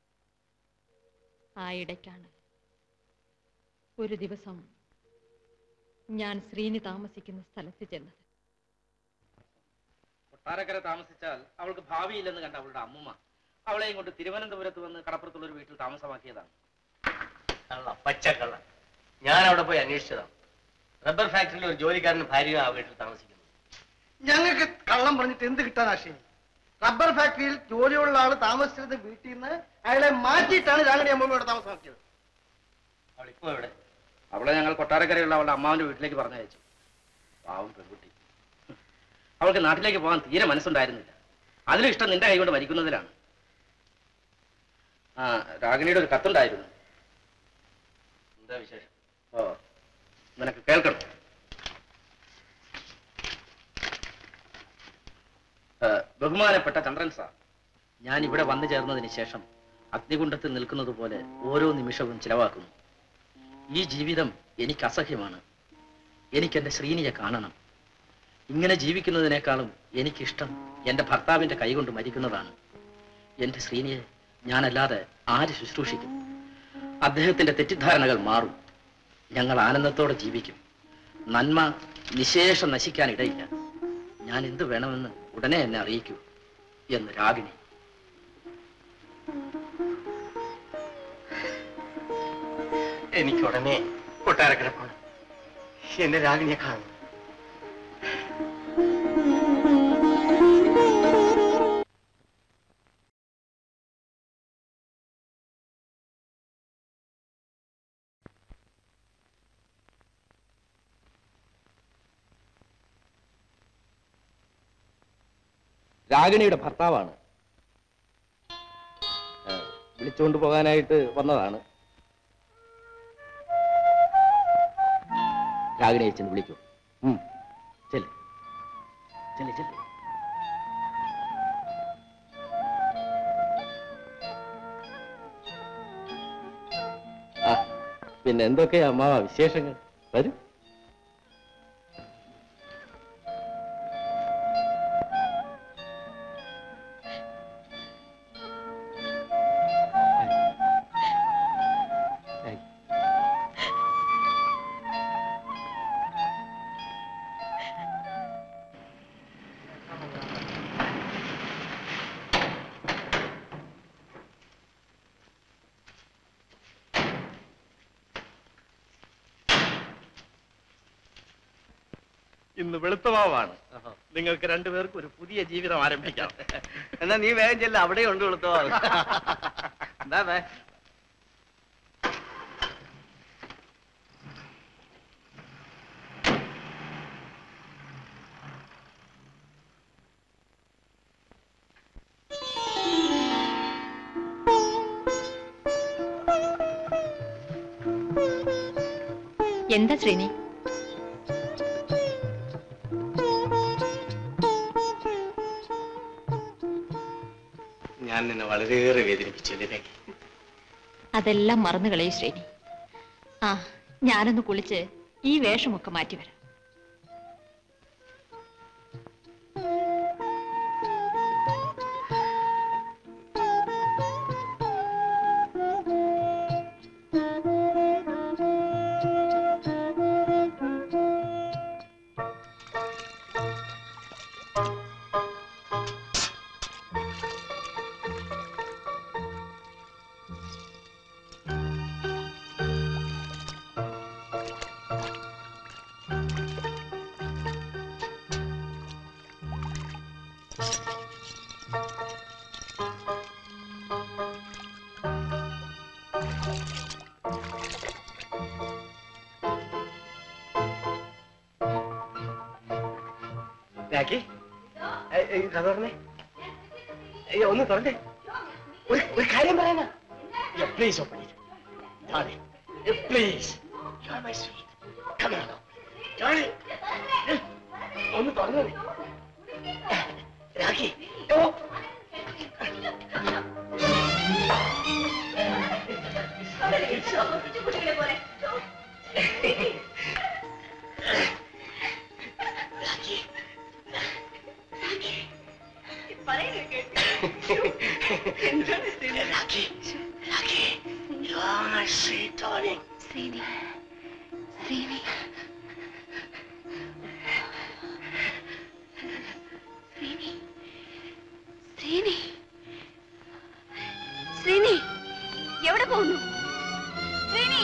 ആ ഇടയ്ക്കാണ് ഒരു ദിവസം ഞാൻ ശ്രീനി താമസിക്കുന്ന സ്ഥലത്ത് ചെന്നത്. കൊട്ടാരക്കര താമസിച്ചാൽ അവൾക്ക് ഭാവിയില്ലെന്ന് കണ്ട അവളുടെ അമ്മുമ്മ അവളെയും കൊണ്ട് തിരുവനന്തപുരത്ത് വന്ന് കടപ്പുറത്തുള്ള ഒരു വീട്ടിൽ താമസമാക്കിയതാണ്. പച്ചക്കള്ള. ഞാൻ അവിടെ പോയി അന്വേഷിച്ചതാണ്. റബ്ബർ ഫാക്ടറിയിൽ ഒരു ജോലിക്കാരന് ഭാര്യ ആ വീട്ടിൽ താമസിക്കുന്നു. ഞങ്ങൾക്ക് കള്ളം പറഞ്ഞിട്ട് എന്ത് കിട്ടാൻ ആശയം? റബ്ബർ ഫാക്ടറിയിൽ ജോലിയുള്ള ആള് താമസിച്ചിരുന്ന വീട്ടിൽ നിന്ന് അയാളെ മാറ്റിയിട്ടാണ് രാഗിണി അമ്മൂമ്മയോട് താമസമാക്കിയത്. അവളിപ്പോ എവിടെ? അവളെ ഞങ്ങൾ കൊട്ടാരക്കരയുള്ള അവളുടെ അമ്മാവിന്റെ വീട്ടിലേക്ക് പറഞ്ഞയച്ചു. പാവം പെൺകുട്ടി. അവൾക്ക് നാട്ടിലേക്ക് പോകാൻ തീരെ മനസ്സുണ്ടായിരുന്നില്ല. അതിലും ഇഷ്ടം നിന്റെ കൈ കൊണ്ട് മരിക്കുന്നതിലാണ്. ആ രാഗിണിയുടെ ഒരു കത്തുണ്ടായിരുന്നു. എന്താ വിശേഷം? ഓ, നിനക്ക് കേൾക്കണം. ബഹുമാനപ്പെട്ട ചന്ദ്രൻ സാർ, ഞാൻ ഇവിടെ വന്നു ചേർന്നതിന് ശേഷം അഗ്നികുണ്ഡത്തിൽ നിൽക്കുന്നത് പോലെ ഓരോ നിമിഷവും ചിലവാക്കുന്നു. ഈ ജീവിതം എനിക്ക് അസഹ്യമാണ്. എനിക്ക് എന്റെ ശ്രീനിയെ കാണണം. ഇങ്ങനെ ജീവിക്കുന്നതിനേക്കാളും എനിക്കിഷ്ടം എന്റെ ഭർത്താവിന്റെ കൈകൊണ്ട് മരിക്കുന്നതാണ്. എന്റെ ശ്രീനിയെ ഞാനല്ലാതെ ആര് ശുശ്രൂഷിക്കും? അദ്ദേഹത്തിന്റെ തെറ്റിദ്ധാരണകൾ മാറും. ഞങ്ങൾ ആനന്ദത്തോടെ ജീവിക്കും. നന്മ നിശേഷം നശിക്കാനിടയില്ല. ഞാൻ എന്ത് വേണമെന്ന് ഉടനെ എന്നെ അറിയിക്കൂ എന്ന് രാഗിണി. എനിക്ക് ഉടനെ കൊട്ടാരക്കര പോണം. എന്നെ രാഗിണിയെ കാണുന്നു. രാഗിണിയുടെ ഭർത്താവാണ്. വിളിച്ചുകൊണ്ട് പോകാനായിട്ട് വന്നതാണ്. രാഗിണിയെ ചെന്ന് വിളിക്കൂ. ചെല്ല് ചെല്ല് ചെല്ല്. ആ പിന്നെ എന്തൊക്കെയാ അമ്മാവ വിശേഷങ്ങൾ? വരൂ. ഇന്ന് വെളുത്തവാവാണ്. നിങ്ങൾക്ക് രണ്ടുപേർക്കും ഒരു പുതിയ ജീവിതം ആരംഭിക്കാം. എന്നാ നീ വേഗം ചെല്ല, അവിടെ ഉണ്ട് വെളുത്തവാവ്. എന്താ വേ എന്താ ശ്രീനി? ഞാൻ നിന്നെ വളരെയേറെ വേദനിപ്പിച്ചല്ലേ? അതെല്ലാം മറന്നു കളയൂ ശ്രീനി. ആ ഞാനൊന്ന് കുളിച്ച് ഈ വേഷമൊക്കെ മാറ്റിവരാം. രാഖി, കഥ പറഞ്ഞേ. ഒന്ന് തുറന്നേ, ഒരു കാര്യം പറയാനാ. Please open it please. You are my sweet. Come on Johnny, ഒന്ന് തുറന്നേ. രാഖി, ഓ Lucky, Lucky, you are my sweet darling. Sreeni, Sreeni, Sreeni, Sreeni, Sreeni, എവിടെ പോകുന്നു? Sreeni.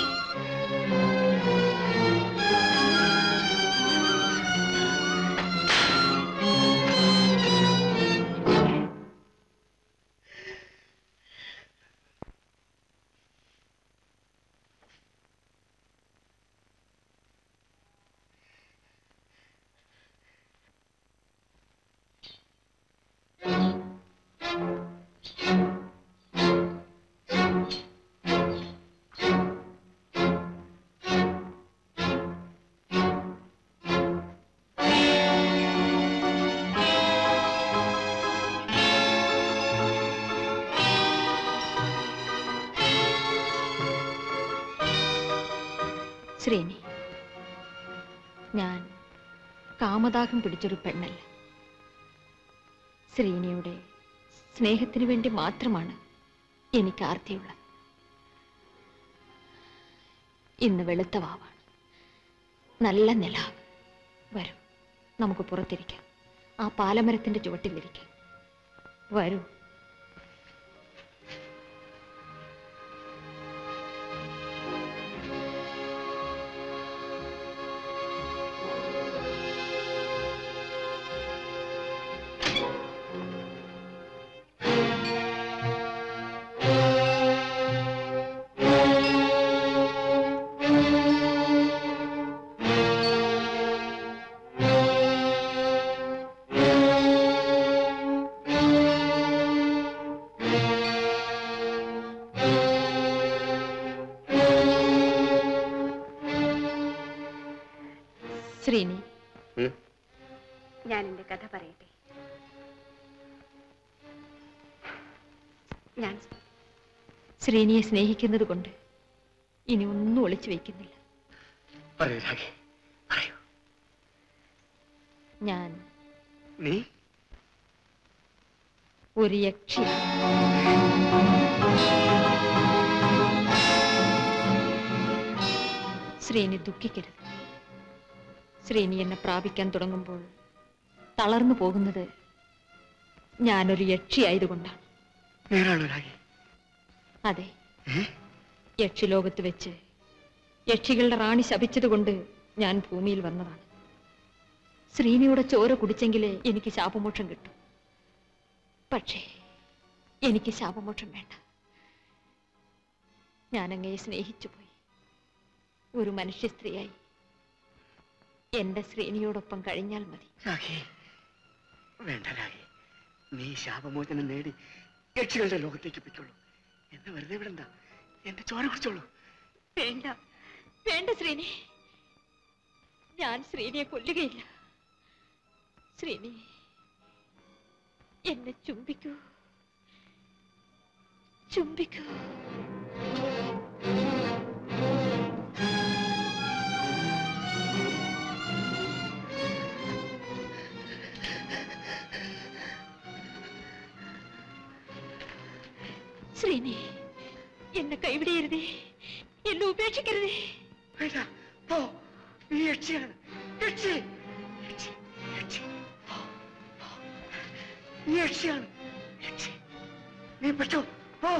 ശ്രീനി, ഞാൻ കാമദാഹം പിടിച്ചൊരു പെണ്ണല്ല. ശ്രീനിയുടെ സ്നേഹത്തിനു വേണ്ടി മാത്രമാണ് എനിക്ക് ആർത്തിയുള്ളത്. ഇന്ന് വെളുത്ത വാവാണ്, നല്ല നിലാവ്. വരൂ, നമുക്ക് പുറത്തിരിക്കാം, ആ പാലമരത്തിന്റെ ചുവട്ടിലിരിക്കാം. വരൂ. ശ്രീനി, ഞാൻ എന്റെ കഥ പറയട്ടെ. ഞാൻ ശ്രീനിയെ സ്നേഹിക്കുന്നത് കൊണ്ട് ഇനി ഒന്നും ഒളിച്ചു വയ്ക്കുന്നില്ല. ഞാൻ നീ ഒരു യക്ഷി. ശ്രീനി ദുഃഖിക്കരുത്. ശ്രീനി എന്നെ പ്രാപിക്കാൻ തുടങ്ങുമ്പോൾ തളർന്നു പോകുന്നത് ഞാനൊരു യക്ഷിയായതുകൊണ്ടാണ്. അതെ, യക്ഷിലോകത്ത് വെച്ച് യക്ഷികളുടെ റാണി ശപിച്ചതുകൊണ്ട് ഞാൻ ഭൂമിയിൽ വന്നതാണ്. ശ്രീനിയുടെ ചോര കുടിച്ചെങ്കിലേ എനിക്ക് ശാപമോക്ഷം കിട്ടും. പക്ഷേ എനിക്ക് ശാപമോക്ഷം വേണ്ട. ഞാനങ്ങയെ സ്നേഹിച്ചു പോയി. ഒരു മനുഷ്യ സ്ത്രീയായി എന്റെ ശ്രീനിയോടൊപ്പം കഴിഞ്ഞാൽ മതി. വേണ്ട രാഗി, നീ ശാപമോചനം നേടി യക്ഷികളുടെ ലോകത്തേക്ക് പൊയ്ക്കൊള്ളൂ. എന്നെ വെറുതെ വിടണ്ട, എന്റെ ചോര കുടിച്ചോളൂ. വേണ്ട വേണ്ട ശ്രീനി, ഞാൻ ശ്രീനിയെ കൊല്ലുകയില്ല. ശ്രീനി, എന്നെ ചുംബിക്കൂ, ചുംബിക്കൂ. ശ്രീനി, എന്നെ കൈവിടരുതേ, എന്നെ ഉപേക്ഷിക്കരുതേ. നീ യക്ഷിയാണ്, യക്ഷി, യക്ഷി, യക്ഷി. നീ യക്ഷിയാണ്, യക്ഷി. നീ പറ്റോ, പോ.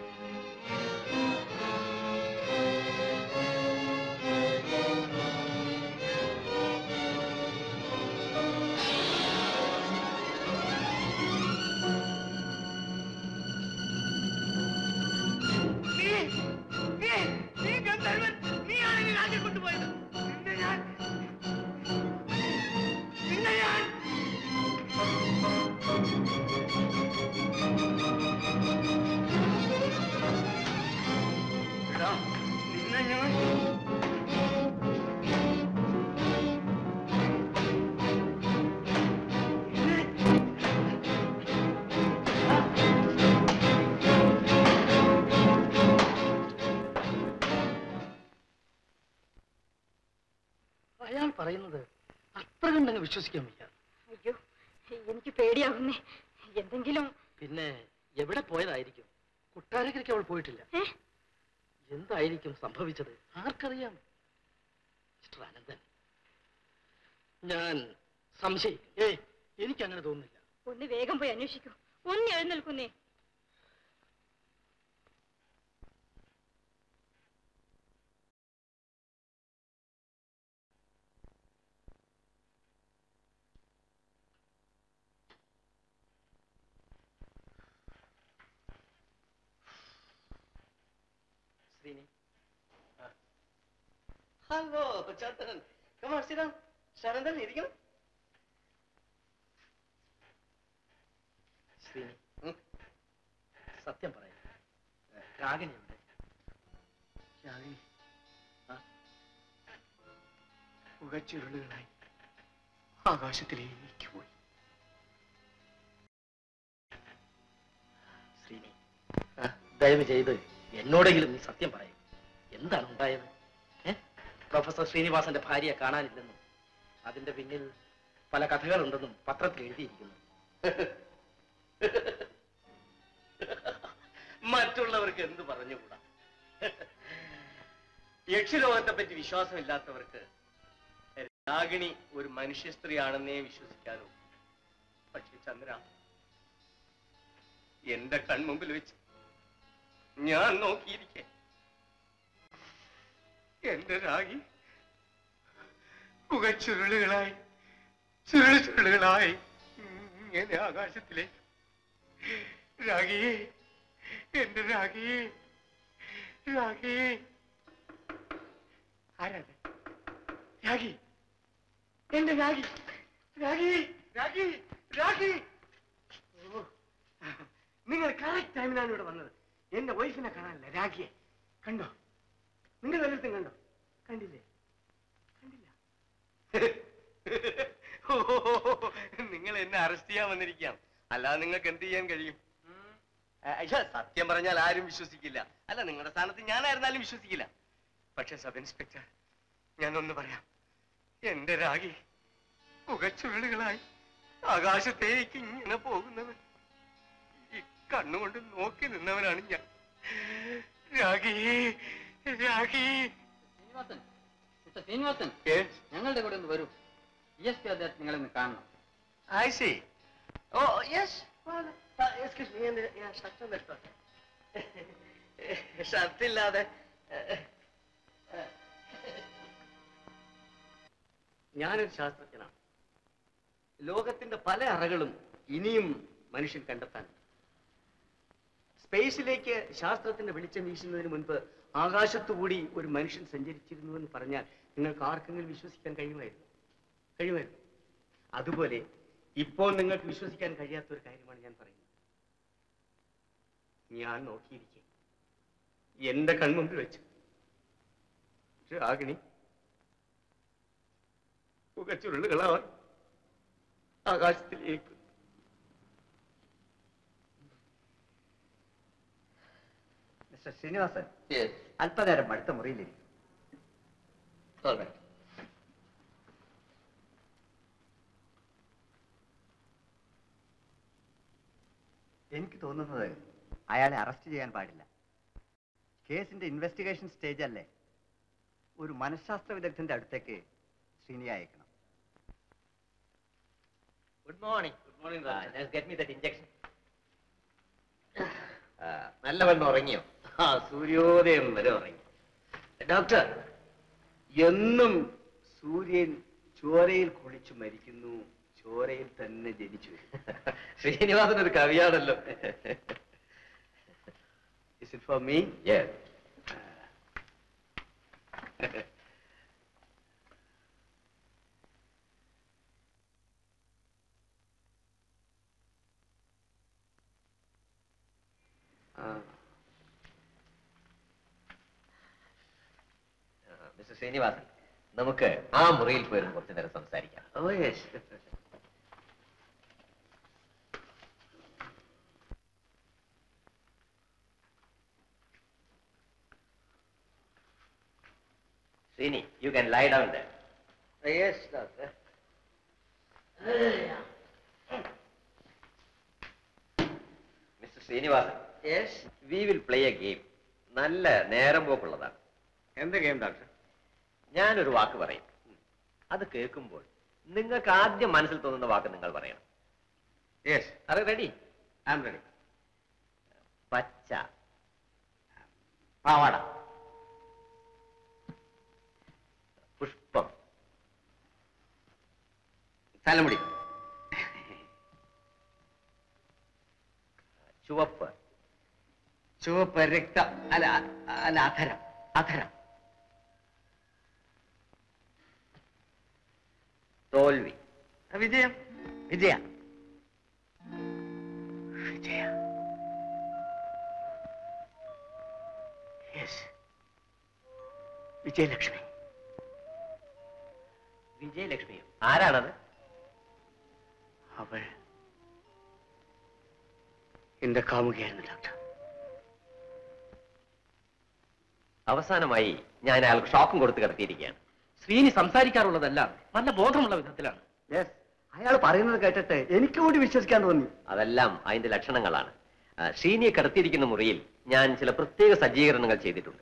അയാൾ പറയുന്നത് അത്ര കണ്ടങ്ങ് വിശ്വസിക്കാൻ വയ്യ. അയ്യോ, എനിക്ക് പേടിയാവുന്നേ. എന്തെങ്കിലും പിന്നെ എവിടെ പോയതായിരിക്കും? കൊട്ടാരക്കരയ്ക്ക് അവൾ പോയിട്ടില്ല. എന്തായിരിക്കും സംഭവിച്ചത്? ആർക്കറിയാം? മിസ്റ്റർ അനന്തൻ, ഞാൻ സംശയിക്കും. ഏയ്, എനിക്കങ്ങനെ തോന്നുന്നില്ല. ഒന്ന് വേഗം പോയി അന്വേഷിക്കൂ. ഒന്ന് എഴുന്നേൽക്കുന്നേ. ഹലോ ചന്ദ്രൻ, കമാ സിറാം. ശരദൻ ഇരിക്കണം. ശ്രീനി, സത്യം പറയാം, രാഗിണി എവിടെ? രാഗിണി പുകച്ചുരുളുകളായി ആകാശത്തിലേക്ക് പോയി. ശ്രീനി, ദയവ് ചെയ്ത് എന്നോടെങ്കിലും നീ സത്യം പറയും. എന്താണ് ഉണ്ടായത്? പ്രൊഫസർ ശ്രീനിവാസന്റെ ഭാര്യയെ കാണാനില്ലെന്നും അതിന്റെ പിന്നിൽ പല കഥകളുണ്ടെന്നും പത്രത്തിൽ എഴുതിയിരിക്കുന്നു. മറ്റുള്ളവർക്ക് എന്ത് പറഞ്ഞുകൂടാ. യക്ഷിലോകത്തെ പറ്റി വിശ്വാസമില്ലാത്തവർക്ക് രാഗിണി ഒരു മനുഷ്യ സ്ത്രീയാണെന്നേ വിശ്വസിക്കാനോ. പക്ഷെ ചന്ദ്ര, എന്റെ കൺമുമ്പിൽ വെച്ച് ഞാൻ നോക്കിയിരിക്കെ എന്റെ രാഗി പുകച്ചുരുളുകളായി ചുരുളു ചുരുളുകളായി ഇങ്ങനെ ആകാശത്തിലേക്ക്. രാഗി, എന്റെ രാഗി, രാഗി. ആരാണ് രാഗി? എന്റെ രാഗി, രാഗി, രാഗി, രാഗി. നിങ്ങൾ കറക്റ്റ് ടൈമിലാണ് ഇവിടെ വന്നത്. എന്റെ വൈഫിനെ കാണാനല്ല, രാഗിയെ കണ്ടോ? നിങ്ങൾ വല്ലതും കണ്ടോ? കണ്ടില്ലേ? കണ്ടില്ല. ഓ, നിങ്ങൾ എന്നെ അറസ്റ്റ് ചെയ്യാൻ വന്നിരിക്കാം. അല്ലാതെ നിങ്ങൾക്ക് എന്ത് ചെയ്യാൻ കഴിയും? സത്യം പറഞ്ഞാൽ ആരും വിശ്വസിക്കില്ല. അല്ല, നിങ്ങളുടെ സ്ഥാനത്ത് ഞാനായിരുന്നാലും വിശ്വസിക്കില്ല. പക്ഷെ സബ് ഇൻസ്പെക്ടർ, ഞാനൊന്ന് പറയാം. എന്റെ രാഗി പുകച്ചുരുളുകളായി ആകാശത്തേക്ക് ഇങ്ങനെ പോകുന്നവൻ ഈ കണ്ണുകൊണ്ട് നോക്കി നിന്നവനാണ് ഞാൻ. രാഗി, രാഗി. ശ്രീനിവാസൻ, മിസ്റ്റർ ശ്രീനിവാസൻ, ഞങ്ങളുടെ കൂടെ ഒന്ന് വരൂ. യെസ് പി അദ്ദേഹം നിങ്ങളൊന്ന് കാണണം. I see. Oh, yes. Well, uh, excuse me, and yeah, shirt ഒന്ന് എടുത്തോട്ടെ. ഷർട്ടില്ലാതെ ഞാനൊരു ശാസ്ത്രജ്ഞനാണ്. ലോകത്തിന്റെ പല അറകളും ഇനിയും മനുഷ്യൻ കണ്ടെത്താൻ. സ്പേസിലേക്ക് ശാസ്ത്രത്തിന്റെ വെളിച്ചം വീശുന്നതിന് മുൻപ് ആകാശത്തുകൂടി ഒരു മനുഷ്യൻ സഞ്ചരിച്ചിരുന്നു എന്ന് പറഞ്ഞാൽ നിങ്ങൾക്ക് ആർക്കെങ്കിലും വിശ്വസിക്കാൻ കഴിയുമായിരുന്നു കഴിയുമായിരുന്നു അതുപോലെ ഇപ്പോൾ നിങ്ങൾക്ക് വിശ്വസിക്കാൻ കഴിയാത്ത ഒരു കാര്യമാണ് ഞാൻ പറയുന്നത്. ഞാൻ നോക്കിയിരിക്കെ എന്റെ കൺമുമ്പിൽ വെച്ച് രാഗിണി പുകച്ചുരുളുകളായി ആകാശത്തിലേക്ക്. മിസ്റ്റർ ശ്രീനിവാസൻ, അല്പനേരം അടുത്ത മുറിയിലിരിക്കും. എനിക്ക് തോന്നുന്നത് അയാളെ അറസ്റ്റ് ചെയ്യാൻ പാടില്ല. കേസിന്റെ ഇൻവെസ്റ്റിഗേഷൻ സ്റ്റേജ് അല്ലേ. ഒരു മനഃശാസ്ത്ര വിദഗ്ധന്റെ അടുത്തേക്ക് ശ്രീനിയെ അയക്കണം. Good morning. Good morning. Get me that injection. നല്ലവണ്ണം ഉറങ്ങിയോ? ആ, സൂര്യോദയം വരെ ഉറങ്ങി. ഡോക്ടർ, എന്നും സൂര്യൻ ചോരയിൽ കുളിച്ചു മരിക്കുന്നു, ചോരയിൽ തന്നെ ജനിച്ചു. ശ്രീനിവാസൻ ഒരു കവിയാണല്ലോ. Is it for me? Yes. Mister Srinivasan, നമുക്ക് ആ മുറിയിൽ പോയിരുന്നു കുറച്ചു നേരം സംസാരിക്കാം. Oh, yes. Sreeni, you can lie down there. Uh, yes, doctor. Mister Srinivasan, Yes. we will play a game. നല്ല നേരം പോക്കുള്ളതാണ്. എന്ത് ഗെയിം ഡോക്ടർ? ഞാനൊരു വാക്ക് പറയും. അത് കേൾക്കുമ്പോൾ നിങ്ങൾക്ക് ആദ്യം മനസ്സിൽ തോന്നുന്ന വാക്ക് നിങ്ങൾ പറയണം. യെസ്. അത് റെഡി? I am ready. പച്ച പാവാട, പുഷ്പം, തലമുടി, ചുവപ്പ്, ചുവപ്പ് രക്തം, അല്ല അല്ല അധരം, അധരം, തോൽവി, വിജയം, വിജയ, വിജയ, യെസ്, വിജയലക്ഷ്മി. വിജയലക്ഷ്മിയോ? ആരാണത്? അവൾ എന്റെ കാമുകയായിരുന്നു ഡോക്ടർ. അവസാനമായി ഞാൻ അയാൾക്ക് ഷോക്കും കൊടുത്ത് കിടത്തിയിരിക്കുകയാണ്. ശ്രീനി സംസാരിക്കാറുള്ളതെല്ലാം നല്ല ബോധമുള്ള വിധത്തിലാണ്. യെസ്, അയാൾ പറയുന്നത് കേട്ടിട്ട് എനിക്ക് കൂടി വിശ്വസിക്കാൻ തോന്നി. അതെല്ലാം അതിന്റെ ലക്ഷണങ്ങളാണ്. ശ്രീനിയെ കിടത്തിയിരിക്കുന്ന മുറിയിൽ ഞാൻ ചില പ്രത്യേക സജ്ജീകരണങ്ങൾ ചെയ്തിട്ടുണ്ട്.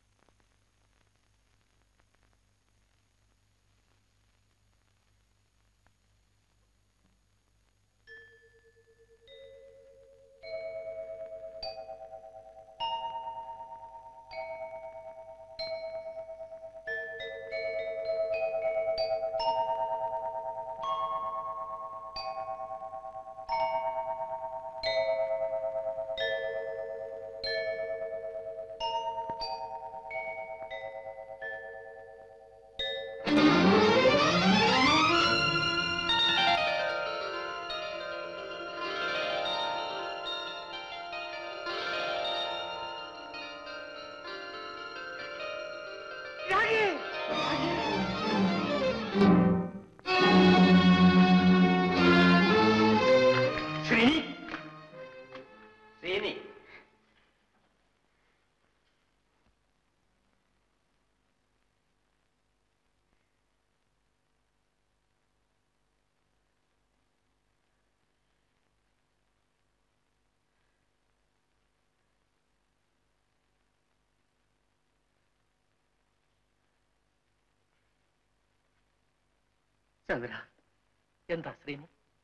ചന്ദ്ര, എന്താ ശ്രീനി?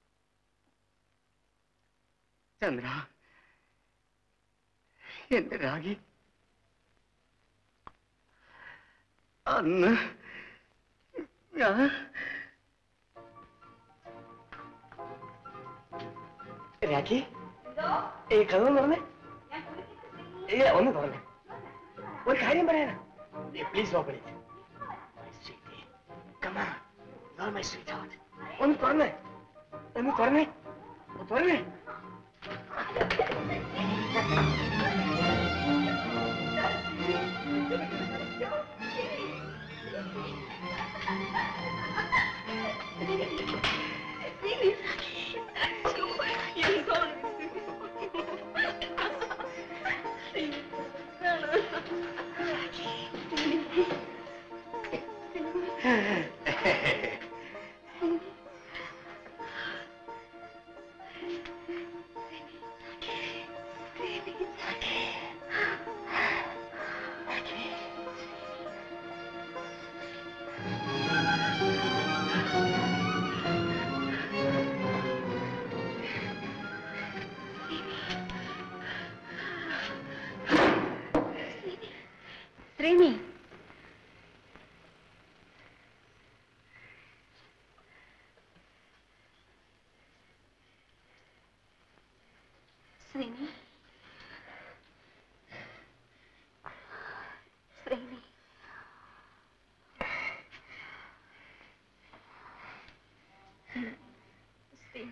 ചന്ദ്ര, എന്റെ രാഗി അന്ന് ഞാൻ രാഖി ഈ കഥ തുറന്നേ. ഇല്ല, ഒന്ന് തുറന്നേ. ഒരു കാര്യം പറയാനാ. Please open it. Come on. You're my sweetheart. ഒന്ന് തുറന്നേ, ഒന്ന് തുറന്നേ, തുറന്നേ. Sreeni. Sreeni. Sreeni. Sreeni.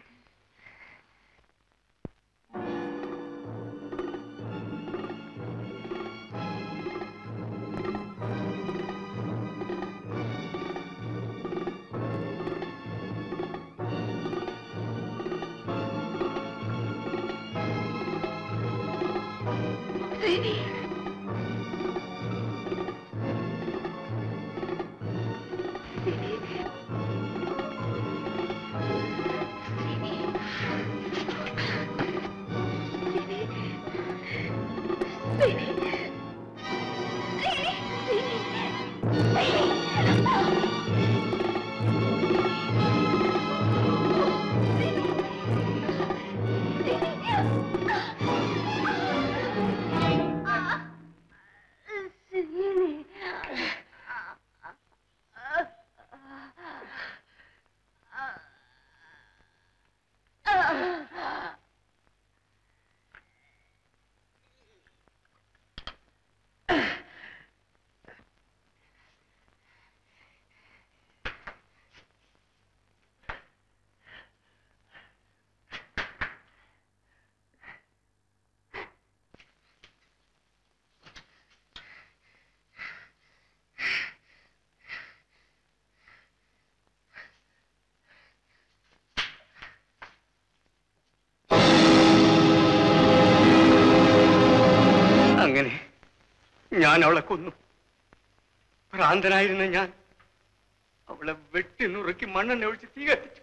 ഞാൻ അവളെ കൊന്നു. ഭ്രാന്തനായിരുന്ന ഞാൻ അവളെ വെട്ടി നുറുക്കി മണ്ണെണ്ണ ഒഴിച്ച് തീ കത്തിച്ചു.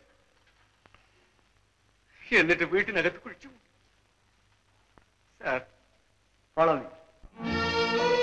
എന്നിട്ട് വീട്ടിനകത്ത് കുഴിച്ചു. Sir, follow me.